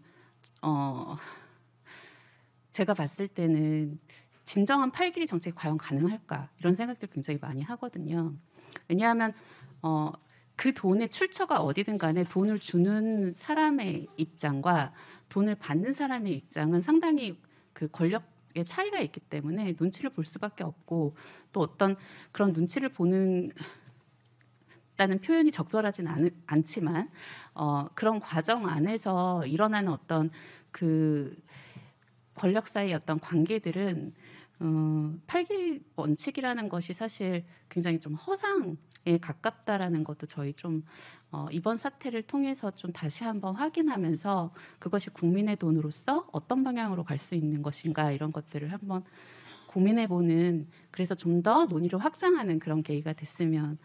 제가 봤을 때는 진정한 팔길이 정책이 과연 가능할까, 이런 생각들 굉장히 많이 하거든요. 왜냐하면 그 돈의 출처가 어디든 간에 돈을 주는 사람의 입장과 돈을 받는 사람의 입장은 상당히 그 권력의 차이가 있기 때문에 눈치를 볼 수밖에 없고, 또 어떤 그런 눈치를 보는 다는 표현이 적절하진 않지만 그런 과정 안에서 일어나는 어떤 그 권력 사이의 어떤 관계들은 팔길 원칙이라는 것이 사실 굉장히 좀 허상에 가깝다라는 것도 저희 좀 이번 사태를 통해서 좀 다시 한번 확인하면서 그것이 국민의 돈으로서 어떤 방향으로 갈 수 있는 것인가, 이런 것들을 한번 고민해보는, 그래서 좀 더 논의를 확장하는 그런 계기가 됐으면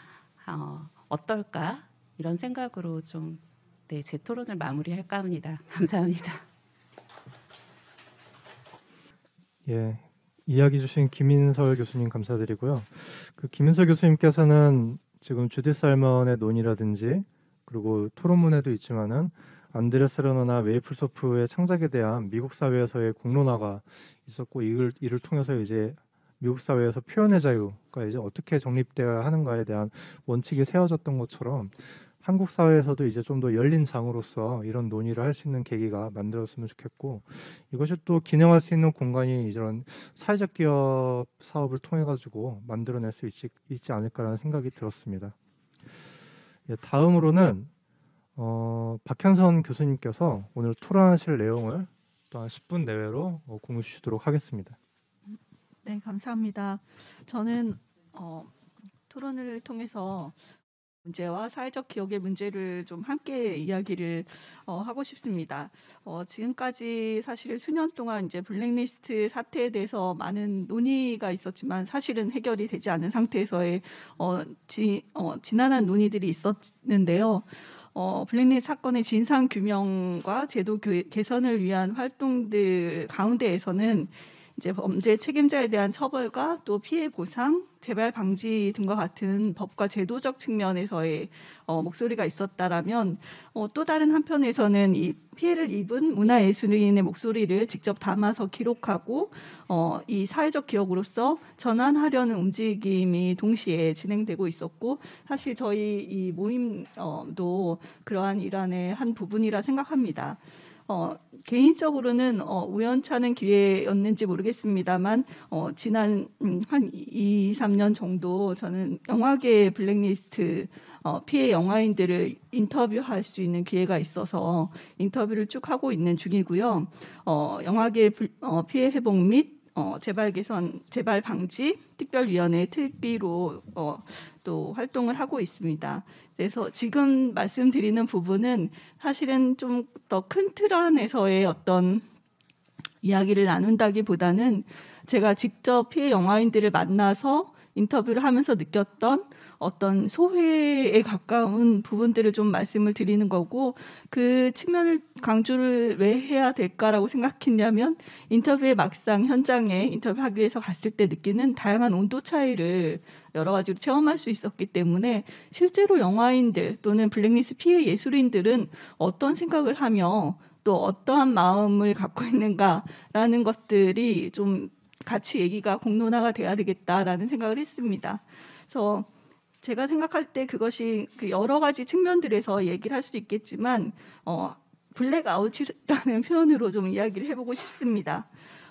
어떨까, 이런 생각으로 좀 제 토론을 마무리할까 합니다. 감사합니다. 예, 이야기 주신 김인설 교수님 감사드리고요. 그 김인설 교수님께서는 지금 주디 살먼의 논의라든지 그리고 토론문에도 있지만은 안드레스 르너나 메이플소프의 창작에 대한 미국 사회에서의 공론화가 있었고 이를 통해서 이제 미국 사회에서 표현의 자유가 이제 어떻게 정립되어야 하는가에 대한 원칙이 세워졌던 것처럼 한국 사회에서도 이제 좀 더 열린 장으로서 이런 논의를 할 수 있는 계기가 만들어졌으면 좋겠고, 이것이 또 기능할 수 있는 공간이 이런 사회적 기업 사업을 통해 가지고 만들어낼 수 있지 않을까라는 생각이 들었습니다. 예, 다음으로는 박현선 교수님께서 오늘 토론하실 내용을 또 한 10분 내외로 공유 주시도록 하겠습니다. 네, 감사합니다. 저는 토론을 통해서 문제와 사회적 기억의 문제를 좀 함께 이야기를 하고 싶습니다. 지금까지 사실 수년 동안 이제 블랙리스트 사태에 대해서 많은 논의가 있었지만 사실은 해결이 되지 않은 상태에서의 지난한 논의들이 있었는데요. 블랙리스트 사건의 진상 규명과 제도 개선을 위한 활동들 가운데에서는 이제 범죄 책임자에 대한 처벌과 또 피해 보상, 재발 방지 등과 같은 법과 제도적 측면에서의 목소리가 있었다라면, 또 다른 한편에서는 이 피해를 입은 문화예술인의 목소리를 직접 담아서 기록하고 이 사회적 기억으로서 전환하려는 움직임이 동시에 진행되고 있었고, 사실 저희 이 모임도 그러한 일환의 한 부분이라 생각합니다. 개인적으로는 우연찮은 기회였는지 모르겠습니다만 지난 한 2, 3년 정도 저는 영화계 블랙리스트 피해 영화인들을 인터뷰할 수 있는 기회가 있어서 인터뷰를 쭉 하고 있는 중이고요. 영화계 피해 회복 및 재발 개선, 재발 방지 특별위원회 특비로 또 활동을 하고 있습니다. 그래서 지금 말씀드리는 부분은 사실은 좀 더 큰 틀 안에서의 어떤 이야기를 나눈다기보다는 제가 직접 피해 영화인들을 만나서 인터뷰를 하면서 느꼈던 어떤 소회에 가까운 부분들을 좀 말씀을 드리는 거고, 그 측면을 강조를 왜 해야 될까라고 생각했냐면 인터뷰에 막상 현장에 인터뷰하기 위해서 갔을 때 느끼는 다양한 온도 차이를 여러 가지로 체험할 수 있었기 때문에 실제로 영화인들 또는 블랙리스트 피해 예술인들은 어떤 생각을 하며 또 어떠한 마음을 갖고 있는가라는 것들이 좀 같이 얘기가 공론화가 돼야 되겠다라는 생각을 했습니다. 그래서 제가 생각할 때 그것이 그 여러 가지 측면들에서 얘기를 할 수 있겠지만 블랙아웃이라는 표현으로 좀 이야기를 해보고 싶습니다.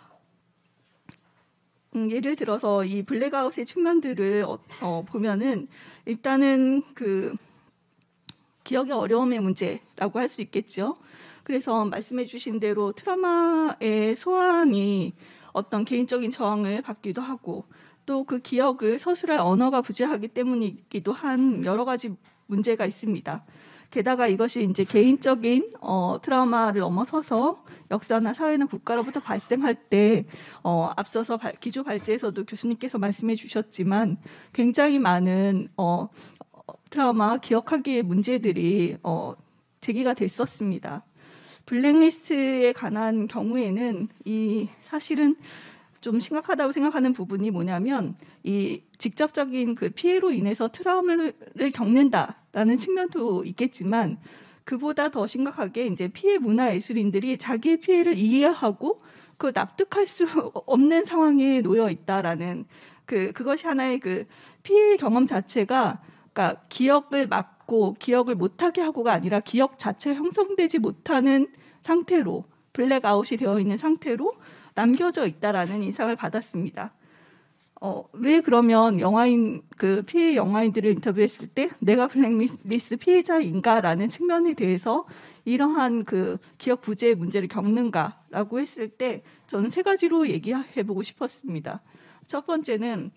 예를 들어서 이 블랙아웃의 측면들을 보면은 일단은 그 기억의 어려움의 문제라고 할 수 있겠죠. 그래서 말씀해 주신 대로 트라우마의 소환이 어떤 개인적인 저항을 받기도 하고 또 그 기억을 서술할 언어가 부재하기 때문이기도 한 여러 가지 문제가 있습니다. 게다가 이것이 이제 개인적인 트라우마를 넘어서서 역사나 사회나 국가로부터 발생할 때 앞서서 기조 발제에서도 교수님께서 말씀해 주셨지만 굉장히 많은 트라우마 기억하기의 문제들이 제기가 됐었습니다. 블랙리스트에 관한 경우에는 이 사실은 좀 심각하다고 생각하는 부분이 뭐냐면 이 직접적인 그 피해로 인해서 트라우마를 겪는다라는 측면도 있겠지만 그보다 더 심각하게 이제 피해 문화예술인들이 자기의 피해를 이해하고 그 납득할 수 없는 상황에 놓여 있다라는 그것이 하나의 그 피해 경험 자체가 그러니까 기억을 막고 기억을 못하게 하고가 아니라 기억 자체가 형성되지 못하는 상태로 블랙아웃이 되어 있는 상태로 남겨져 있다라는 인상을 받았습니다. 왜 그러면 영화인 그 피해 영화인들을 인터뷰했을 때 내가 블랙리스트 피해자인가라는 측면에 대해서 이러한 그 기억 부재의 문제를 겪는가라고 했을 때 저는 세 가지로 얘기해보고 싶었습니다. 첫 번째는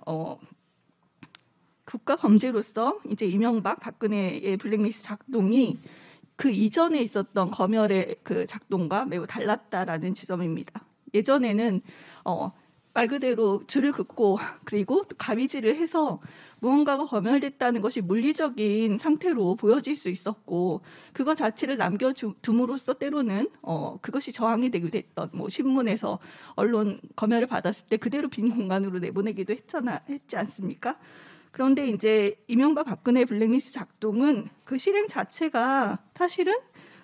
국가 범죄로서 이제 이명박 박근혜의 블랙리스트 작동이 그 이전에 있었던 검열의 그 작동과 매우 달랐다라는 지점입니다. 예전에는 말 그대로 줄을 긋고 그리고 가위질을 해서 무언가가 검열됐다는 것이 물리적인 상태로 보여질 수 있었고 그거 자체를 남겨둠으로써 때로는 그것이 저항이 되기도 했던 뭐 신문에서 언론 검열을 받았을 때 그대로 빈 공간으로 내보내기도 했지 않습니까? 그런데 이제 이명박 박근혜 블랙리스트 작동은 그 실행 자체가 사실은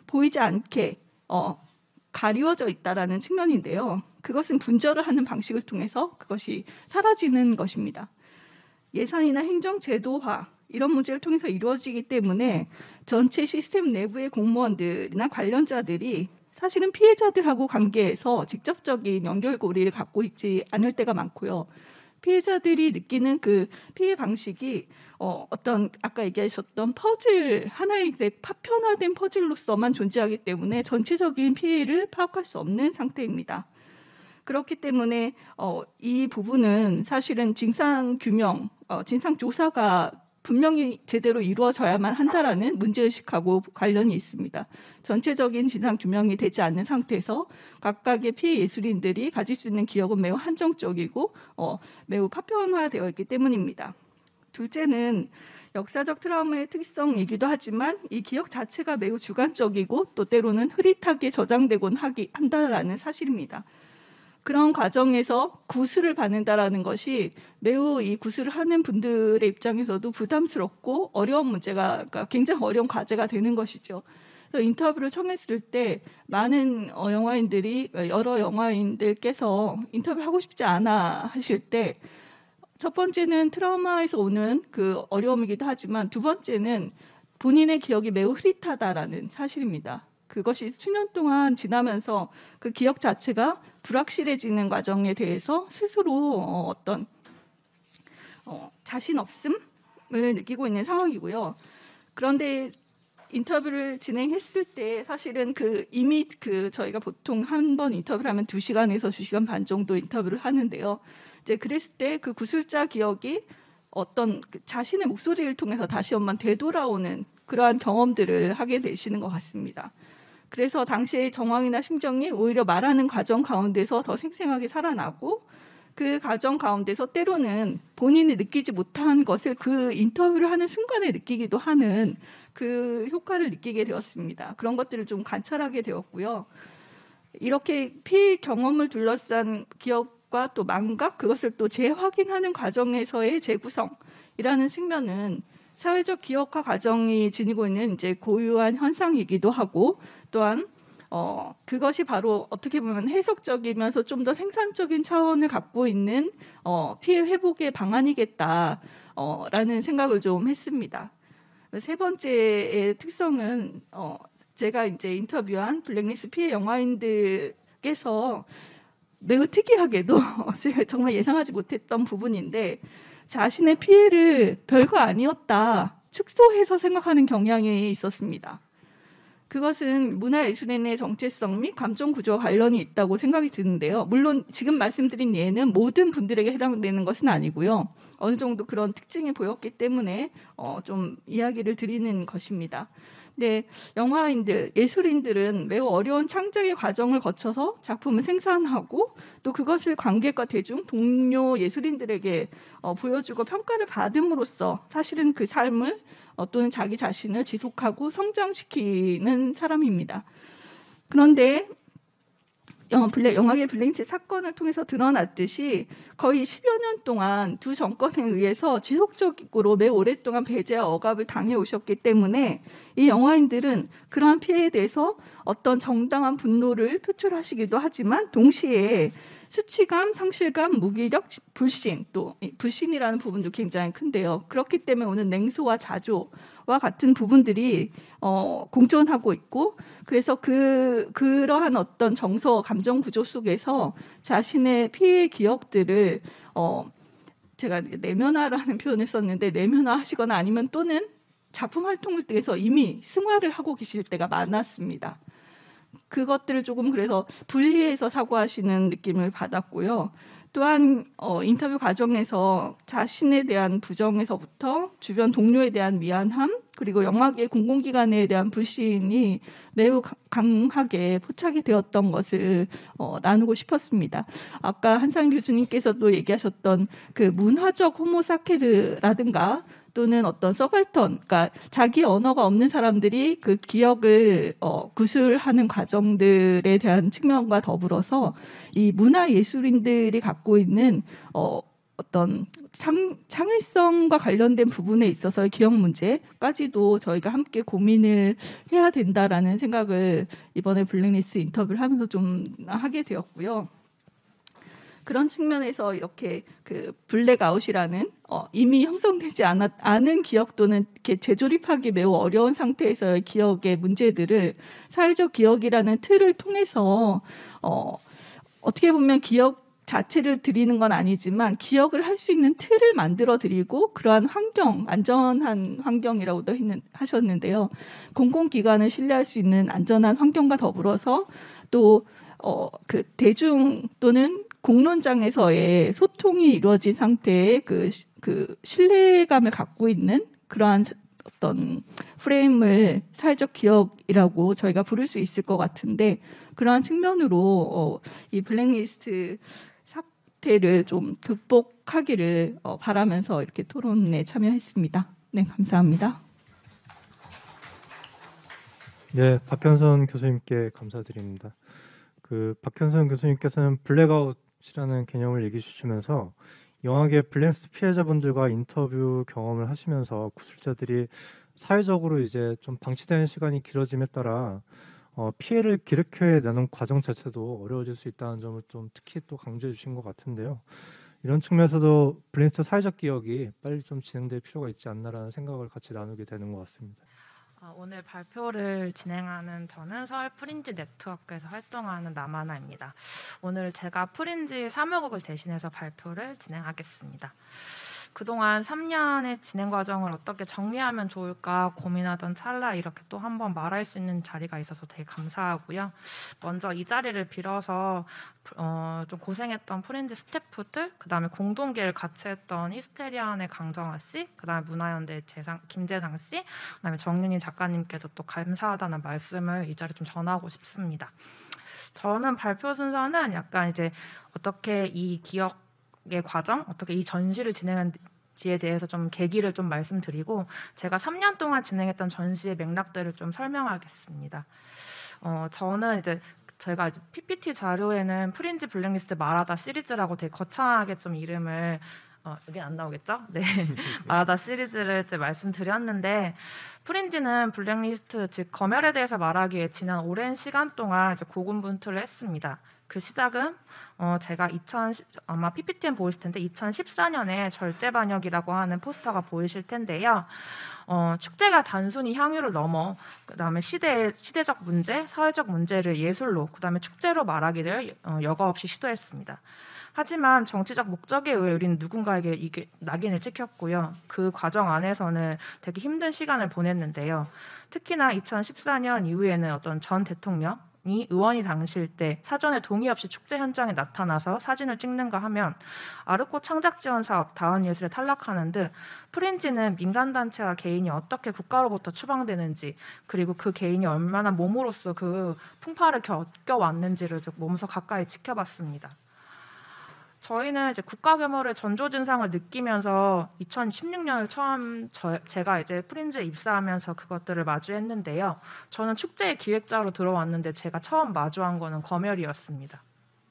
보이지 않게 가리워져 있다라는 측면인데요. 그것은 분절을 하는 방식을 통해서 그것이 사라지는 것입니다. 예산이나 행정 제도화 이런 문제를 통해서 이루어지기 때문에 전체 시스템 내부의 공무원들이나 관련자들이 사실은 피해자들하고 관계에서 직접적인 연결고리를 갖고 있지 않을 때가 많고요. 피해자들이 느끼는 그 피해 방식이 어떤 아까 얘기하셨던 퍼즐 하나의 파편화된 퍼즐로서만 존재하기 때문에 전체적인 피해를 파악할 수 없는 상태입니다. 그렇기 때문에 이 부분은 사실은 진상 규명, 진상 조사가 분명히 제대로 이루어져야만 한다라는 문제의식하고 관련이 있습니다. 전체적인 진상 규명이 되지 않는 상태에서 각각의 피해 예술인들이 가질 수 있는 기억은 매우 한정적이고 매우 파편화되어 있기 때문입니다. 둘째는 역사적 트라우마의 특성이기도 하지만 이 기억 자체가 매우 주관적이고 또 때로는 흐릿하게 저장되곤 한다라는 사실입니다. 그런 과정에서 구술을 받는다라는 것이 매우 이 구술을 하는 분들의 입장에서도 부담스럽고 어려운 문제가 그러니까 굉장히 어려운 과제가 되는 것이죠. 그래서 인터뷰를 청했을 때 많은 영화인들이 여러 영화인들께서 인터뷰를 하고 싶지 않아 하실 때 첫 번째는 트라우마에서 오는 그 어려움이기도 하지만 두 번째는 본인의 기억이 매우 흐릿하다라는 사실입니다. 그것이 수년 동안 지나면서 그 기억 자체가 불확실해지는 과정에 대해서 스스로 어떤 자신 없음을 느끼고 있는 상황이고요. 그런데 인터뷰를 진행했을 때 사실은 이미 저희가 보통 한 번 인터뷰를 하면 2시간에서 2시간 반 정도 인터뷰를 하는데요. 이제 그랬을 때 그 구술자 기억이 어떤 자신의 목소리를 통해서 다시 한번 되돌아오는 그러한 경험들을 하게 되시는 것 같습니다. 그래서 당시의 정황이나 심정이 오히려 말하는 과정 가운데서 더 생생하게 살아나고 그 과정 가운데서 때로는 본인이 느끼지 못한 것을 그 인터뷰를 하는 순간에 느끼기도 하는 그 효과를 느끼게 되었습니다. 그런 것들을 좀 관찰하게 되었고요. 이렇게 피해 경험을 둘러싼 기억과 또 망각, 그것을 또 재확인하는 과정에서의 재구성이라는 측면은 사회적 기억화 과정이 지니고 있는 이제 고유한 현상이기도 하고 또한 그것이 바로 어떻게 보면 해석적이면서 좀 더 생산적인 차원을 갖고 있는 피해 회복의 방안이겠다라는 생각을 좀 했습니다. 세 번째의 특성은 제가 이제 인터뷰한 블랙리스트 피해 영화인들께서 매우 특이하게도 제가 정말 예상하지 못했던 부분인데 자신의 피해를 별거 아니었다 축소해서 생각하는 경향이 있었습니다. 그것은 문화예술인의 정체성 및 감정 구조와 관련이 있다고 생각이 드는데요. 물론 지금 말씀드린 예는 모든 분들에게 해당되는 것은 아니고요. 어느 정도 그런 특징이 보였기 때문에 좀 이야기를 드리는 것입니다. 네, 영화인들, 예술인들은 매우 어려운 창작의 과정을 거쳐서 작품을 생산하고 또 그것을 관객과 대중, 동료 예술인들에게 보여주고 평가를 받음으로써 사실은 그 삶을 또는 자기 자신을 지속하고 성장시키는 사람입니다. 그런데 영화계 블랙리스트 사건을 통해서 드러났듯이 거의 10여 년 동안 두 정권에 의해서 지속적으로 매우 오랫동안 배제와 억압을 당해오셨기 때문에 이 영화인들은 그러한 피해에 대해서 어떤 정당한 분노를 표출하시기도 하지만 동시에 수치감, 상실감, 무기력, 불신, 또 불신이라는 부분도 굉장히 큰데요. 그렇기 때문에 오는 냉소와 자조와 같은 부분들이 공존하고 있고 그래서 그러한 어떤 정서, 감정 구조 속에서 자신의 피해 기억들을 제가 내면화라는 표현을 썼는데 내면화하시거나 아니면 또는 작품 활동을 통해서 이미 승화를 하고 계실 때가 많았습니다. 그것들을 조금 그래서 분리해서 사고하시는 느낌을 받았고요. 또한 인터뷰 과정에서 자신에 대한 부정에서부터 주변 동료에 대한 미안함 그리고 영화계 공공기관에 대한 불신이 매우 강하게 포착이 되었던 것을 나누고 싶었습니다. 아까 한상희 교수님께서도 얘기하셨던 그 문화적 호모사케르라든가 또는 어떤 서발턴, 그러니까 자기 언어가 없는 사람들이 그 기억을 구술하는 과정들에 대한 측면과 더불어서 이 문화 예술인들이 갖고 있는 어떤 창의성과 관련된 부분에 있어서의 기억 문제까지도 저희가 함께 고민을 해야 된다라는 생각을 이번에 블랙리스트 인터뷰를 하면서 좀 하게 되었고요. 그런 측면에서 이렇게 그 블랙아웃이라는 이미 형성되지 않은 기억 또는 이렇게 재조립하기 매우 어려운 상태에서의 기억의 문제들을 사회적 기억이라는 틀을 통해서 어떻게 보면 기억 자체를 드리는 건 아니지만 기억을 할 수 있는 틀을 만들어 드리고 그러한 환경, 안전한 환경이라고도 하셨는데요. 공공기관을 신뢰할 수 있는 안전한 환경과 더불어서 또 그 대중 또는 공론장에서의 소통이 이루어진 상태의 그 신뢰감을 갖고 있는 그러한 어떤 프레임을 사회적 기억이라고 저희가 부를 수 있을 것 같은데 그러한 측면으로 이 블랙리스트 사태를 좀 극복하기를 바라면서 이렇게 토론에 참여했습니다. 네, 감사합니다. 네, 박현선 교수님께 감사드립니다. 박현선 교수님께서는 블랙아웃이라는 개념을 얘기해 주시면서 영화계 블랙리스트 피해자분들과 인터뷰 경험을 하시면서 구술자들이 사회적으로 이제 좀 방치되는 시간이 길어짐에 따라 피해를 기록해내는 과정 자체도 어려워질 수 있다는 점을 좀 특히 또 강조해 주신 것 같은데요. 이런 측면에서도 블랙리스트 사회적 기억이 빨리 좀 진행될 필요가 있지 않나라는 생각을 같이 나누게 되는 것 같습니다. 오늘 발표를 진행하는 저는 서울 프린지 네트워크에서 활동하는 남하나입니다. 오늘 제가 프린지 사무국을 대신해서 발표를 진행하겠습니다. 그동안 3년의 진행 과정을 어떻게 정리하면 좋을까 고민하던 찰나 이렇게 또 한번 말할 수 있는 자리가 있어서 되게 감사하고요. 먼저 이 자리를 빌어서 좀 고생했던 프린지 스태프들, 그다음에 공동계를 같이 했던 히스테리안의 강정아 씨, 그다음에 문화연대 김재상 씨, 그다음에 정윤희 작가님께도 또 감사하다는 말씀을 이 자리에 좀 전하고 싶습니다. 저는 발표 순서는 약간 이제 어떻게 이 기억의 과정, 어떻게 이 전시를 진행한지에 대해서 좀 계기를 좀 말씀드리고 제가 3년 동안 진행했던 전시의 맥락들을 좀 설명하겠습니다. 저는 이제 저희가 이제 PPT 자료에는 프린지 블랙리스트 말하다 시리즈라고 되게 거창하게 좀 이름을 여기 안 나오겠죠? 네, 말하다 시리즈를 이제 말씀드렸는데 프린지는 블랙리스트 즉 검열에 대해서 말하기 위해 지난 오랜 시간 동안 이제 고군분투를 했습니다. 그 시작은 제가 아마 PPT는 보이실 텐데 2014년에 절대반역이라고 하는 포스터가 보이실 텐데요. 축제가 단순히 향유를 넘어 그다음에 시대적 문제, 사회적 문제를 예술로 그다음에 축제로 말하기를 여과 없이 시도했습니다. 하지만 정치적 목적에 의해 우리는 누군가에게 이게 낙인을 찍혔고요. 그 과정 안에서는 되게 힘든 시간을 보냈는데요. 특히나 2014년 이후에는 어떤 전 대통령이 의원이 당시일 때 사전에 동의 없이 축제 현장에 나타나서 사진을 찍는가 하면 아르코 창작 지원 사업 다원예술에 탈락하는 듯 프린지는 민간단체와 개인이 어떻게 국가로부터 추방되는지 그리고 그 개인이 얼마나 몸으로써 그 풍파를 겪어왔는지를 몸소 가까이 지켜봤습니다. 저희는 이제 국가 규모의 전조 증상을 느끼면서 2016년을 처음 제가 이제 프린지에 입사하면서 그것들을 마주했는데요. 저는 축제의 기획자로 들어왔는데 제가 처음 마주한 거는 검열이었습니다.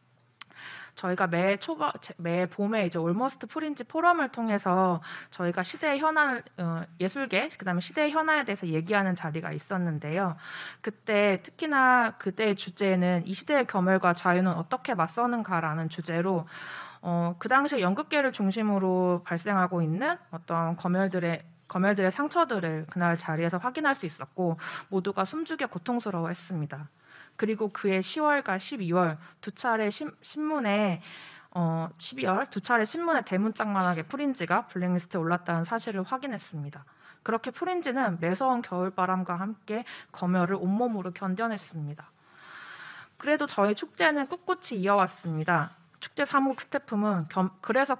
저희가 매 봄에 이제 올머스트 프린지 포럼을 통해서 저희가 시대의 현안, 예술계, 그다음에 시대의 현안에 대해서 얘기하는 자리가 있었는데요. 그때 특히나 그때의 주제는 이 시대의 검열과 자유는 어떻게 맞서는가라는 주제로 그 당시 연극계를 중심으로 발생하고 있는 어떤 검열들의 상처들을 그날 자리에서 확인할 수 있었고 모두가 숨죽여 고통스러워했습니다. 그리고 그해 10월과 12월 두 차례 신문에 12월 두 차례 신문에 대문짝만하게 프린지가 블랙리스트에 올랐다는 사실을 확인했습니다. 그렇게 프린지는 매서운 겨울바람과 함께 검열을 온몸으로 견뎌냈습니다. 그래도 저희 축제는 꿋꿋이 이어왔습니다. 축제 사무국 스태프는 그래서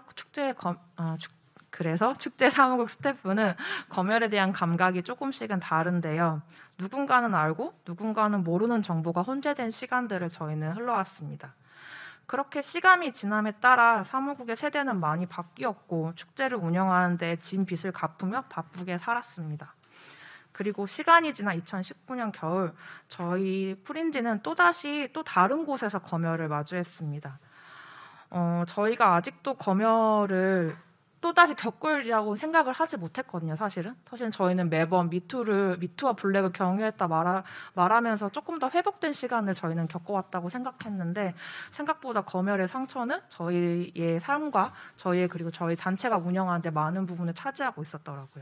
축제 사무국 스태프는 검열에 대한 감각이 조금씩은 다른데요. 누군가는 알고 누군가는 모르는 정보가 혼재된 시간들을 저희는 흘러왔습니다. 그렇게 시간이 지남에 따라 사무국의 세대는 많이 바뀌었고 축제를 운영하는 데 진 빚을 갚으며 바쁘게 살았습니다. 그리고 시간이 지나 2019년 겨울 저희 프린지는 또 다른 곳에서 검열을 마주했습니다. 저희가 아직도 검열을 또다시 겪으리라고 생각을 하지 못했거든요. 사실은 저희는 매번 미투와 블랙을 경유했다 말하면서 조금 더 회복된 시간을 저희는 겪어왔다고 생각했는데 생각보다 검열의 상처는 저희의 삶과 그리고 저희 단체가 운영하는 데 많은 부분을 차지하고 있었더라고요.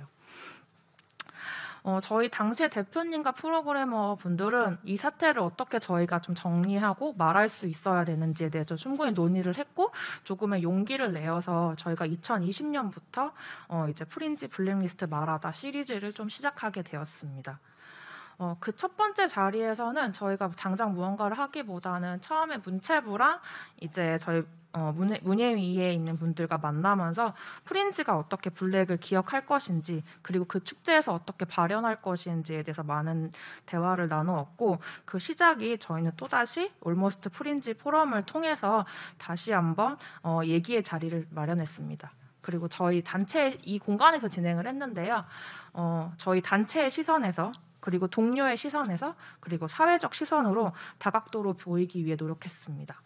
저희 당시의 대표님과 프로그래머 분들은 이 사태를 어떻게 저희가 좀 정리하고 말할 수 있어야 되는지에 대해서 충분히 논의를 했고 조금의 용기를 내어서 저희가 2020년부터 이제 프린지 블랙리스트 말하다 시리즈를 좀 시작하게 되었습니다. 그 첫 번째 자리에서는 저희가 당장 무언가를 하기보다는 처음에 문체부랑 이제 저희 문예위에 있는 분들과 만나면서 프린지가 어떻게 블랙을 기억할 것인지 그리고 그 축제에서 어떻게 발현할 것인지에 대해서 많은 대화를 나누었고 그 시작이 저희는 또다시 올머스트 프린지 포럼을 통해서 다시 한번 얘기의 자리를 마련했습니다. 그리고 저희 단체 이 공간에서 진행을 했는데요. 저희 단체의 시선에서 그리고 동료의 시선에서 그리고 사회적 시선으로 다각도로 보이기 위해 노력했습니다.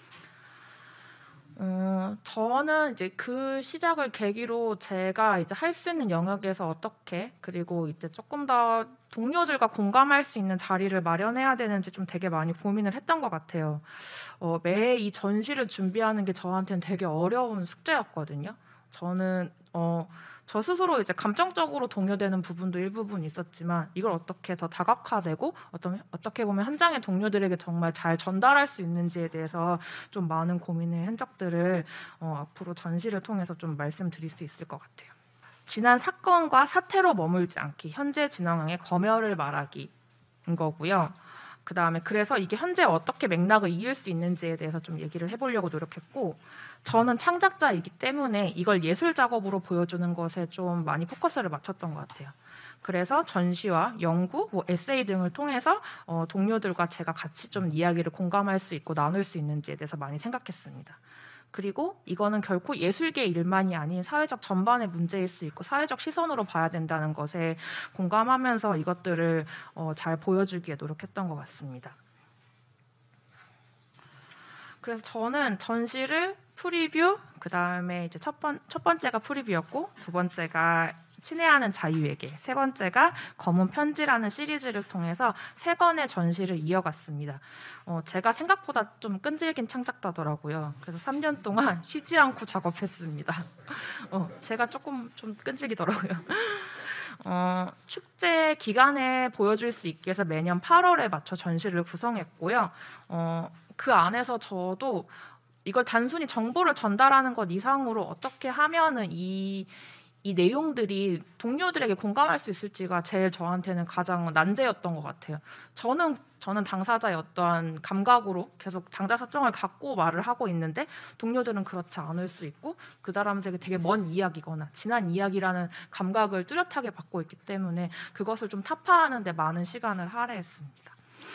저는 이제 그 시작을 계기로 제가 이제 할 수 있는 영역에서 어떻게 그리고 이제 조금 더 동료들과 공감할 수 있는 자리를 마련해야 되는지 좀 되게 많이 고민을 했던 것 같아요. 매해 이 전시를 준비하는 게 저한테는 되게 어려운 숙제였거든요. 저는 저 스스로 이제 감정적으로 동요되는 부분도 일부분 있었지만 이걸 어떻게 더 다각화되고 어떻게 보면 현장의 동료들에게 정말 잘 전달할 수 있는지에 대해서 좀 많은 고민의 흔적들을 앞으로 전시를 통해서 좀 말씀드릴 수 있을 것 같아요. 지난 사건과 사태로 머물지 않기, 현재 진행형의 검열을 말하기인 거고요. 그다음에 그래서 이게 현재 어떻게 맥락을 이을 수 있는지에 대해서 좀 얘기를 해보려고 노력했고 저는 창작자이기 때문에 이걸 예술 작업으로 보여주는 것에 좀 많이 포커스를 맞췄던 것 같아요. 그래서 전시와 연구, 에세이 등을 통해서 동료들과 제가 같이 좀 이야기를 공감할 수 있고 나눌 수 있는지에 대해서 많이 생각했습니다. 그리고 이거는 결코 예술계 일만이 아닌 사회적 전반의 문제일 수 있고 사회적 시선으로 봐야 된다는 것에 공감하면서 이것들을 잘 보여주기에 노력했던 것 같습니다. 그래서 저는 전시를 프리뷰, 그 다음에 이제 첫 번째가 프리뷰였고 두 번째가 친애하는 자유에게, 세 번째가 검은 편지라는 시리즈를 통해서 3번의 전시를 이어갔습니다. 제가 생각보다 좀 끈질긴 창작자더라고요. 그래서 3년 동안 쉬지 않고 작업했습니다. 제가 조금 좀 끈질기더라고요. 축제 기간에 보여줄 수 있게 해서 매년 8월에 맞춰 전시를 구성했고요. 그 안에서 저도 이걸 단순히 정보를 전달하는 것 이상으로 어떻게 하면은 이 내용들이 동료들에게 공감할 수 있을지가 제일 저한테는 가장 난제였던 것 같아요. 저는 당사자의 어떠한 감각으로 계속 당사 사정을 갖고 말을 하고 있는데 동료들은 그렇지 않을 수 있고 그 사람들에게 되게 먼 이야기거나 지난 이야기라는 감각을 뚜렷하게 받고 있기 때문에 그것을 좀 타파하는 데 많은 시간을 할애했습니다.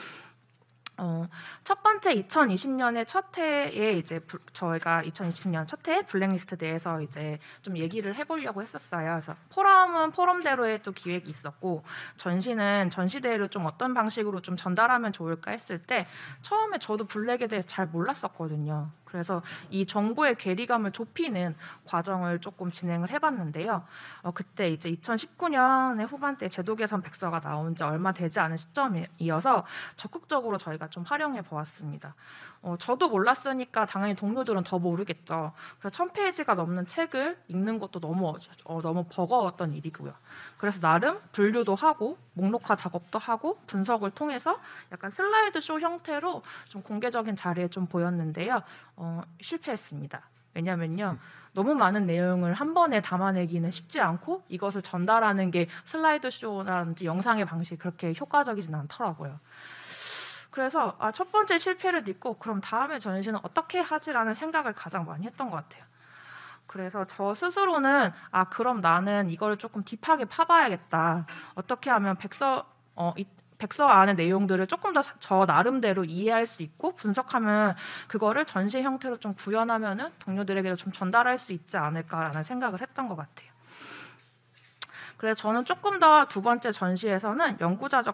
첫 번째 2020년의 첫 해에 이제 저희가 2020년 첫 해 블랙리스트 대해서 이제 좀 얘기를 해보려고 했었어요. 그래서 포럼은 포럼대로의 또 기획이 있었고 전시는 전시대로 좀 어떤 방식으로 좀 전달하면 좋을까 했을 때 처음에 저도 블랙에 대해 잘 몰랐었거든요. 그래서 이 정보의 괴리감을 좁히는 과정을 조금 진행을 해봤는데요. 그때 이제 2019년의 후반때 제도 개선 백서가 나온 지 얼마 되지 않은 시점이어서 적극적으로 저희가 좀 활용해 보았습니다. 저도 몰랐으니까 당연히 동료들은 더 모르겠죠. 그래서 1000페이지가 넘는 책을 읽는 것도 너무 버거웠던 일이고요. 그래서 나름 분류도 하고 목록화 작업도 하고 분석을 통해서 약간 슬라이드쇼 형태로 좀 공개적인 자리에 좀 보였는데요. 실패했습니다. 왜냐면요. 너무 많은 내용을 한 번에 담아내기는 쉽지 않고 이것을 전달하는 게 슬라이드쇼라든지 영상의 방식이 그렇게 효과적이진 않더라고요. 그래서 첫 번째 실패를 딛고 그럼 다음에 전시는 어떻게 하지라는 생각을 가장 많이 했던 것 같아요. 그래서 저 스스로는 그럼 나는 이걸 조금 딥하게 파봐야겠다. 어떻게 하면 백서 안의 내용들을 조금 더 저 나름대로 이해할 수 있고 분석하면 그거를 전시 형태로 좀 구현하면은 동료들에게도 좀 전달할 수 있지 않을까라는 생각을 했던 것 같아요. 그래서 저는 조금 더 두 번째 전시에서는 연구자적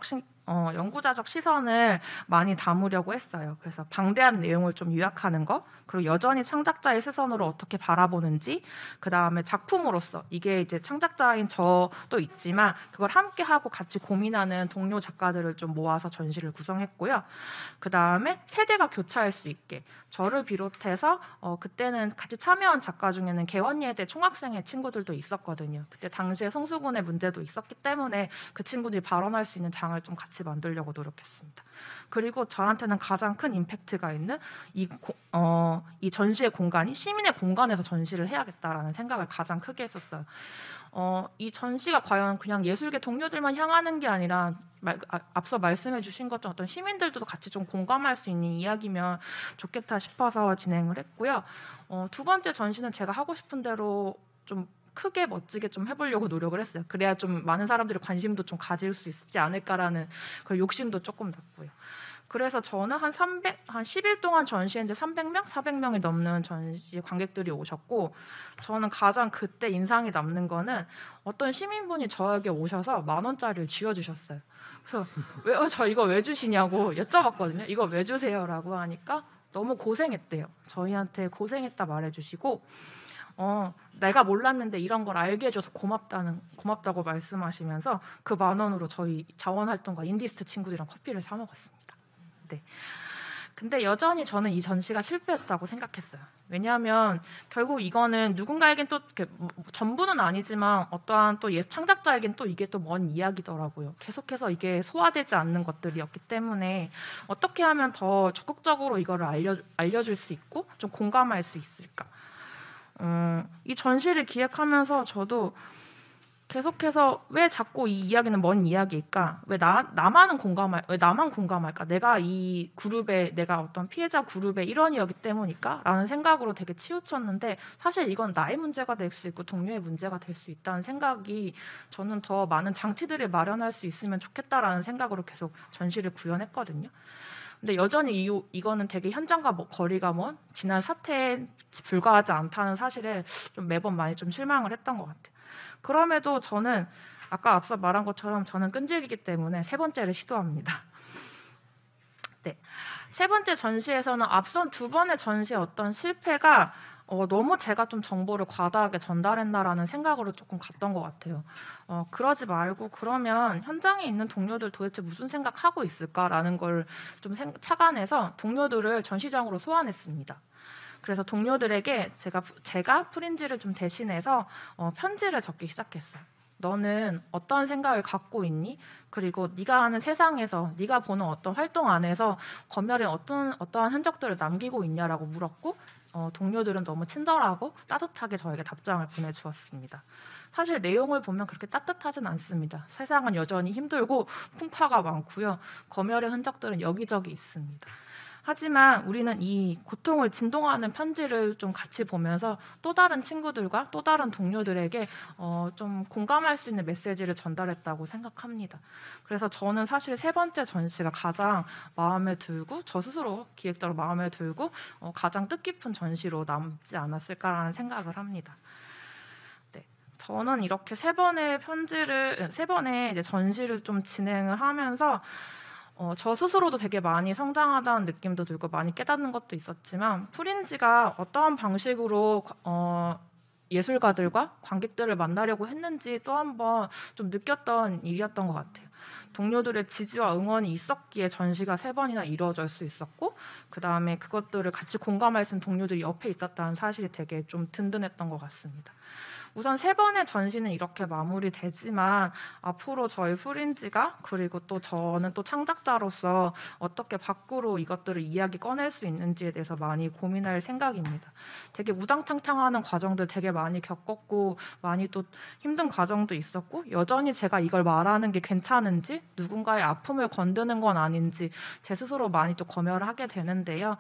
연구자적 시선을 많이 담으려고 했어요. 그래서 방대한 내용을 좀 요약하는 거, 그리고 여전히 창작자의 시선으로 어떻게 바라보는지, 그 다음에 작품으로서 이게 이제 창작자인 저도 있지만 그걸 함께 하고 같이 고민하는 동료 작가들을 좀 모아서 전시를 구성했고요. 그 다음에 세대가 교차할 수 있게 저를 비롯해서 그때는 같이 참여한 작가 중에는 개원예대 총학생의 친구들도 있었거든요. 그때 당시에 성수군의 문제도 있었기 때문에 그 친구들이 발언할 수 있는 장을 좀 같이 만들려고 노력했습니다. 그리고 저한테는 가장 큰 임팩트가 있는 이 전시의 공간이 시민의 공간에서 전시를 해야겠다라는 생각을 가장 크게 했었어요. 이 전시가 과연 그냥 예술계 동료들만 향하는 게 아니라 앞서 말씀해 주신 것처럼 어떤 시민들도 같이 좀 공감할 수 있는 이야기면 좋겠다 싶어서 진행을 했고요. 두 번째 전시는 제가 하고 싶은 대로 좀 크게 멋지게 좀 해보려고 노력을 했어요. 그래야 좀 많은 사람들이 관심도 좀 가질 수 있지 않을까라는 그 욕심도 조금 났고요. 그래서 저는 한 10일 동안 전시했는데 300명, 400명이 넘는 전시 관객들이 오셨고, 저는 가장 그때 인상이 남는 거는 어떤 시민분이 저에게 오셔서 10,000원짜리를 쥐어주셨어요. 그래서 저 이거 왜 주시냐고 여쭤봤거든요. 이거 왜 주세요라고 하니까 너무 고생했대요. 저희한테 고생했다 말해주시고, 내가 몰랐는데 이런 걸 알게 해줘서 고맙다고 말씀하시면서 그 10,000원으로 저희 자원활동가 인디스트 친구들이랑 커피를 사 먹었습니다. 네. 근데 여전히 저는 이 전시가 실패했다고 생각했어요. 왜냐하면 결국 이거는 누군가에겐 또 전부는 아니지만 어떠한 또 창작자에겐 또 이게 또 먼 이야기더라고요. 계속해서 이게 소화되지 않는 것들이었기 때문에 어떻게 하면 더 적극적으로 이거를 알려줄 수 있고 좀 공감할 수 있을까? 이 전시를 기획하면서 저도 계속해서 왜 자꾸 이 이야기는 먼 이야기일까? 왜 나만 공감할까? 내가 이 그룹에, 내가 어떤 피해자 그룹의 일원이었기 때문일까? 라는 생각으로 되게 치우쳤는데, 사실 이건 나의 문제가 될 수 있고 동료의 문제가 될 수 있다는 생각이, 저는 더 많은 장치들을 마련할 수 있으면 좋겠다라는 생각으로 계속 전시를 구현했거든요. 근데 여전히 이거는 되게 현장과 거리가 먼 지난 사태에 불과하지 않다는 사실에 좀 매번 많이 좀 실망을 했던 것 같아요. 그럼에도 저는 아까 앞서 말한 것처럼 저는 끈질기기 때문에 세 번째를 시도합니다. 네, 세 번째 전시에서는 앞선 두 번의 전시의 어떤 실패가 너무 제가 좀 정보를 과다하게 전달했나라는 생각으로 조금 갔던 것 같아요. 그러지 말고 그러면 현장에 있는 동료들 도대체 무슨 생각하고 있을까라는 걸 좀 착안해서 동료들을 전시장으로 소환했습니다. 그래서 동료들에게 제가 프린지를 좀 대신해서 편지를 적기 시작했어요. 너는 어떤 생각을 갖고 있니? 그리고 네가 하는 세상에서 네가 보는 어떤 활동 안에서 검열에 어떠한 흔적들을 남기고 있냐라고 물었고, 동료들은 너무 친절하고 따뜻하게 저에게 답장을 보내주었습니다. 사실 내용을 보면 그렇게 따뜻하진 않습니다. 세상은 여전히 힘들고 풍파가 많고요. 검열의 흔적들은 여기저기 있습니다. 하지만 우리는 이 고통을 진동하는 편지를 좀 같이 보면서 또 다른 친구들과 또 다른 동료들에게 좀 공감할 수 있는 메시지를 전달했다고 생각합니다. 그래서 저는 사실 세 번째 전시가 가장 마음에 들고, 저 스스로 기획자로 마음에 들고 가장 뜻깊은 전시로 남지 않았을까라는 생각을 합니다. 네, 저는 이렇게 세 번의 이제 전시를 좀 진행을 하면서 저 스스로도 되게 많이 성장하다는 느낌도 들고 많이 깨닫는 것도 있었지만, 프린지가 어떠한 방식으로 예술가들과 관객들을 만나려고 했는지 또 한 번 좀 느꼈던 일이었던 것 같아요. 동료들의 지지와 응원이 있었기에 전시가 3번이나 이루어질 수 있었고, 그 다음에 그것들을 같이 공감할 수 있는 동료들이 옆에 있었다는 사실이 되게 좀 든든했던 것 같습니다. 우선 3번의 전시는 이렇게 마무리되지만, 앞으로 저희 프린지가, 그리고 또 저는 또 창작자로서 어떻게 밖으로 이것들을 이야기 꺼낼 수 있는지에 대해서 많이 고민할 생각입니다. 되게 우당탕탕하는 과정들 되게 많이 겪었고, 많이 또 힘든 과정도 있었고, 여전히 제가 이걸 말하는 게 괜찮은지, 누군가의 아픔을 건드는 건 아닌지 제 스스로 많이 또 검열을 하게 되는데요.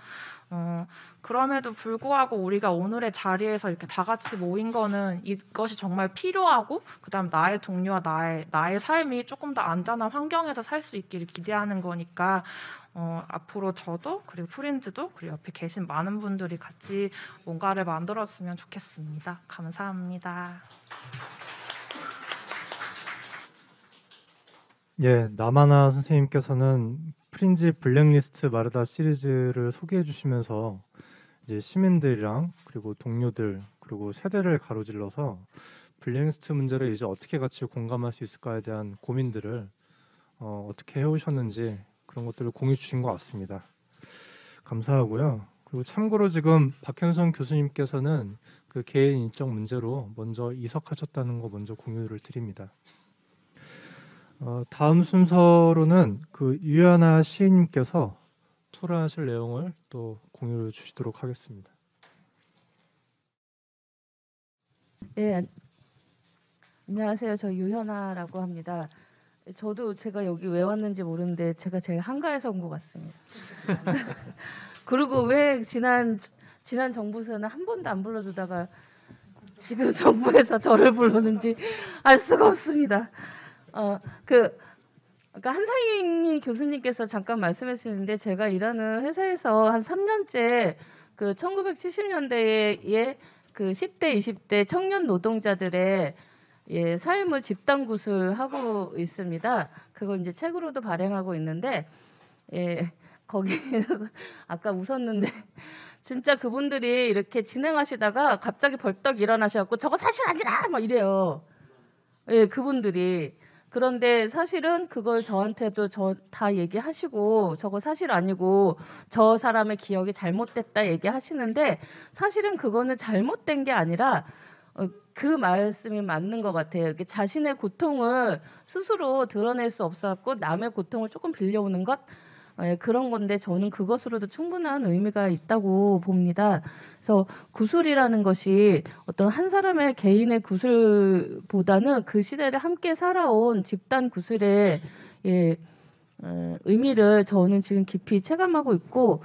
그럼에도 불구하고 우리가 오늘의 자리에서 이렇게 다 같이 모인 거는 이것이 정말 필요하고, 그다음 나의 동료와 나의 삶이 조금 더 안전한 환경에서 살 수 있기를 기대하는 거니까, 앞으로 저도, 그리고 프린즈도, 그리고 옆에 계신 많은 분들이 같이 뭔가를 만들었으면 좋겠습니다. 감사합니다. 예, 나마나 선생님께서는 프린지 블랙리스트 마르다 시리즈를 소개해 주시면서 이제 시민들이랑 그리고 동료들 그리고 세대를 가로질러서 블랙리스트 문제를 이제 어떻게 같이 공감할 수 있을까에 대한 고민들을 어떻게 해오셨는지 그런 것들을 공유 주신 것 같습니다. 감사하고요. 그리고 참고로 지금 박현성 교수님께서는 그 개인 인적 문제로 먼저 이석하셨다는 거 먼저 공유를 드립니다. 다음 순서로는 그 유연아 시인님께서 토론하실 내용을 또 공유해 주시도록 하겠습니다. 네, 안녕하세요. 저 유현아라고 합니다. 저도 제가 여기 왜 왔는지 모르는데 제가 제일 한가해서 온 것 같습니다. 그리고 왜 지난 정부에서는 한 번도 안 불러주다가 지금 정부에서 저를 부르는지 알 수가 없습니다. 아까 한상희 교수님께서 잠깐 말씀해 주셨는데 제가 일하는 회사에서 한 3년째 그 1970년대에 그 10대, 20대 청년 노동자들의 삶을 집단 구술하고 있습니다. 그걸 이제 책으로도 발행하고 있는데 거기 아까 웃었는데 진짜 그분들이 이렇게 진행하시다가 갑자기 벌떡 일어나셔갖고 저거 사실 아니라 막 이래요. 그분들이. 그런데 사실은 그걸 저한테도 다 얘기하시고 저거 사실 아니고 저 사람의 기억이 잘못됐다 얘기하시는데 사실은 그거는 잘못된 게 아니라 그 말씀이 맞는 것 같아요. 자신의 고통을 스스로 드러낼 수 없었고 남의 고통을 조금 빌려오는 것 그런 건데 저는 그것으로도 충분한 의미가 있다고 봅니다. 그래서 구술이라는 것이 어떤 한 사람의 개인의 구술보다는 그 시대를 함께 살아온 집단 구술의 의미를 저는 지금 깊이 체감하고 있고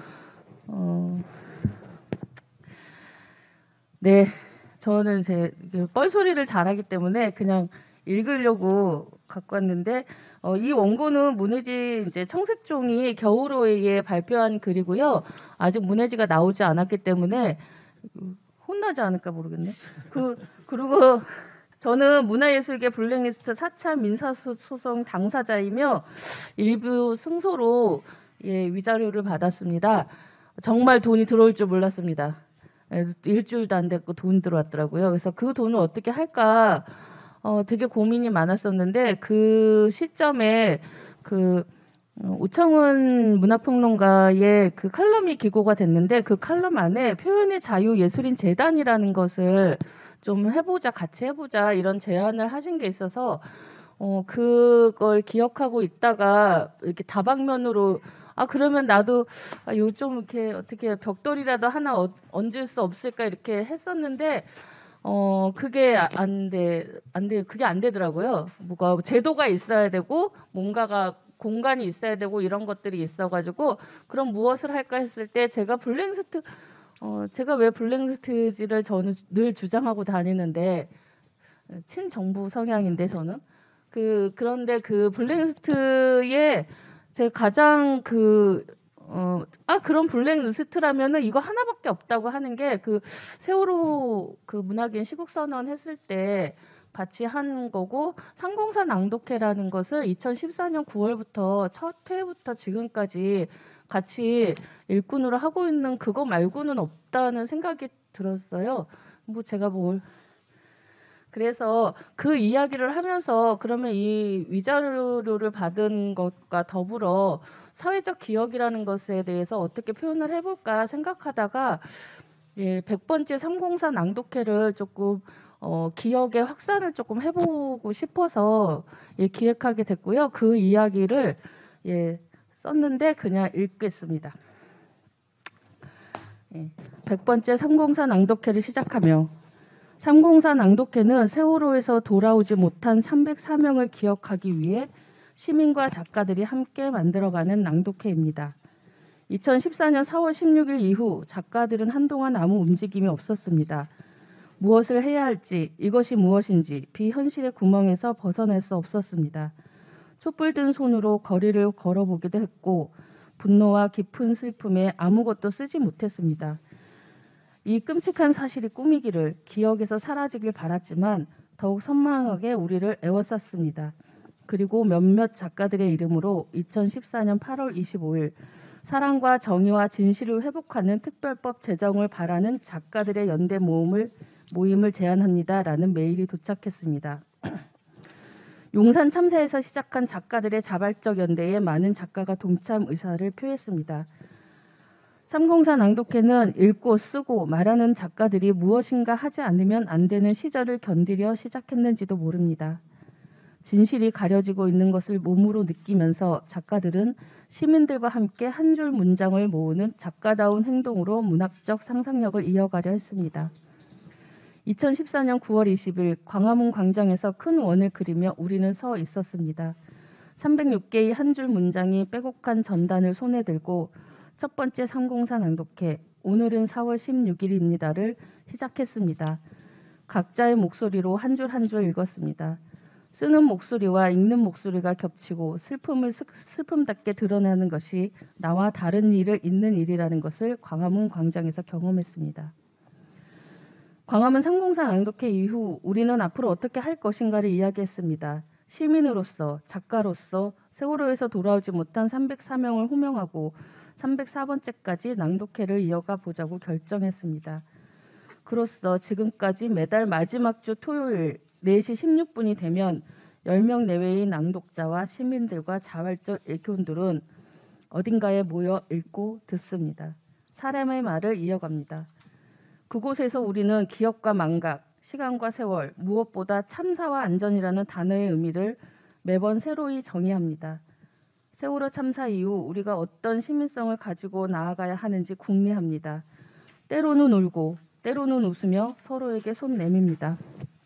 네, 저는 제 뻘소리를 잘하기 때문에 그냥 읽으려고 갖고 왔는데 이 원고는 문혜지 이제 청색종이 겨울호에 발표한 글이고요. 아직 문혜지가 나오지 않았기 때문에 혼나지 않을까 모르겠네. 그리고 저는 문화예술계 블랙리스트 4차 민사소송 당사자이며 일부 승소로 위자료를 받았습니다. 정말 돈이 들어올 줄 몰랐습니다. 일주일도 안 됐고 돈 들어왔더라고요. 그래서 그 돈을 어떻게 할까 되게 고민이 많았었는데 그 시점에 그 오창훈 문학평론가의 그 칼럼이 기고가 됐는데 그 칼럼 안에 표현의 자유 예술인 재단이라는 것을 좀 해보자, 같이 해보자 이런 제안을 하신 게 있어서 그걸 기억하고 있다가 이렇게 다방면으로 그러면 나도 좀 이렇게 어떻게 벽돌이라도 하나 얹을 수 없을까 이렇게 했었는데 그게 그게 안 되더라고요. 뭐가 제도가 있어야 되고 뭔가가 공간이 있어야 되고 이런 것들이 있어가지고 그럼 무엇을 할까 했을 때 제가 제가 왜 블랙리스트지를 저는 늘 주장하고 다니는데 친정부 성향인데 저는 그런데 그 블랙리스트에 제가 가장 그런 블랙리스트라면은 이거 하나밖에 없다고 하는 게 그 세월호 그 문학인 시국선언 했을 때 같이 한 거고 상공사 낭독회라는 것을 2014년 9월부터 첫 회부터 지금까지 같이 일꾼으로 하고 있는 그거 말고는 없다는 생각이 들었어요. 그래서 그 이야기를 하면서 그러면 이 위자료를 받은 것과 더불어 사회적 기억이라는 것에 대해서 어떻게 표현을 해볼까 생각하다가 100번째 304 낭독회를 조금 기억의 확산을 조금 해보고 싶어서 기획하게 됐고요. 그 이야기를 썼는데 그냥 읽겠습니다. 100번째 304 낭독회를 시작하며 304 낭독회는 세월호에서 돌아오지 못한 304명을 기억하기 위해 시민과 작가들이 함께 만들어가는 낭독회입니다. 2014년 4월 16일 이후 작가들은 한동안 아무 움직임이 없었습니다. 무엇을 해야 할지, 이것이 무엇인지 비현실의 구멍에서 벗어날 수 없었습니다. 촛불 든 손으로 거리를 걸어보기도 했고 분노와 깊은 슬픔에 아무것도 쓰지 못했습니다. 이 끔찍한 사실이 꿈이기를 기억에서 사라지길 바랐지만 더욱 선망하게 우리를 애워쌌습니다. 그리고 몇몇 작가들의 이름으로 2014년 8월 25일 사랑과 정의와 진실을 회복하는 특별법 제정을 바라는 작가들의 연대 모임을 제안합니다라는 메일이 도착했습니다. 용산 참사에서 시작한 작가들의 자발적 연대에 많은 작가가 동참 의사를 표했습니다. 304 낭독회는 읽고 쓰고 말하는 작가들이 무엇인가 하지 않으면 안 되는 시절을 견디려 시작했는지도 모릅니다. 진실이 가려지고 있는 것을 몸으로 느끼면서 작가들은 시민들과 함께 한 줄 문장을 모으는 작가다운 행동으로 문학적 상상력을 이어가려 했습니다. 2014년 9월 20일 광화문 광장에서 큰 원을 그리며 우리는 서 있었습니다. 306개의 한 줄 문장이 빼곡한 전단을 손에 들고 첫 번째 304 낭독회 오늘은 4월 16일입니다를 시작했습니다. 각자의 목소리로 한 줄 한 줄 읽었습니다. 쓰는 목소리와 읽는 목소리가 겹치고 슬픔을 슬픔답게 드러나는 것이 나와 다른 일을 읽는 일이라는 것을 광화문 광장에서 경험했습니다. 광화문 304 낭독회 이후 우리는 앞으로 어떻게 할 것인가를 이야기했습니다. 시민으로서, 작가로서 세월호에서 돌아오지 못한 304명을 호명하고 304번째까지 낭독회를 이어가 보자고 결정했습니다. 그로써 지금까지 매달 마지막 주 토요일 4시 16분이 되면 10명 내외의 낭독자와 시민들과 자발적 일꾼들은 어딘가에 모여 읽고 듣습니다. 사람의 말을 이어갑니다. 그곳에서 우리는 기억과 망각, 시간과 세월, 무엇보다 참사와 안전이라는 단어의 의미를 매번 새로이 정의합니다. 세월호 참사 이후 우리가 어떤 시민성을 가지고 나아가야 하는지 궁리합니다. 때로는 울고 때로는 웃으며 서로에게 손 내밉니다.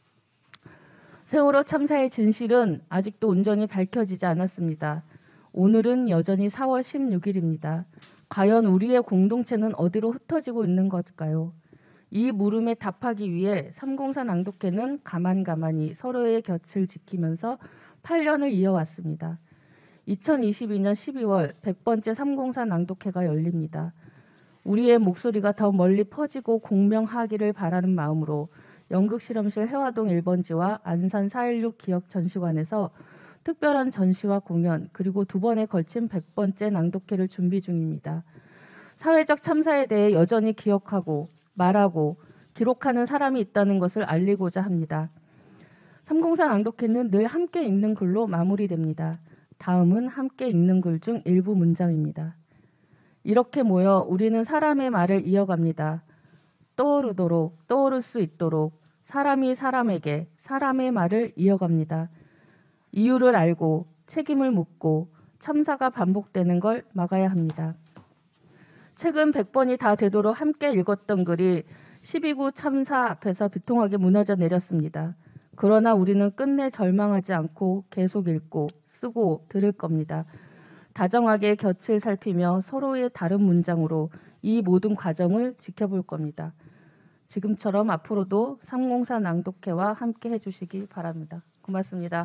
세월호 참사의 진실은 아직도 온전히 밝혀지지 않았습니다. 오늘은 여전히 4월 16일입니다. 과연 우리의 공동체는 어디로 흩어지고 있는 걸까요? 이 물음에 답하기 위해 304 낭독회는 가만히 서로의 곁을 지키면서 8년을 이어왔습니다. 2022년 12월 100번째 304 낭독회가 열립니다. 우리의 목소리가 더 멀리 퍼지고 공명하기를 바라는 마음으로 연극실험실 해화동 1번지와 안산 4.16 기억전시관에서 특별한 전시와 공연 그리고 2번에 걸친 100번째 낭독회를 준비 중입니다. 사회적 참사에 대해 여전히 기억하고 말하고 기록하는 사람이 있다는 것을 알리고자 합니다. 304 낭독회는 늘 함께 읽는 글로 마무리됩니다. 다음은 함께 읽는 글 중 일부 문장입니다. 이렇게 모여 우리는 사람의 말을 이어갑니다. 떠오르도록 떠오를 수 있도록 사람이 사람에게 사람의 말을 이어갑니다. 이유를 알고 책임을 묻고 참사가 반복되는 걸 막아야 합니다. 최근 100번이 다 되도록 함께 읽었던 글이 12구 참사 앞에서 비통하게 무너져 내렸습니다. 그러나 우리는 끝내 절망하지 않고 계속 읽고 쓰고 들을 겁니다. 다정하게 곁을 살피며 서로의 다른 문장으로 이 모든 과정을 지켜볼 겁니다. 지금처럼 앞으로도 304 낭독회와 함께 해주시기 바랍니다. 고맙습니다.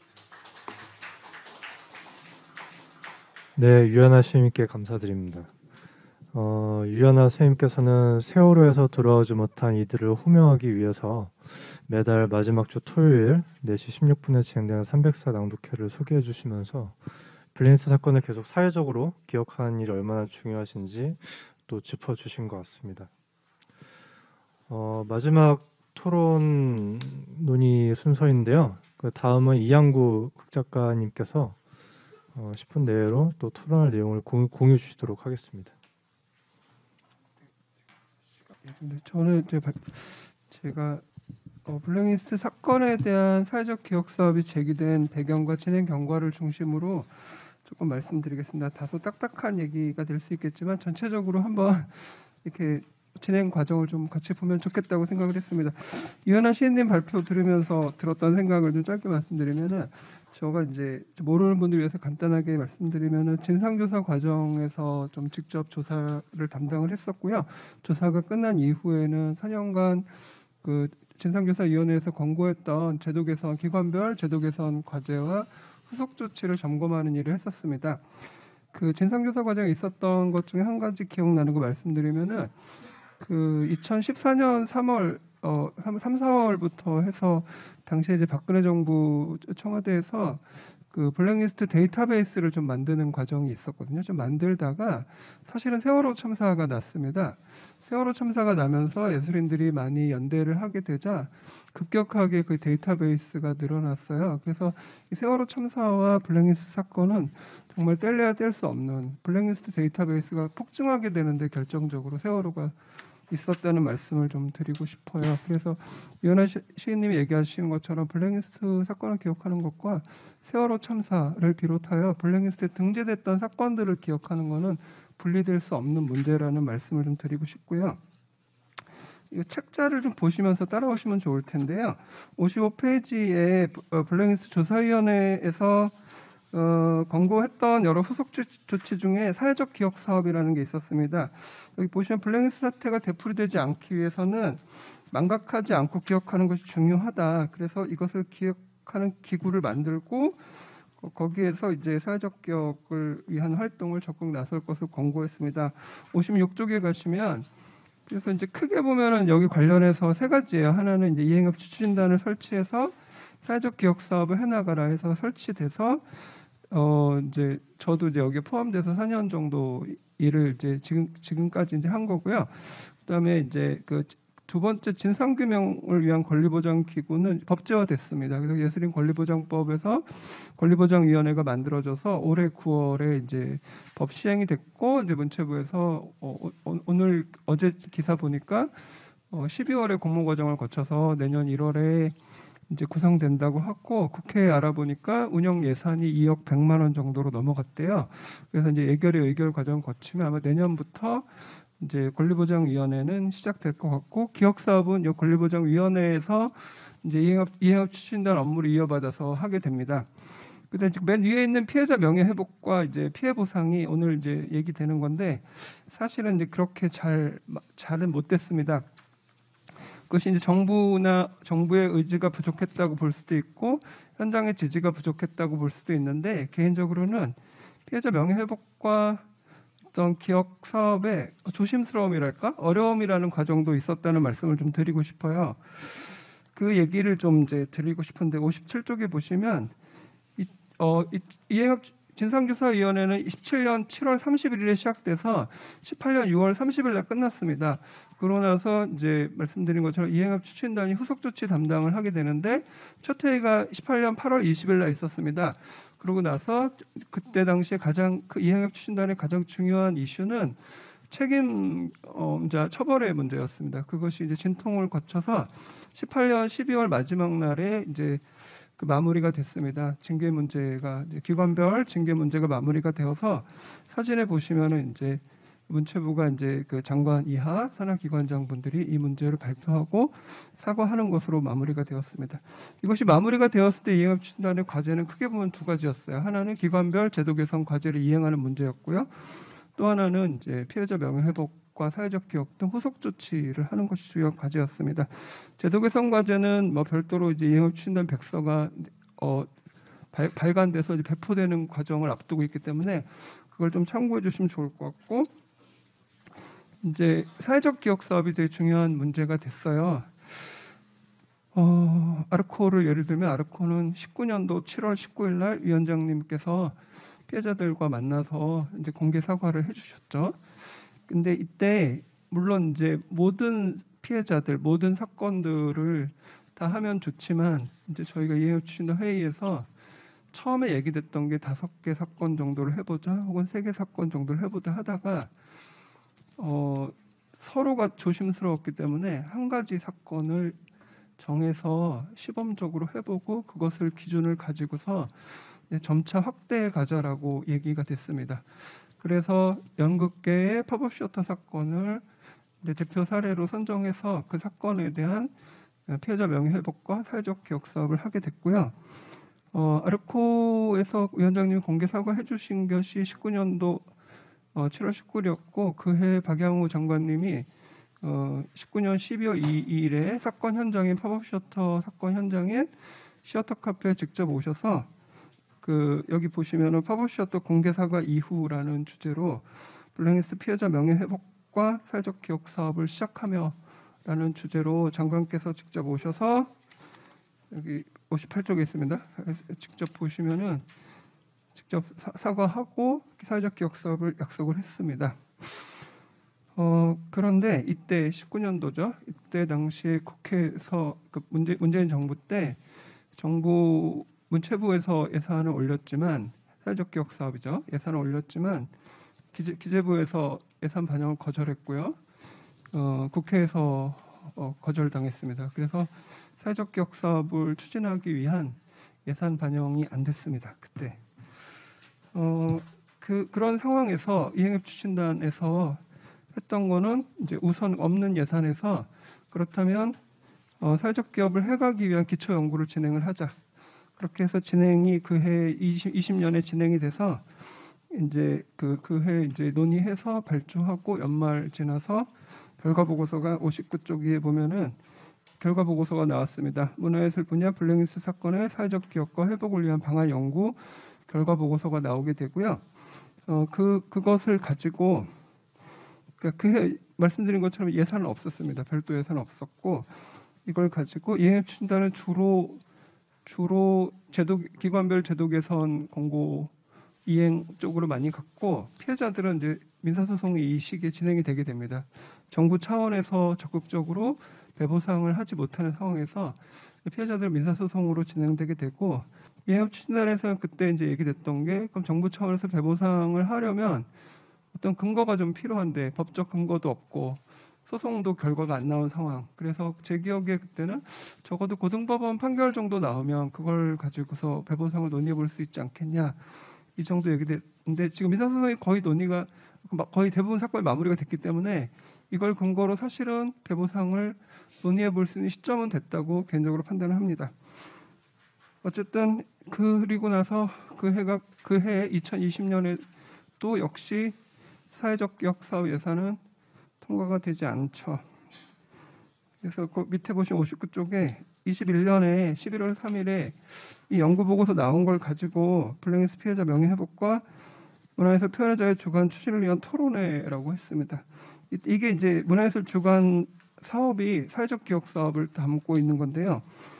네, 유연아 선생님께 감사드립니다. 유연아 선생님께서는 세월호에서 돌아오지 못한 이들을 호명하기 위해서 매달 마지막 주 토요일 4시 16분에 진행되는 304 낭독회를 소개해 주시면서 블랙리스트 사건을 계속 사회적으로 기억하는 일이 얼마나 중요하신지 또 짚어주신 것 같습니다. 마지막 토론 논의 순서인데요. 그 다음은 이양구 극작가님께서 10분 내로 또 토론할 내용을 공유 주시도록 하겠습니다. 네, 저는 제가 블랙리스트 사건에 대한 사회적 기억 사업이 제기된 배경과 진행 경과를 중심으로 조금 말씀드리겠습니다. 다소 딱딱한 얘기가 될 수 있겠지만 전체적으로 한번 이렇게 진행 과정을 좀 같이 보면 좋겠다고 생각을 했습니다. 유연아 시인님 발표 들으면서 들었던 생각을 좀 짧게 말씀드리면은 제가 이제 모르는 분들 위해서 간단하게 말씀드리면은 진상조사 과정에서 좀 직접 조사를 담당을 했었고요. 조사가 끝난 이후에는 4년간 그 진상조사위원회에서 권고했던 제도 개선 기관별 제도 개선 과제와 후속 조치를 점검하는 일을 했었습니다. 그 진상조사 과정에 있었던 것 중에 한 가지 기억나는 거 말씀드리면은 그 2014년 3월 3, 4월부터 해서 당시에 이제 박근혜 정부 청와대에서 그 블랙리스트 데이터베이스를 좀 만드는 과정이 있었거든요. 좀 만들다가 사실은 세월호 참사가 났습니다. 세월호 참사가 나면서 예술인들이 많이 연대를 하게 되자 급격하게 그 데이터베이스가 늘어났어요. 그래서 이 세월호 참사와 블랙리스트 사건은 정말 뗄래야 뗄 수 없는 블랙리스트 데이터베이스가 폭증하게 되는데 결정적으로 세월호가 있었다는 말씀을 좀 드리고 싶어요. 그래서 이현아 시인님이 얘기하신 것처럼 블랙리스트 사건을 기억하는 것과 세월호 참사를 비롯하여 블랙리스트에 등재됐던 사건들을 기억하는 것은 분리될 수 없는 문제라는 말씀을 좀 드리고 싶고요. 이 책자를 좀 보시면서 따라오시면 좋을 텐데요. 55페이지에 블랙리스트 조사위원회에서 권고했던 여러 후속 조치 중에 사회적 기억 사업이라는 게 있었습니다. 여기 보시면 블랙리스트 사태가 되풀이되지 않기 위해서는 망각하지 않고 기억하는 것이 중요하다. 그래서 이것을 기억하는 기구를 만들고 거기에서 이제 사회적 기억을 위한 활동을 적극 나설 것을 권고했습니다. 56쪽에 가시면 그래서 이제 크게 보면은 여기 관련해서 세 가지예요. 하나는 이제 이행업 추진단을 설치해서 사회적 기억 사업을 해나가라 해서 설치돼서 이제 저도 이제 여기에 포함돼서 4년 정도 일을 이제 지금까지 이제 한 거고요. 그다음에 이제 그 두 번째 진상규명을 위한 권리보장 기구는 법제화됐습니다. 그래서 예술인 권리보장법에서 권리보장위원회가 만들어져서 올해 9월에 이제 법 시행이 됐고 이제 문체부에서 오늘 어제 기사 보니까 12월에 공모과정을 거쳐서 내년 1월에 이제 구성된다고 하고 국회에 알아보니까 운영 예산이 2억 100만 원 정도로 넘어갔대요. 그래서 이제 의결 과정 거치면 아마 내년부터 이제 권리보장위원회는 시작될 것 같고 기억 사업은 이 권리보장위원회에서 이제 이행업 추진단 업무를 이어받아서 하게 됩니다. 그다음 맨 위에 있는 피해자 명예회복과 이제 피해 보상이 오늘 이제 얘기되는 건데 사실은 이제 그렇게 잘은 못 됐습니다. 그것이 이제 정부의 의지가 부족했다고 볼 수도 있고 현장의 지지가 부족했다고 볼 수도 있는데 개인적으로는 피해자 명예회복과 어떤 기억 사업의 조심스러움이랄까 어려움이라는 과정도 있었다는 말씀을 좀 드리고 싶어요. 그 얘기를 좀 이제 드리고 싶은데 57쪽에 보시면 이행업 진상조사위원회는 27년 7월 31일에 시작돼서 18년 6월 30일에 끝났습니다. 그러고 나서 이제 말씀드린 것처럼 이행업 추진단이 후속 조치 담당을 하게 되는데 첫 회의가 18년 8월 20일에 있었습니다. 그러고 나서 그때 당시에 그 이행업 추진단의 가장 중요한 이슈는 책임자 처벌의 문제였습니다. 그것이 이제 진통을 거쳐서 18년 12월 마지막 날에 이제 그 마무리가 됐습니다. 징계 문제가 이제 기관별 징계 문제가 마무리가 되어서 사진에 보시면은 이제 문체부가 이제 그 장관 이하 산하기관장분들이 이 문제를 발표하고 사과하는 것으로 마무리가 되었습니다. 이것이 마무리가 되었을 때 이행업 추진단의 과제는 크게 보면 두 가지였어요. 하나는 기관별 제도 개선 과제를 이행하는 문제였고요. 또 하나는 이제 피해자 명예회복과 사회적 기억 등 후속 조치를 하는 것이 주요 과제였습니다. 제도 개선 과제는 뭐 별도로 이제 이행업 추진단 백서가 발간돼서 이제 배포되는 과정을 앞두고 있기 때문에 그걸 좀 참고해 주시면 좋을 것 같고 이제 사회적 기억 사업이 되게 중요한 문제가 됐어요. 아르코를 예를 들면 아르코는 19년도 7월 19일 날 위원장님께서 피해자들과 만나서 이제 공개 사과를 해주셨죠. 근데 이때 물론 이제 모든 피해자들 모든 사건들을 다 하면 좋지만 이제 저희가 이행업 추진단 회의에서 처음에 얘기됐던 게 5개 사건 정도를 해보자 혹은 3개 사건 정도를 해보자 하다가 서로가 조심스러웠기 때문에 한 가지 사건을 정해서 시범적으로 해보고 그것을 기준을 가지고서 점차 확대해 가자라고 얘기가 됐습니다. 그래서 연극계의 팝업 셔터 사건을 대표 사례로 선정해서 그 사건에 대한 피해자 명예회복과 사회적 기억 사업을 하게 됐고요. 아르코에서 위원장님이 공개 사과해 주신 것이 19년도 7월 19일이었고 그해 박양호 장관님이 19년 12월 2일에 사건 현장인 팝업 셔터 사건 현장인 시어터 카페에 직접 오셔서 그 여기 보시면은 팝업 셔터 공개 사과 이후라는 주제로 블랙리스트 피해자 명예회복과 사회적 기억 사업을 시작하며라는 주제로 장관께서 직접 오셔서 여기 58쪽에 있습니다. 직접 보시면은 직접 사과하고 사회적 기억 사업을 약속을 했습니다. 그런데 이때 19년도죠. 이때 당시에 국회에서 그 문재인 정부 때 정부 문체부에서 예산을 올렸지만 사회적 기억 사업이죠. 예산을 올렸지만 기재부에서 예산 반영을 거절했고요. 국회에서 거절당했습니다. 그래서 사회적 기억 사업을 추진하기 위한 예산 반영이 안 됐습니다. 그때 그런 상황에서 이행협 추진단에서 했던 거는 이제 우선 없는 예산에서 그렇다면 사회적 기업을 해가기 위한 기초 연구를 진행을 하자. 그렇게 해서 진행이 그해 20년에 진행이 돼서 이제 그해 이제 논의해서 발주하고 연말 지나서 결과 보고서가 59쪽 위에 보면은 결과 보고서가 나왔습니다. 문화예술 분야 블랙리스트 사건의 사회적 기업과 회복을 위한 방안 연구 결과 보고서가 나오게 되고요. 그것을 가지고 그러니까 그해 말씀드린 것처럼 예산은 없었습니다. 별도 예산은 없었고 이걸 가지고 이행협 추진단은 주로 기관별 제도 개선 공고 이행 쪽으로 많이 갔고 피해자들은 이제 민사소송이 이 시기에 진행이 되게 됩니다. 정부 차원에서 적극적으로 배보상을 하지 못하는 상황에서 피해자들 민사소송으로 진행되게 되고 이행협 추진단에서는 그때 이제 얘기됐던 게 그럼 정부 차원에서 배보상을 하려면 어떤 근거가 좀 필요한데 법적 근거도 없고 소송도 결과가 안 나온 상황. 그래서 제 기억에 그때는 적어도 고등법원 판결 정도 나오면 그걸 가지고서 배보상을 논의해 볼 수 있지 않겠냐. 이 정도 얘기됐는데 지금 민사소송이 거의 논의가 거의 대부분 사건이 마무리가 됐기 때문에 이걸 근거로 사실은 배보상을 논의해 볼 수 있는 시점은 됐다고 개인적으로 판단을 합니다. 어쨌든 그리고 나서 그해 2020년에 또 역시 사회적 기억 사업 예산은 통과가 되지 않죠. 그래서 그 밑에 보시면 59쪽에 21년에 11월 3일에 이 연구 보고서 나온 걸 가지고 블랙리스트 피해자 명예회복과 문화예술 표현의 자유 주관 추진을 위한 토론회라고 했습니다. 이게 이제 문화예술 주관 사업이 사회적 기억 사업을 담고 있는 건데요.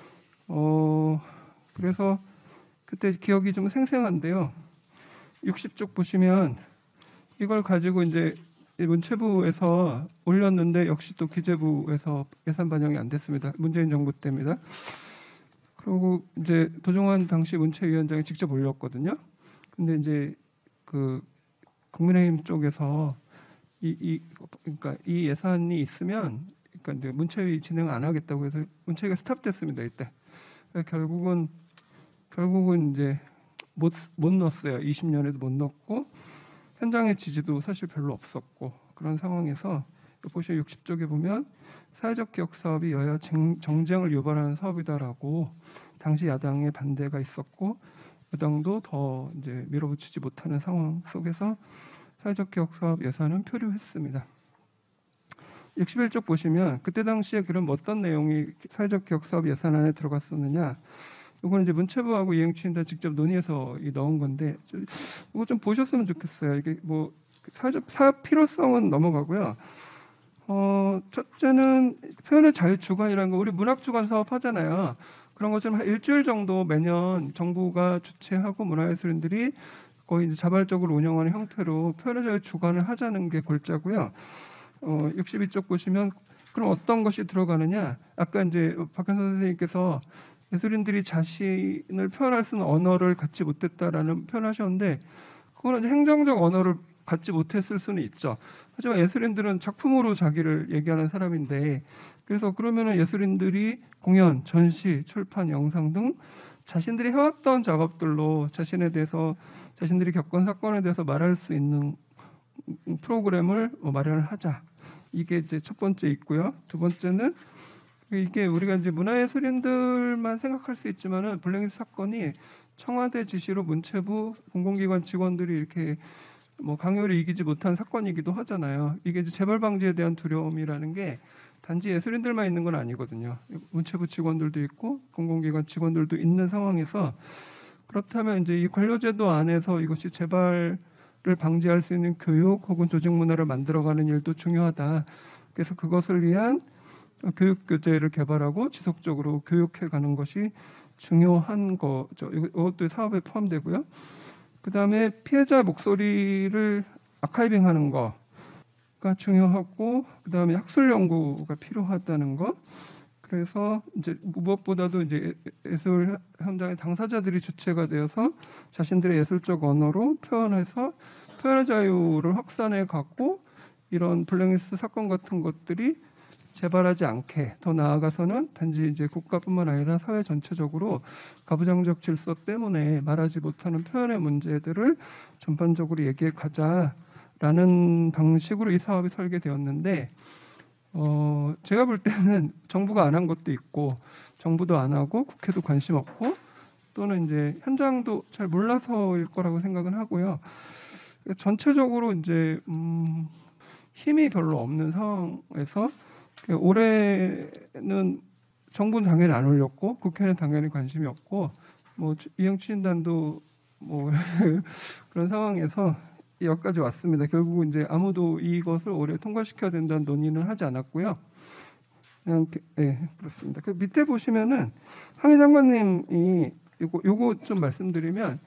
그래서 그때 기억이 좀 생생한데요. 60쪽 보시면 이걸 가지고 이제 문체부에서 올렸는데 역시 또 기재부에서 예산 반영이 안 됐습니다. 문재인 정부 때입니다. 그리고 이제 도종환 당시 문체위원장이 직접 올렸거든요. 근데 이제 그 국민의힘 쪽에서 그러니까 이 예산이 있으면 그러니까 이제 문체위 진행 안 하겠다고 해서 문체위가 스탑됐습니다. 이때 결국은 이제 못 넣었어요. 20년에도 못 넣었고 현장의 지지도 사실 별로 없었고 그런 상황에서 보시면 60쪽에 보면 사회적 기억 사업이 여야 정쟁을 유발하는 사업이다라고 당시 야당의 반대가 있었고 여당도 더 이제 밀어붙이지 못하는 상황 속에서 사회적 기억 사업 예산은 표류했습니다. 61쪽 보시면 그때 당시에 그럼 어떤 내용이 사회적 기억 사업 예산안에 들어갔었느냐? 이거는 이제 문체부하고 이행추진단 직접 논의해서 넣은 건데 이거 좀 보셨으면 좋겠어요. 이게 뭐 사업 필요성은 넘어가고요. 첫째는 표현의 자유 주관이라는 거 우리 문학 주관 사업 하잖아요. 그런 것처럼 한 일주일 정도 매년 정부가 주최하고 문화예술인들이 거의 이제 자발적으로 운영하는 형태로 표현의 자유 주관을 하자는 게 골자고요. 62쪽 보시면 그럼 어떤 것이 들어가느냐? 아까 이제 박현선 선생님께서 예술인들이 자신을 표현할 수 있는 언어를 갖지 못했다라는 표현하셨는데 그거는 이제 행정적 언어를 갖지 못했을 수는 있죠. 하지만 예술인들은 작품으로 자기를 얘기하는 사람인데 그래서 그러면은 예술인들이 공연, 전시, 출판, 영상 등 자신들이 해왔던 작업들로 자신에 대해서 자신들이 겪은 사건에 대해서 말할 수 있는 프로그램을 마련을 하자. 이게 이제 첫 번째 있고요. 두 번째는 이게 우리가 이제 문화예술인들만 생각할 수 있지만은 블랙리스트 사건이 청와대 지시로 문체부 공공기관 직원들이 이렇게 뭐 강요를 이기지 못한 사건이기도 하잖아요. 이게 이제 재발 방지에 대한 두려움이라는 게 단지 예술인들만 있는 건 아니거든요. 문체부 직원들도 있고 공공기관 직원들도 있는 상황에서 그렇다면 이제 이 관료제도 안에서 이것이 재발을 방지할 수 있는 교육 혹은 조직 문화를 만들어가는 일도 중요하다. 그래서 그것을 위한 교육 교재를 개발하고 지속적으로 교육해 가는 것이 중요한 거죠. 이것도 사업에 포함되고요. 그다음에 피해자 목소리를 아카이빙하는 거가 중요하고, 그다음에 학술 연구가 필요하다는 거. 그래서 이제 무엇보다도 이제 예술 현장의 당사자들이 주체가 되어서 자신들의 예술적 언어로 표현해서 표현의 자유를 확산해 갖고 이런 블랙리스트 사건 같은 것들이 재발하지 않게, 더 나아가서는 단지 이제 국가뿐만 아니라 사회 전체적으로 가부장적 질서 때문에 말하지 못하는 표현의 문제들을 전반적으로 얘기해 가자라는 방식으로 이 사업이 설계되었는데, 제가 볼 때는 정부가 안 한 것도 있고, 정부도 안 하고 국회도 관심 없고, 또는 이제 현장도 잘 몰라서일 거라고 생각은 하고요. 전체적으로 이제 힘이 별로 없는 상황에서 올해는 정부는 당연히 안 올렸고 국회는 당연히 관심이 없고 뭐 이행 추진단도 뭐 그런 상황에서 여기까지 왔습니다. 결국 이제 아무도 이것을 올해 통과시켜야 된다는 논의는 하지 않았고요. 그냥 그렇습니다. 그 밑에 보시면은 황희 장관님이 요거 좀 말씀드리면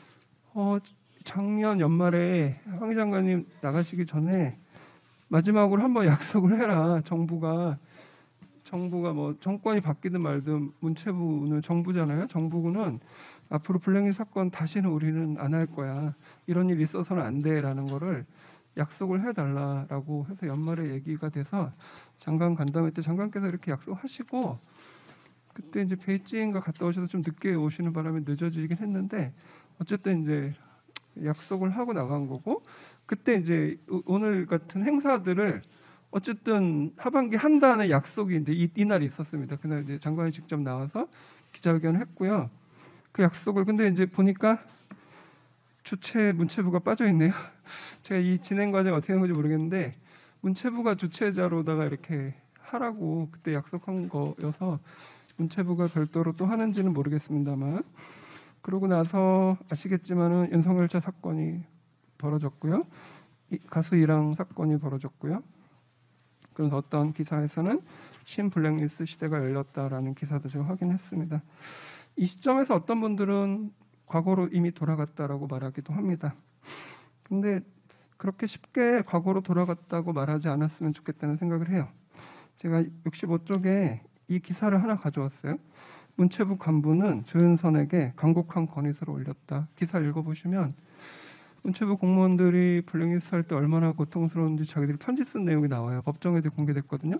작년 연말에 황희 장관님 나가시기 전에 마지막으로 한번 약속을 해라. 정부가 뭐 정권이 바뀌든 말든 문체부는 정부잖아요. 정부는 앞으로 블랙리스트 사건 다시는 우리는 안 할 거야. 이런 일이 있어서는 안 돼라는 거를 약속을 해달라라고 해서 연말에 얘기가 돼서 장관 간담회 때 장관께서 이렇게 약속하시고, 그때 이제 베이징인가 갔다 오셔서 좀 늦게 오시는 바람에 늦어지긴 했는데 어쨌든 이제 약속을 하고 나간 거고, 그때 이제 오늘 같은 행사들을 어쨌든 하반기 한다는 약속이 이제 이날이 있었습니다. 그날 이제 장관이 직접 나와서 기자회견을 했고요. 그 약속을 근데 이제 보니까 주최 문체부가 빠져 있네요. 제가 이 진행 과정이 어떻게 된 건지 모르겠는데 문체부가 주최자로다가 이렇게 하라고 그때 약속한 거여서 문체부가 별도로 또 하는지는 모르겠습니다만, 그러고 나서 아시겠지만은 윤석열차 사건이 벌어졌고요. 가수 일항 사건이 벌어졌고요. 그래서 어떤 기사에서는 신블랙리스트 시대가 열렸다라는 기사도 제가 확인했습니다. 이 시점에서 어떤 분들은 과거로 이미 돌아갔다라고 말하기도 합니다. 근데 그렇게 쉽게 과거로 돌아갔다고 말하지 않았으면 좋겠다는 생각을 해요. 제가 65쪽에 이 기사를 하나 가져왔어요. 문체부 간부는 조윤선에게 간곡한 건의서를 올렸다. 기사 읽어보시면 문체부 공무원들이 블랙리스트 할 때 얼마나 고통스러운지 자기들이 편지 쓴 내용이 나와요. 법정에도 공개됐거든요.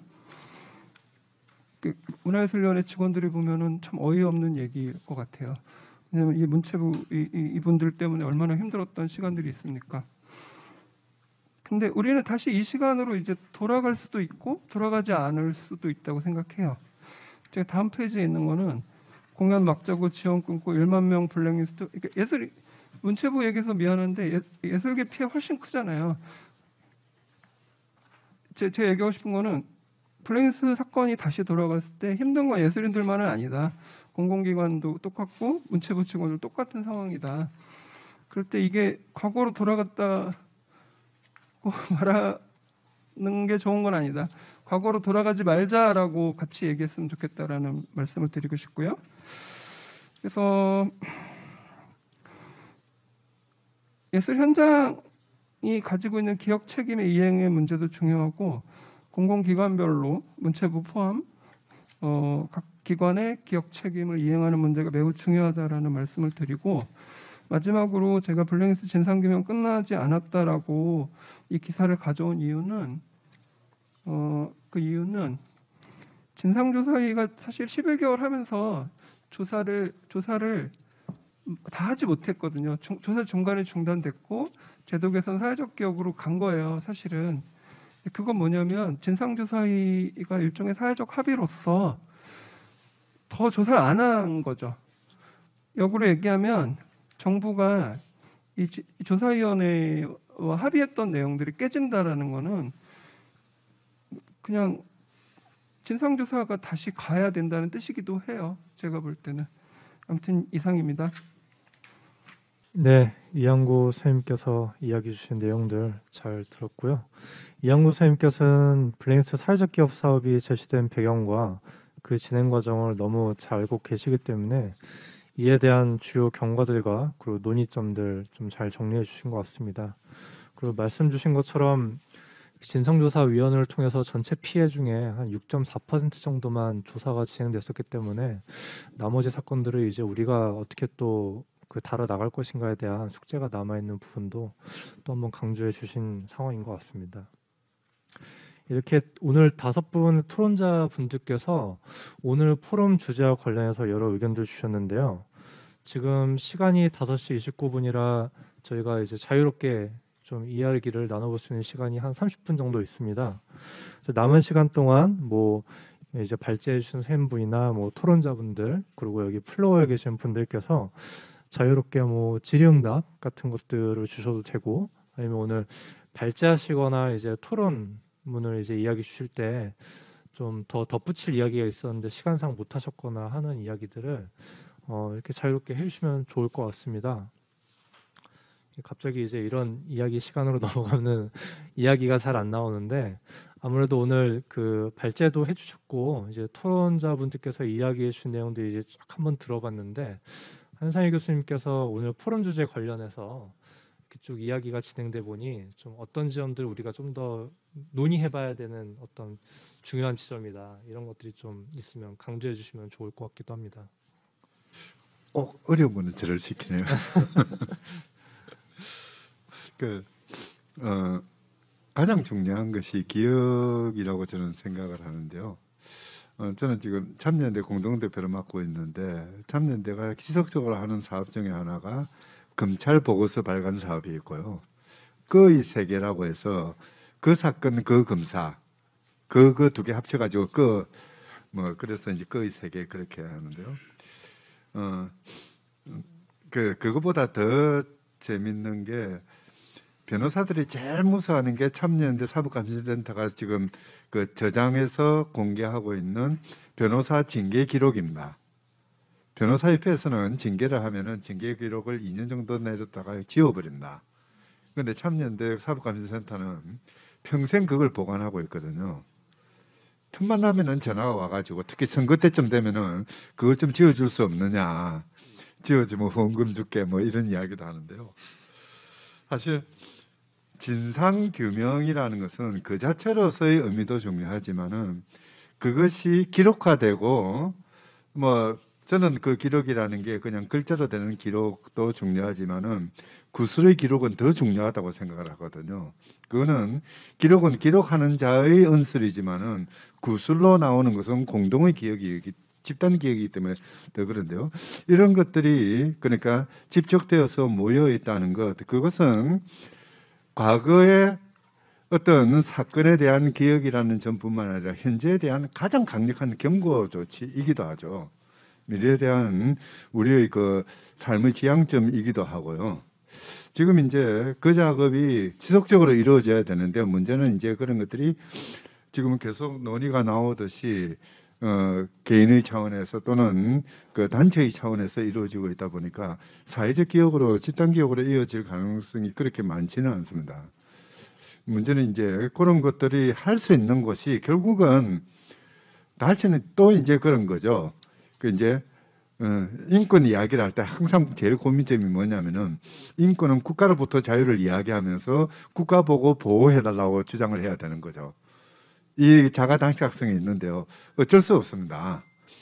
문화예술위원회 직원들이 보면은 참 어이없는 얘기일 것 같아요. 왜냐하면 이 문체부 이분들 때문에 얼마나 힘들었던 시간들이 있습니까? 근데 우리는 다시 이 시간으로 이제 돌아갈 수도 있고 돌아가지 않을 수도 있다고 생각해요. 제가 다음 페이지에 있는 거는 공연 막자고 지원 끊고 1만 명 블랙리스트. 그러니까 예술이 문체부 얘기해서 미안한데 예술계 피해 훨씬 크잖아요. 제가 얘기하고 싶은 거는 블랙리스트 사건이 다시 돌아갔을 때 힘든 건 예술인들만은 아니다. 공공기관도 똑같고 문체부 직원도 똑같은 상황이다. 그럴 때 이게 과거로 돌아갔다고 말하는 게 좋은 건 아니다. 과거로 돌아가지 말자라고 같이 얘기했으면 좋겠다라는 말씀을 드리고 싶고요. 그래서 예술 현장이 가지고 있는 기억 책임의 이행의 문제도 중요하고, 공공기관별로 문체부 포함 각 기관의 기억 책임을 이행하는 문제가 매우 중요하다라는 말씀을 드리고, 마지막으로 제가 블랙리스트 진상규명 끝나지 않았다라고 이 기사를 가져온 이유는 그 이유는 진상조사위가 사실 11개월 하면서 조사를 다 하지 못했거든요. 조사 중간에 중단됐고 제도 개선 사회적 기업으로 간 거예요. 사실은 그건 뭐냐면 진상조사위가 일종의 사회적 합의로서 더 조사를 안 한 거죠. 역으로 얘기하면 정부가 이 조사위원회와 합의했던 내용들이 깨진다라는 거는 그냥 진상조사가 다시 가야 된다는 뜻이기도 해요. 제가 볼 때는. 아무튼 이상입니다. 네, 이양구 선생님께서 이야기 주신 내용들 잘 들었고요. 이양구 선생님께서는 블랙리스트 사회적 기업 사업이 제시된 배경과 그 진행 과정을 너무 잘 알고 계시기 때문에 이에 대한 주요 경과들과 그리고 논의점들 좀 잘 정리해 주신 것 같습니다. 그리고 말씀 주신 것처럼 진성조사위원회를 통해서 전체 피해 중에 한 6.4% 정도만 조사가 진행됐었기 때문에 나머지 사건들을 이제 우리가 어떻게 또 그 다뤄 나갈 것인가에 대한 숙제가 남아 있는 부분도 또 한번 강조해 주신 상황인 것 같습니다. 이렇게 오늘 5분 토론자 분들께서 오늘 포럼 주제와 관련해서 여러 의견들 주셨는데요. 지금 시간이 5시 29분이라 저희가 이제 자유롭게 좀 이야기를 나눠볼 수 있는 시간이 한 30분 정도 있습니다. 남은 시간 동안 뭐 이제 발제해 주신 선생님분이나 뭐 토론자분들 그리고 여기 플로어에 계신 분들께서 자유롭게 뭐 질의응답 같은 것들을 주셔도 되고 아니면 오늘 발제하시거나 이제 토론문을 이제 이야기 주실 때 좀 더 덧붙일 이야기가 있었는데 시간상 못 하셨거나 하는 이야기들을 이렇게 자유롭게 해주시면 좋을 것 같습니다. 갑자기 이제 이런 이야기 시간으로 넘어가는 이야기가 잘 안 나오는데 아무래도 오늘 그 발제도 해주셨고 이제 토론자분들께서 이야기해 주신 내용들 이제 쫙 한번 들어봤는데 한상희 교수님께서 오늘 포럼 주제 관련해서 이렇게 쭉 이야기가 진행돼 보니 좀 어떤 지점들 우리가 좀 더 논의해봐야 되는 어떤 중요한 지점이다 이런 것들이 좀 있으면 강조해 주시면 좋을 것 같기도 합니다. 꼭 어려운 거는 저를 시키네요. 가장 중요한 것이 기억이라고 저는 생각을 하는데요. 저는 지금 참여연대 공동대표를 맡고 있는데 참여연대가 지속적으로 하는 사업 중에 하나가 검찰 보고서 발간 사업이 있고요. 거의 세계라고 해서 그 사건 그 검사 그 두 개 합쳐가지고 그래서 이제 거의 세계 그렇게 하는데요. 그거보다 더 재밌는 게 변호사들이 제일 무서워하는 게 참여연대 사법감시센터가 지금 그 저장해서 공개하고 있는 변호사 징계 기록입니다. 변호사협회에서는 징계를 하면은 징계 기록을 2년 정도 내렸다가 지워버립니다. 그런데 참여연대 사법감시센터는 평생 그걸 보관하고 있거든요. 틈만 나면은 전화가 와가지고 특히 선거 때쯤 되면은 그것 좀 지워줄 수 없느냐, 지워주면 후원금 줄게 뭐 이런 이야기도 하는데요. 사실 진상규명이라는 것은 그 자체로서의 의미도 중요하지만은 그것이 기록화되고 뭐 저는 그 기록이라는 게 그냥 글자로 되는 기록도 중요하지만은 구술의 기록은 더 중요하다고 생각을 하거든요. 그거는 기록은 기록하는 자의 언술이지만은 구술로 나오는 것은 공동의 기억이 집단 기억이기 때문에 더 그런데요. 이런 것들이 그러니까 집적되어서 모여 있다는 것, 그것은 과거의 어떤 사건에 대한 기억이라는 점뿐만 아니라 현재에 대한 가장 강력한 경고 조치이기도 하죠. 미래에 대한 우리의 그 삶의 지향점이기도 하고요. 지금 이제 그 작업이 지속적으로 이루어져야 되는데 문제는 이제 그런 것들이 지금 계속 논의가 나오듯이 개인의 차원에서 또는 그 단체의 차원에서 이루어지고 있다 보니까 사회적 기억으로 집단 기억으로 이어질 가능성이 그렇게 많지는 않습니다. 문제는 이제 그런 것들이 할 수 있는 것이 결국은 다시는 또 이제 그런 거죠. 그 이제 인권 이야기를 할 때 항상 제일 고민점이 뭐냐면은 인권은 국가로부터 자유를 이야기하면서 국가 보고 보호해달라고 주장을 해야 되는 거죠. 이 자가당착성이 있는데요. 어쩔 수 없습니다.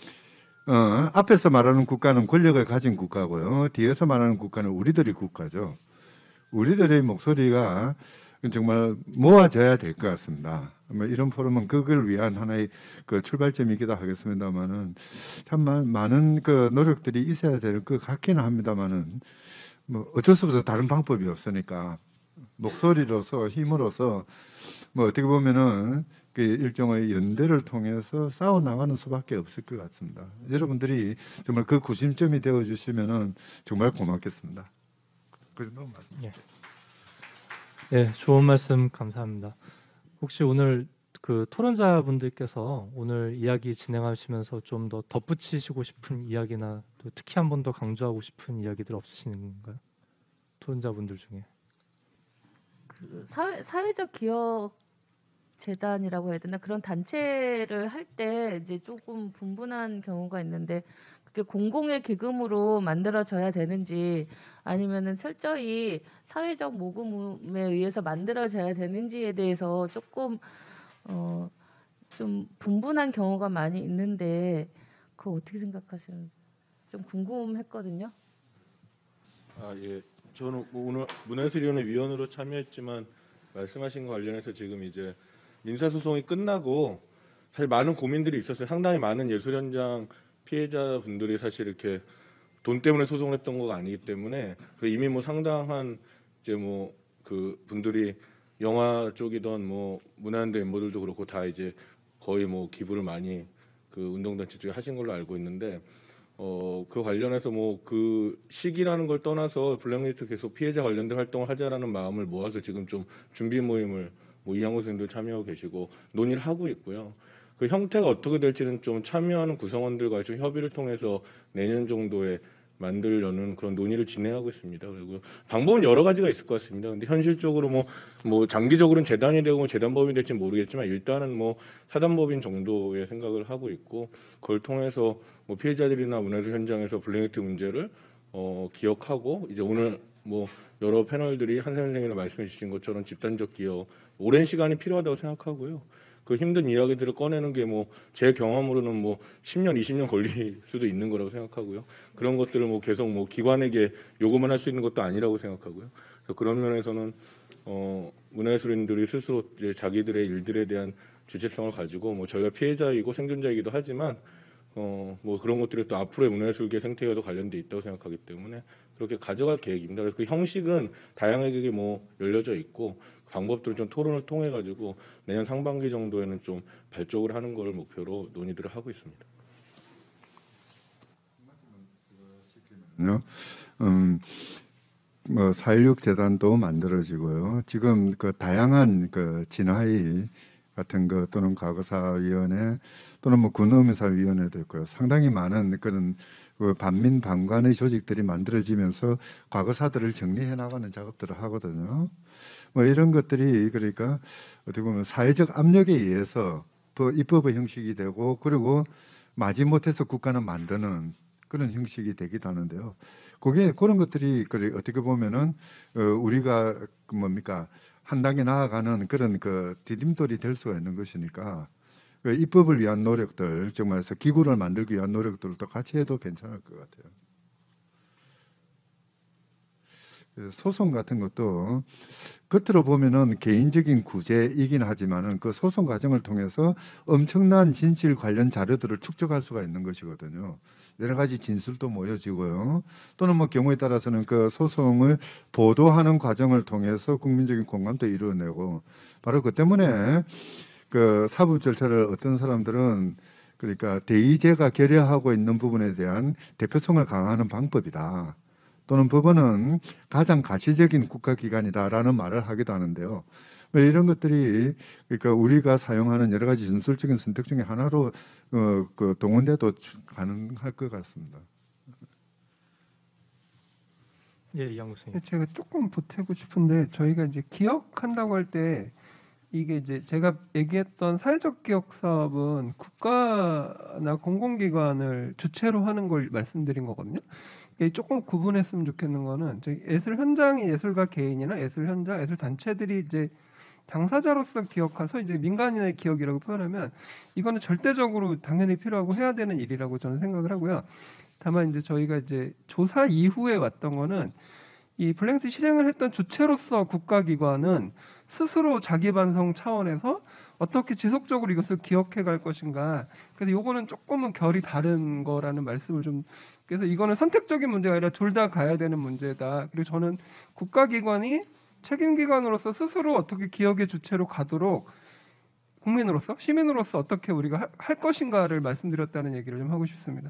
앞에서 말하는 국가는 권력을 가진 국가고요. 뒤에서 말하는 국가는 우리들의 국가죠. 우리들의 목소리가 정말 모아져야 될 것 같습니다. 뭐 이런 포럼은 그걸 위한 하나의 그 출발점이기도 하겠습니다만은 참 많은 그 노력들이 있어야 될 것 같기는 합니다만은 뭐 어쩔 수 없어 다른 방법이 없으니까 목소리로서 힘으로서 뭐 어떻게 보면은 그 일종의 연대를 통해서 싸워 나가는 수밖에 없을 것 같습니다. 여러분들이 정말 그 구심점이 되어 주시면은 정말 고맙겠습니다. 그 정도 말씀. 네, 좋은 말씀 감사합니다. 혹시 오늘 그 토론자분들께서 오늘 이야기 진행하시면서 좀 더 덧붙이시고 싶은 이야기나 또 특히 한 번 더 강조하고 싶은 이야기들 없으신가요? 후원자분들 중에. 그 사회적 기업 재단이라고 해야 되나 그런 단체를 할 때 이제 조금 분분한 경우가 있는데 그게 공공의 기금으로 만들어져야 되는지 아니면은 철저히 사회적 모금에 의해서 만들어져야 되는지에 대해서 조금 좀 분분한 경우가 많이 있는데 그거 어떻게 생각하시는지 좀 궁금했거든요. 예. 저는 오늘 문화예술위원회 위원으로 참여했지만 말씀하신 거 관련해서 지금 이제 민사소송이 끝나고 사실 많은 고민들이 있었어요. 상당히 많은 예술 현장 피해자분들이 사실 이렇게 돈 때문에 소송을 했던 거가 아니기 때문에 이미 뭐 상당한 이제 뭐 그 분들이 영화 쪽이던 뭐 문화연대 멤버들도 그렇고 다 이제 거의 뭐 기부를 많이 그 운동단체 쪽에 하신 걸로 알고 있는데 그 관련해서 뭐 그 시기라는 걸 떠나서 블랙리스트 계속 피해자 관련된 활동을 하자라는 마음을 모아서 지금 좀 준비 모임을 뭐 이양호 선생님도 참여하고 계시고 논의를 하고 있고요. 그 형태가 어떻게 될지는 좀 참여하는 구성원들과 좀 협의를 통해서 내년 정도에 만들려는 그런 논의를 진행하고 있습니다. 그리고 방법은 여러 가지가 있을 것 같습니다. 근데 현실적으로 뭐 장기적으로는 재단이 되고 재단법인이 될지 모르겠지만 일단은 뭐 사단법인 정도의 생각을 하고 있고 그걸 통해서 뭐 피해자들이나 문화예술 현장에서 블랙리스트 문제를 기억하고 이제 오늘 뭐 여러 패널들이 한샘 선생님이 말씀해 주신 것처럼 집단적 기억 오랜 시간이 필요하다고 생각하고요. 그 힘든 이야기들을 꺼내는 게 뭐 제 경험으로는 뭐 10년, 20년 걸릴 수도 있는 거라고 생각하고요. 그런 것들을 뭐 계속 뭐 기관에게 요구만 할 수 있는 것도 아니라고 생각하고요. 그래서 그런 면에서는 문화예술인들이 스스로 이제 자기들의 일들에 대한 주체성을 가지고 뭐 저희가 피해자이고 생존자이기도 하지만 뭐 그런 것들이 또 앞으로의 문화예술계 생태계와도 관련돼 있다고 생각하기 때문에 그렇게 가져갈 계획입니다. 그래서 그 형식은 다양하게 뭐 열려져 있고 방법들을 좀 토론을 통해 가지고 내년 상반기 정도에는 좀 발족을 하는 것을 목표로 논의들을 하고 있습니다. 뭐 4.16 재단도 만들어지고요. 지금 그 다양한 그 진화위 같은 거 또는 과거사위원회 또는 뭐 군의사위원회도 있고요. 상당히 많은 그런 그 반민 반관의 조직들이 만들어지면서 과거사들을 정리해 나가는 작업들을 하거든요. 뭐 이런 것들이 그러니까 어떻게 보면 사회적 압력에 의해서 입법의 형식이 되고 그리고 마지못해서 국가는 만드는 그런 형식이 되기도 하는데요. 그런 것들이 어떻게 보면은 우리가 뭡니까 한 단계 나아가는 그런 그 디딤돌이 될 수가 있는 것이니까 그 입법을 위한 노력들 정말서 기구를 만들기 위한 노력들도 같이 해도 괜찮을 것 같아요. 소송 같은 것도 겉으로 보면은 개인적인 구제이긴 하지만은 그 소송 과정을 통해서 엄청난 진실 관련 자료들을 축적할 수가 있는 것이거든요. 여러 가지 진술도 모여지고요. 또는 뭐 경우에 따라서는 그 소송을 보도하는 과정을 통해서 국민적인 공감도 이루어내고 바로 그 때문에 그 사법 절차를 어떤 사람들은 그러니까 대의제가 결여하고 있는 부분에 대한 대표성을 강화하는 방법이다. 또는 법원은 가장 가시적인 국가기관이다라는 말을 하기도 하는데요. 이런 것들이 그러니까 우리가 사용하는 여러 가지 진술적인 선택 중에 하나로 그 동원돼도 가능할 것 같습니다. 예, 이양구 선생님. 제가 조금 보태고 싶은데 저희가 이제 기억한다고 할 때 이게 이제 제가 얘기했던 사회적 기억 사업은 국가나 공공기관을 주체로 하는 걸 말씀드린 거거든요. 이게 조금 구분했으면 좋겠는 거는 저희 예술 현장이 예술가 개인이나 예술 현장, 예술 단체들이 이제 당사자로서 기억해서 이제 민간인의 기억이라고 표현하면 이거는 절대적으로 당연히 필요하고 해야 되는 일이라고 저는 생각을 하고요. 다만 이제 저희가 이제 조사 이후에 왔던 거는 이 블랙리스트 실행을 했던 주체로서 국가기관은 스스로 자기 반성 차원에서 어떻게 지속적으로 이것을 기억해 갈 것인가. 그래서 요거는 조금은 결이 다른 거라는 말씀을 좀 그래서 이거는 선택적인 문제가 아니라 둘 다 가야 되는 문제다. 그리고 저는 국가기관이 책임기관으로서 스스로 어떻게 기억의 주체로 가도록 국민으로서 시민으로서 어떻게 우리가 할 것인가를 말씀드렸다는 얘기를 좀 하고 싶습니다.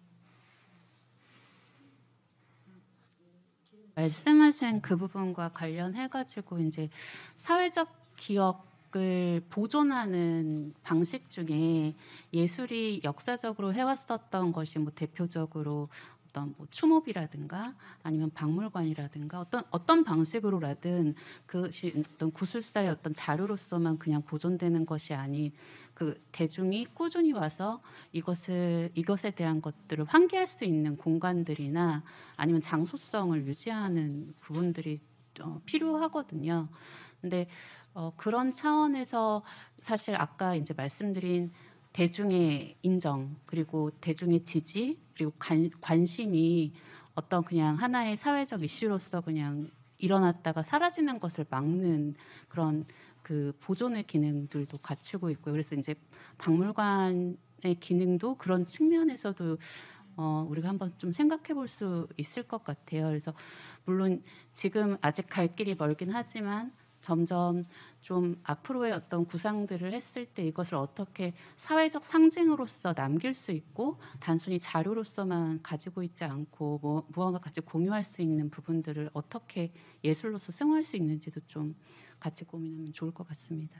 말씀하신 그 부분과 관련해 가지고 이제 사회적 기억을 보존하는 방식 중에 예술이 역사적으로 해왔었던 것이 뭐 대표적으로 어떤 뭐 추모비라든가 아니면 박물관이라든가 어떤 방식으로라든 그것이 어떤 구술사의 어떤 자료로서만 그냥 보존되는 것이 아닌 그 대중이 꾸준히 와서 이것에 대한 것들을 환기할 수 있는 공간들이나 아니면 장소성을 유지하는 부분들이 필요하거든요. 근데 그런 차원에서 사실 아까 이제 말씀드린 대중의 인정 그리고 대중의 지지 그리고 관심이 어떤 그냥 하나의 사회적 이슈로서 그냥 일어났다가 사라지는 것을 막는 그런 그 보존의 기능들도 갖추고 있고요. 그래서 이제 박물관의 기능도 그런 측면에서도 우리가 한번 좀 생각해 볼 수 있을 것 같아요. 그래서 물론 지금 아직 갈 길이 멀긴 하지만 점점 좀 앞으로의 어떤 구상들을 했을 때 이것을 어떻게 사회적 상징으로서 남길 수 있고 단순히 자료로서만 가지고 있지 않고 무언가 같이 공유할 수 있는 부분들을 어떻게 예술로서 승화할 수 있는지도 좀 같이 고민하면 좋을 것 같습니다.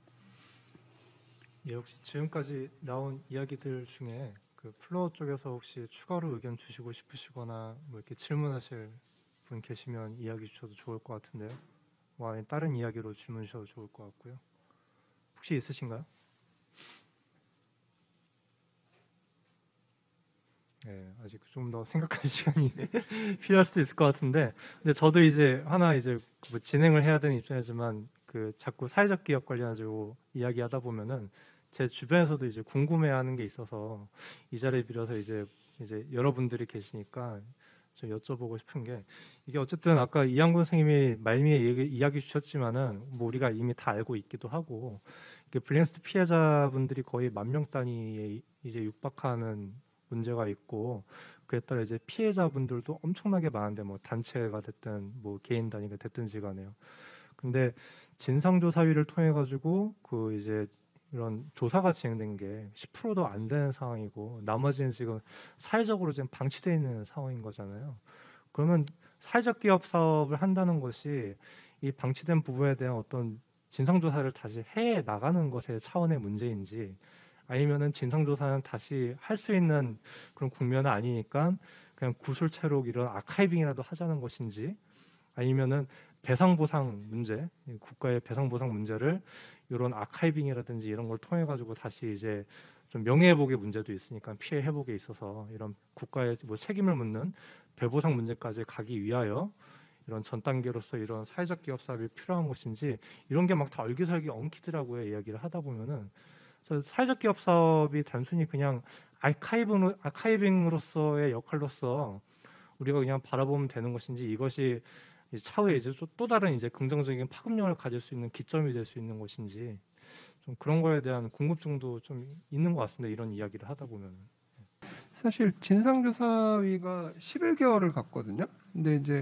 예, 혹시 지금까지 나온 이야기들 중에 그 플로어 쪽에서 혹시 추가로 의견 주시고 싶으시거나 뭐 이렇게 질문하실 분 계시면 이야기 주셔도 좋을 것 같은데요. 다른 이야기로 질문 주셔도 좋을 것 같고요. 혹시 있으신가요? 네, 아직 좀 더 생각할 시간이 필요할 수도 있을 것 같은데, 근데 저도 이제 하나 이제 뭐 진행을 해야 되는 입장이지만 그 자꾸 사회적 기업 관련해가지고 이야기하다 보면은 제 주변에서도 이제 궁금해하는 게 있어서 이 자리에 빌어서 이제 여러분들이 계시니까 좀 여쭤보고 싶은 게 이게 어쨌든 아까 이양군 선생님이 말미에 이야기 주셨지만은 뭐 우리가 이미 다 알고 있기도 하고 블랙리스트 피해자분들이 거의 10,000명 단위에 이제 육박하는 문제가 있고 그에 따라 이제 피해자분들도 엄청나게 많은데 뭐 단체가 됐든 뭐 개인 단위가 됐든지 간에요. 근데 진상조사위를 통해 가지고 그 이제 이런 조사가 진행된 게 10%도 안 되는 상황이고 나머지는 지금 사회적으로 지금 방치되어 있는 상황인 거잖아요. 그러면 사회적 기업 사업을 한다는 것이 이 방치된 부분에 대한 어떤 진상조사를 다시 해 나가는 것의 차원의 문제인지 아니면은 진상조사는 다시 할 수 있는 그런 국면은 아니니까 그냥 구술체록 이런 아카이빙이라도 하자는 것인지 아니면은 배상보상 문제, 국가의 배상보상 문제를 이런 아카이빙이라든지 이런 걸 통해 가지고 다시 이제 좀 명예회복의 문제도 있으니까 피해 회복에 있어서 이런 국가의 뭐 책임을 묻는 배보상 문제까지 가기 위하여 이런 전 단계로서 이런 사회적 기업 사업이 필요한 것인지 이런 게 막 다 얼기설기 엉키더라고요. 이야기를 하다 보면은 그래서 사회적 기업 사업이 단순히 그냥 아카이빙으로서의 역할로서 우리가 그냥 바라보면 되는 것인지 이것이 차후에 이제 또 다른 이제 긍정적인 파급력을 가질 수 있는 기점이 될 수 있는 것인지 좀 그런 거에 대한 궁금증도 좀 있는 것 같습니다. 이런 이야기를 하다 보면 사실 진상조사위가 11개월을 갔거든요. 근데 이제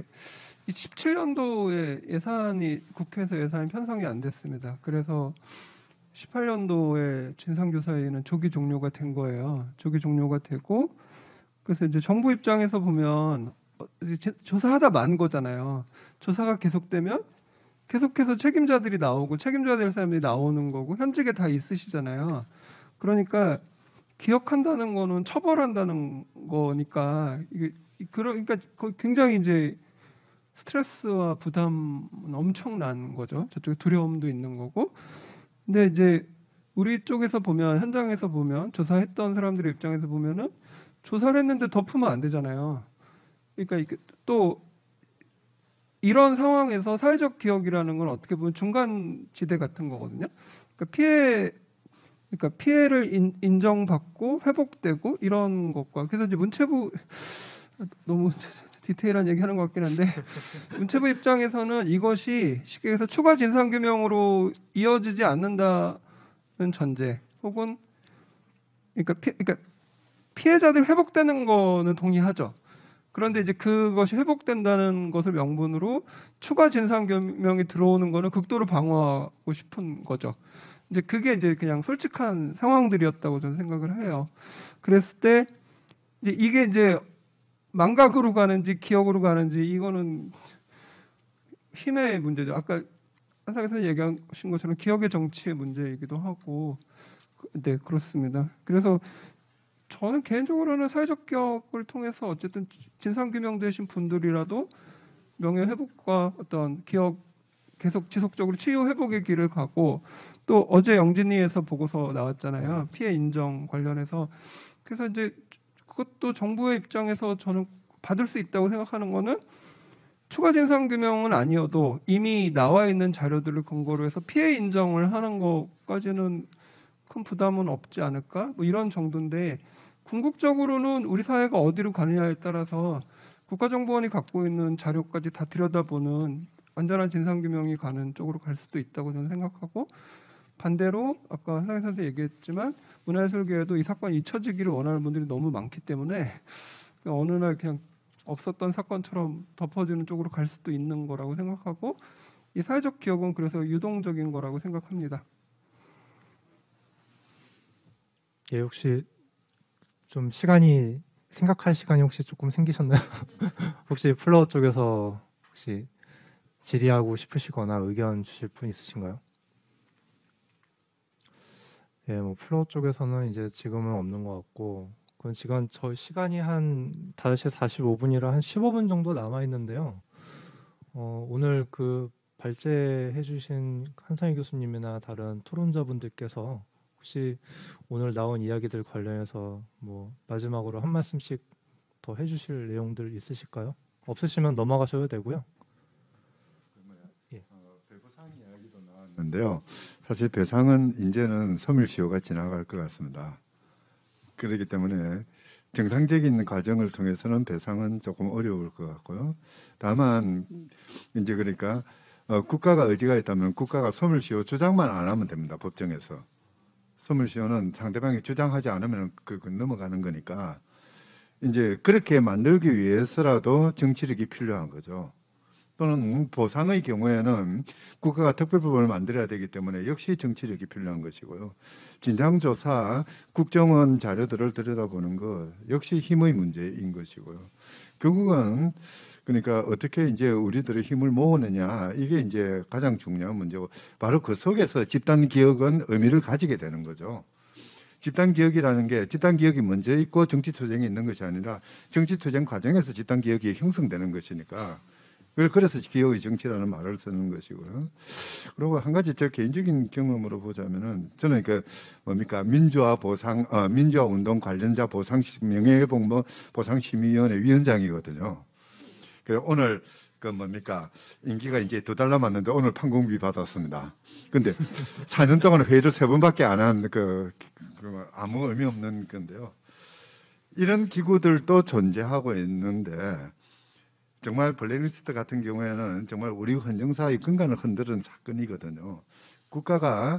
17년도에 예산이 국회에서 예산이 편성이 안 됐습니다. 그래서 18년도에 진상조사위는 조기 종료가 된 거예요. 조기 종료가 되고 그래서 이제 정부 입장에서 보면 이제 조사하다 만 거잖아요. 조사가 계속되면 계속해서 책임자들이 나오고 책임져야 될 사람들이 나오는 거고 현직에 다 있으시잖아요. 그러니까 기억한다는 거는 처벌한다는 거니까 그러니까 굉장히 이제 스트레스와 부담은 엄청난 거죠. 저쪽에 두려움도 있는 거고. 근데 이제 우리 쪽에서 보면 현장에서 보면 조사했던 사람들의 입장에서 보면은 조사를 했는데 덮으면 안 되잖아요. 그러니까 또 이런 상황에서 사회적 기억이라는 건 어떻게 보면 중간 지대 같은 거거든요. 그러니까 피해를 인정받고 회복되고 이런 것과 그래서 이제 문체부 너무 디테일한 얘기하는 것 같긴 한데 문체부 입장에서는 이것이 쉽게 해서 추가 진상규명으로 이어지지 않는다는 전제 혹은 그러니까 피해자들 회복되는 거는 동의하죠. 그런데 이제 그것이 회복된다는 것을 명분으로 추가 진상규명이 들어오는 거는 극도로 방어하고 싶은 거죠. 이제 그게 이제 그냥 솔직한 상황들이었다고 저는 생각을 해요. 그랬을 때 이게 이제 망각으로 가는지 기억으로 가는지 이거는 힘의 문제죠. 아까 한상에서 얘기하신 것처럼 기억의 정치의 문제이기도 하고, 네 그렇습니다. 그래서 저는 개인적으로는 사회적 기업을 통해서 어쨌든 진상 규명되신 분들이라도 명예 회복과 어떤 기업 계속 지속적으로 치유 회복의 길을 가고, 또 어제 영진이에서 보고서 나왔잖아요. 피해 인정 관련해서. 그래서 이제 그것도 정부의 입장에서 저는 받을 수 있다고 생각하는 거는, 추가 진상 규명은 아니어도 이미 나와 있는 자료들을 근거로 해서 피해 인정을 하는 것까지는 큰 부담은 없지 않을까? 뭐 이런 정도인데, 궁극적으로는 우리 사회가 어디로 가느냐에 따라서 국가정보원이 갖고 있는 자료까지 다 들여다보는 완전한 진상규명이 가는 쪽으로 갈 수도 있다고 저는 생각하고, 반대로 아까 한상희 선생님 얘기했지만 문화예술계에도 이 사건이 잊혀지기를 원하는 분들이 너무 많기 때문에 그냥 어느 날 그냥 없었던 사건처럼 덮어지는 쪽으로 갈 수도 있는 거라고 생각하고, 이 사회적 기억은 그래서 유동적인 거라고 생각합니다. 예, 혹시 좀 시간이 생각할 시간이 혹시 조금 생기셨나요? 혹시 플로어 쪽에서 혹시 질의하고 싶으시거나 의견 주실 분 있으신가요? 예, 뭐 플로어 쪽에서는 이제 지금은 없는 것 같고, 그건 지금 저희 시간이 한 5시 45분이라 한 15분 정도 남아 있는데요. 오늘 그 발제해주신 한상희 교수님이나 다른 토론자분들께서 혹시 오늘 나온 이야기들 관련해서 뭐 마지막으로 한 말씀씩 더 해주실 내용들 있으실까요? 없으시면 넘어가셔도 되고요. 배부상 이야기도 나왔는데요. 사실 배상은 이제는 소멸시효가 지나갈 것 같습니다. 그렇기 때문에 정상적인 과정을 통해서는 배상은 조금 어려울 것 같고요. 다만 이제 그러니까 국가가 의지가 있다면 국가가 소멸시효 주장만 안 하면 됩니다. 법정에서. 소멸시효는 상대방이 주장하지 않으면 그 넘어가는 거니까, 이제 그렇게 만들기 위해서라도 정치력이 필요한 거죠. 또는 보상의 경우에는 국가가 특별법을 만들어야 되기 때문에 역시 정치력이 필요한 것이고요. 진상조사, 국정원 자료들을 들여다보는 것 역시 힘의 문제인 것이고요. 결국은 그러니까 어떻게 이제 우리들의 힘을 모으느냐, 이게 이제 가장 중요한 문제고, 바로 그 속에서 집단 기억은 의미를 가지게 되는 거죠. 집단 기억이라는 게 집단 기억이 먼저 있고 정치 투쟁이 있는 것이 아니라 정치 투쟁 과정에서 집단 기억이 형성되는 것이니까, 그래서 기억의 정치라는 말을 쓰는 것이고요. 그리고 한 가지 제 개인적인 경험으로 보자면은, 저는 그 뭡니까 민주화 운동 관련자 보상 명예회복 보상심의위원회 위원장이거든요. 그래 오늘 그 뭡니까 임기가 이제 2달 남았는데 오늘 판공비 받았습니다. 근데 4년 동안 회의를 3번밖에 안 한 그 아무 의미 없는 건데요. 이런 기구들도 존재하고 있는데, 정말 블랙리스트 같은 경우에는 정말 우리 헌정사의 근간을 흔드는 사건이거든요. 국가가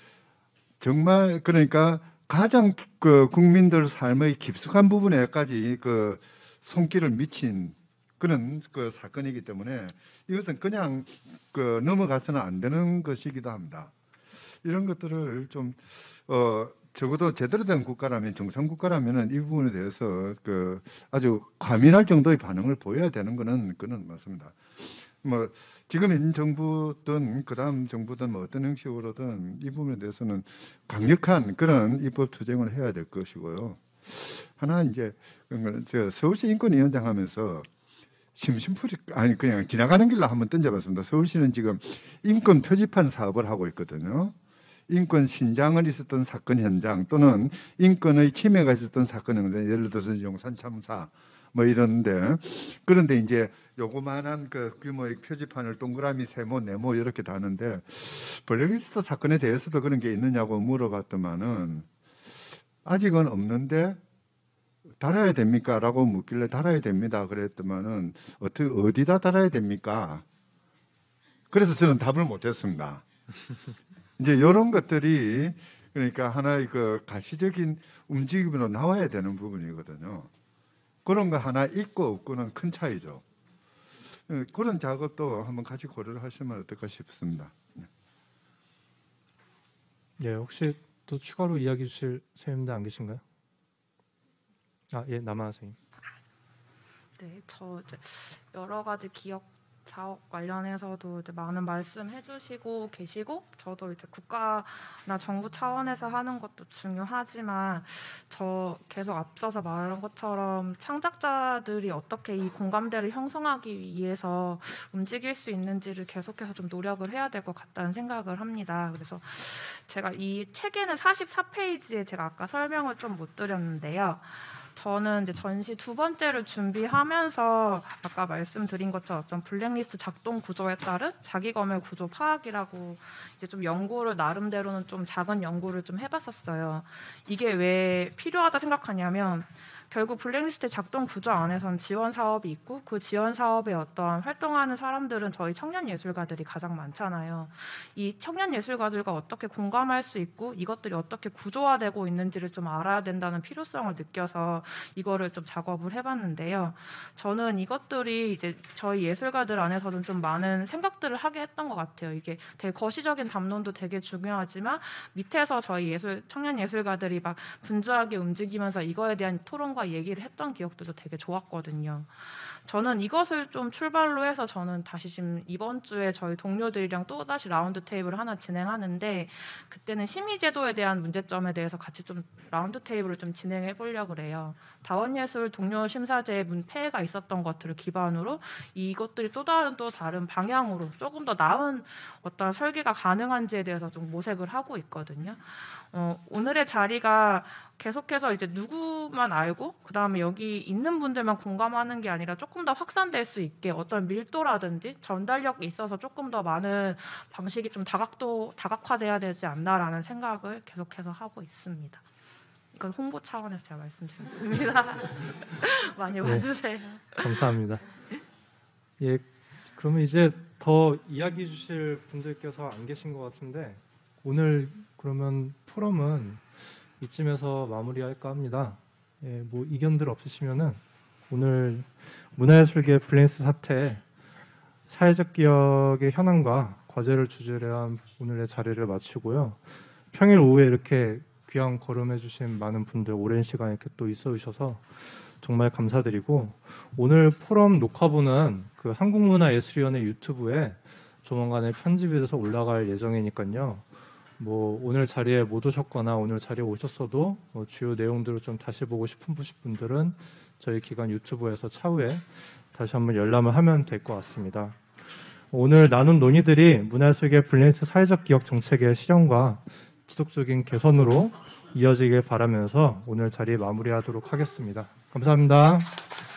정말 그러니까 가장 그 국민들 삶의 깊숙한 부분에까지 그 손길을 미친 그런 그 사건이기 때문에 이것은 그냥 그 넘어가서는 안 되는 것이기도 합니다. 이런 것들을 좀 적어도 제대로 된 국가라면, 정상 국가라면은 이 부분에 대해서 그 아주 과민할 정도의 반응을 보여야 되는 그는 맞습니다. 뭐 지금 현 정부든 그다음 정부든 뭐 어떤 형식으로든 이 부분에 대해서는 강력한 그런 입법 투쟁을 해야 될 것이고요. 하나 이제 제가 서울시 인권위원장 하면서 심심풀이 아니 그냥 지나가는 길로 한번 던져봤습니다. 서울시는 지금 인권 표지판 사업을 하고 있거든요. 인권 신장을 있었던 사건 현장 또는 인권의 침해가 있었던 사건 현장, 예를 들어서 용산 참사 뭐 이런데, 그런데 이제 요거만한 그 규모의 표지판을 동그라미, 세모, 네모 이렇게 다는데, 블랙리스트 사건에 대해서도 그런 게 있느냐고 물어봤더만은 아직은 없는데 달아야 됩니까? 라고 묻길래 달아야 됩니다. 그랬더만은 어디다 달아야 됩니까? 그래서 저는 답을 못했습니다. 이제 이런 것들이 그러니까 하나의 그 가시적인 움직임으로 나와야 되는 부분이거든요. 그런 거 하나 있고 없고는 큰 차이죠. 그런 작업도 한번 같이 고려를 하시면 어떨까 싶습니다. 예, 혹시 또 추가로 이야기 주실 선생님들 안 계신가요? 아, 예, 남아 선생님. 네, 저 이제 여러 가지 기억 사업 관련해서도 이제 많은 말씀해주시고 계시고, 저도 이제 국가나 정부 차원에서 하는 것도 중요하지만 저 계속 앞서서 말한 것처럼 창작자들이 어떻게 이 공감대를 형성하기 위해서 움직일 수 있는지를 계속해서 좀 노력을 해야 될 것 같다는 생각을 합니다. 그래서 제가 이 책에는 44페이지에 제가 아까 설명을 좀 못 드렸는데요. 저는 이제 전시 두 번째를 준비하면서 아까 말씀드린 것처럼 어떤 블랙리스트 작동 구조에 따른 자기검열 구조 파악이라고 이제 좀 연구를 나름대로는 좀 작은 연구를 좀 해봤었어요. 이게 왜 필요하다 생각하냐면 결국 블랙리스트 작동 구조 안에서는 지원 사업이 있고 그 지원 사업에 어떠한 활동하는 사람들은 저희 청년 예술가들이 가장 많잖아요. 이 청년 예술가들과 어떻게 공감할 수 있고 이것들이 어떻게 구조화되고 있는지를 좀 알아야 된다는 필요성을 느껴서 이거를 좀 작업을 해봤는데요. 저는 이것들이 이제 저희 예술가들 안에서는 좀 많은 생각들을 하게 했던 것 같아요. 이게 되게 거시적인 담론도 되게 중요하지만 밑에서 저희 청년 예술가들이 막 분주하게 움직이면서 이거에 대한 토론과 얘기를 했던 기억들도 되게 좋았거든요. 저는 이것을 좀 출발로 해서 저는 다시 지금 이번 주에 저희 동료들이랑 또 다시 라운드 테이블을 하나 진행하는데 그때는 심의제도에 대한 문제점에 대해서 같이 좀 라운드 테이블을 좀 진행해 보려고 그래요. 다원예술 동료 심사제의 폐해가 있었던 것들을 기반으로 이것들이 또 다른 방향으로 조금 더 나은 어떤 설계가 가능한지에 대해서 좀 모색을 하고 있거든요. 오늘의 자리가 계속해서 이제 누구만 알고 그다음에 여기 있는 분들만 공감하는 게 아니라 조금 더 확산될 수 있게 어떤 밀도라든지 전달력이 있어서 조금 더 많은 방식이 좀 다각화돼야 되지 않나라는 생각을 계속해서 하고 있습니다. 이건 홍보 차원에서 제가 말씀드렸습니다. 많이 와주세요. 감사합니다. 예, 그러면 이제 더 이야기 주실 분들께서 안 계신 것 같은데 오늘 그러면 포럼은 이쯤에서 마무리할까 합니다. 예, 뭐 이견들 없으시면은 오늘 문화예술계 블랙리스트 사태 사회적 기억의 현황과 과제를 주제로 한 오늘의 자리를 마치고요. 평일 오후에 이렇게 귀한 걸음해주신 많은 분들 오랜 시간 이렇게 또 있어 주셔서 정말 감사드리고 오늘 포럼 녹화본은 그 한국문화예술위원회 유튜브에 조만간에 편집이 돼서 올라갈 예정이니까요. 뭐 오늘 자리에 못 오셨거나 오늘 자리에 오셨어도 뭐 주요 내용들을 좀 다시 보고 싶은 분들은 저희 기관 유튜브에서 차후에 다시 한번 열람을 하면 될 것 같습니다. 오늘 나눈 논의들이 문화예술계 블랙리스트 사회적 기억 정책의 실현과 지속적인 개선으로 이어지길 바라면서 오늘 자리 마무리하도록 하겠습니다. 감사합니다.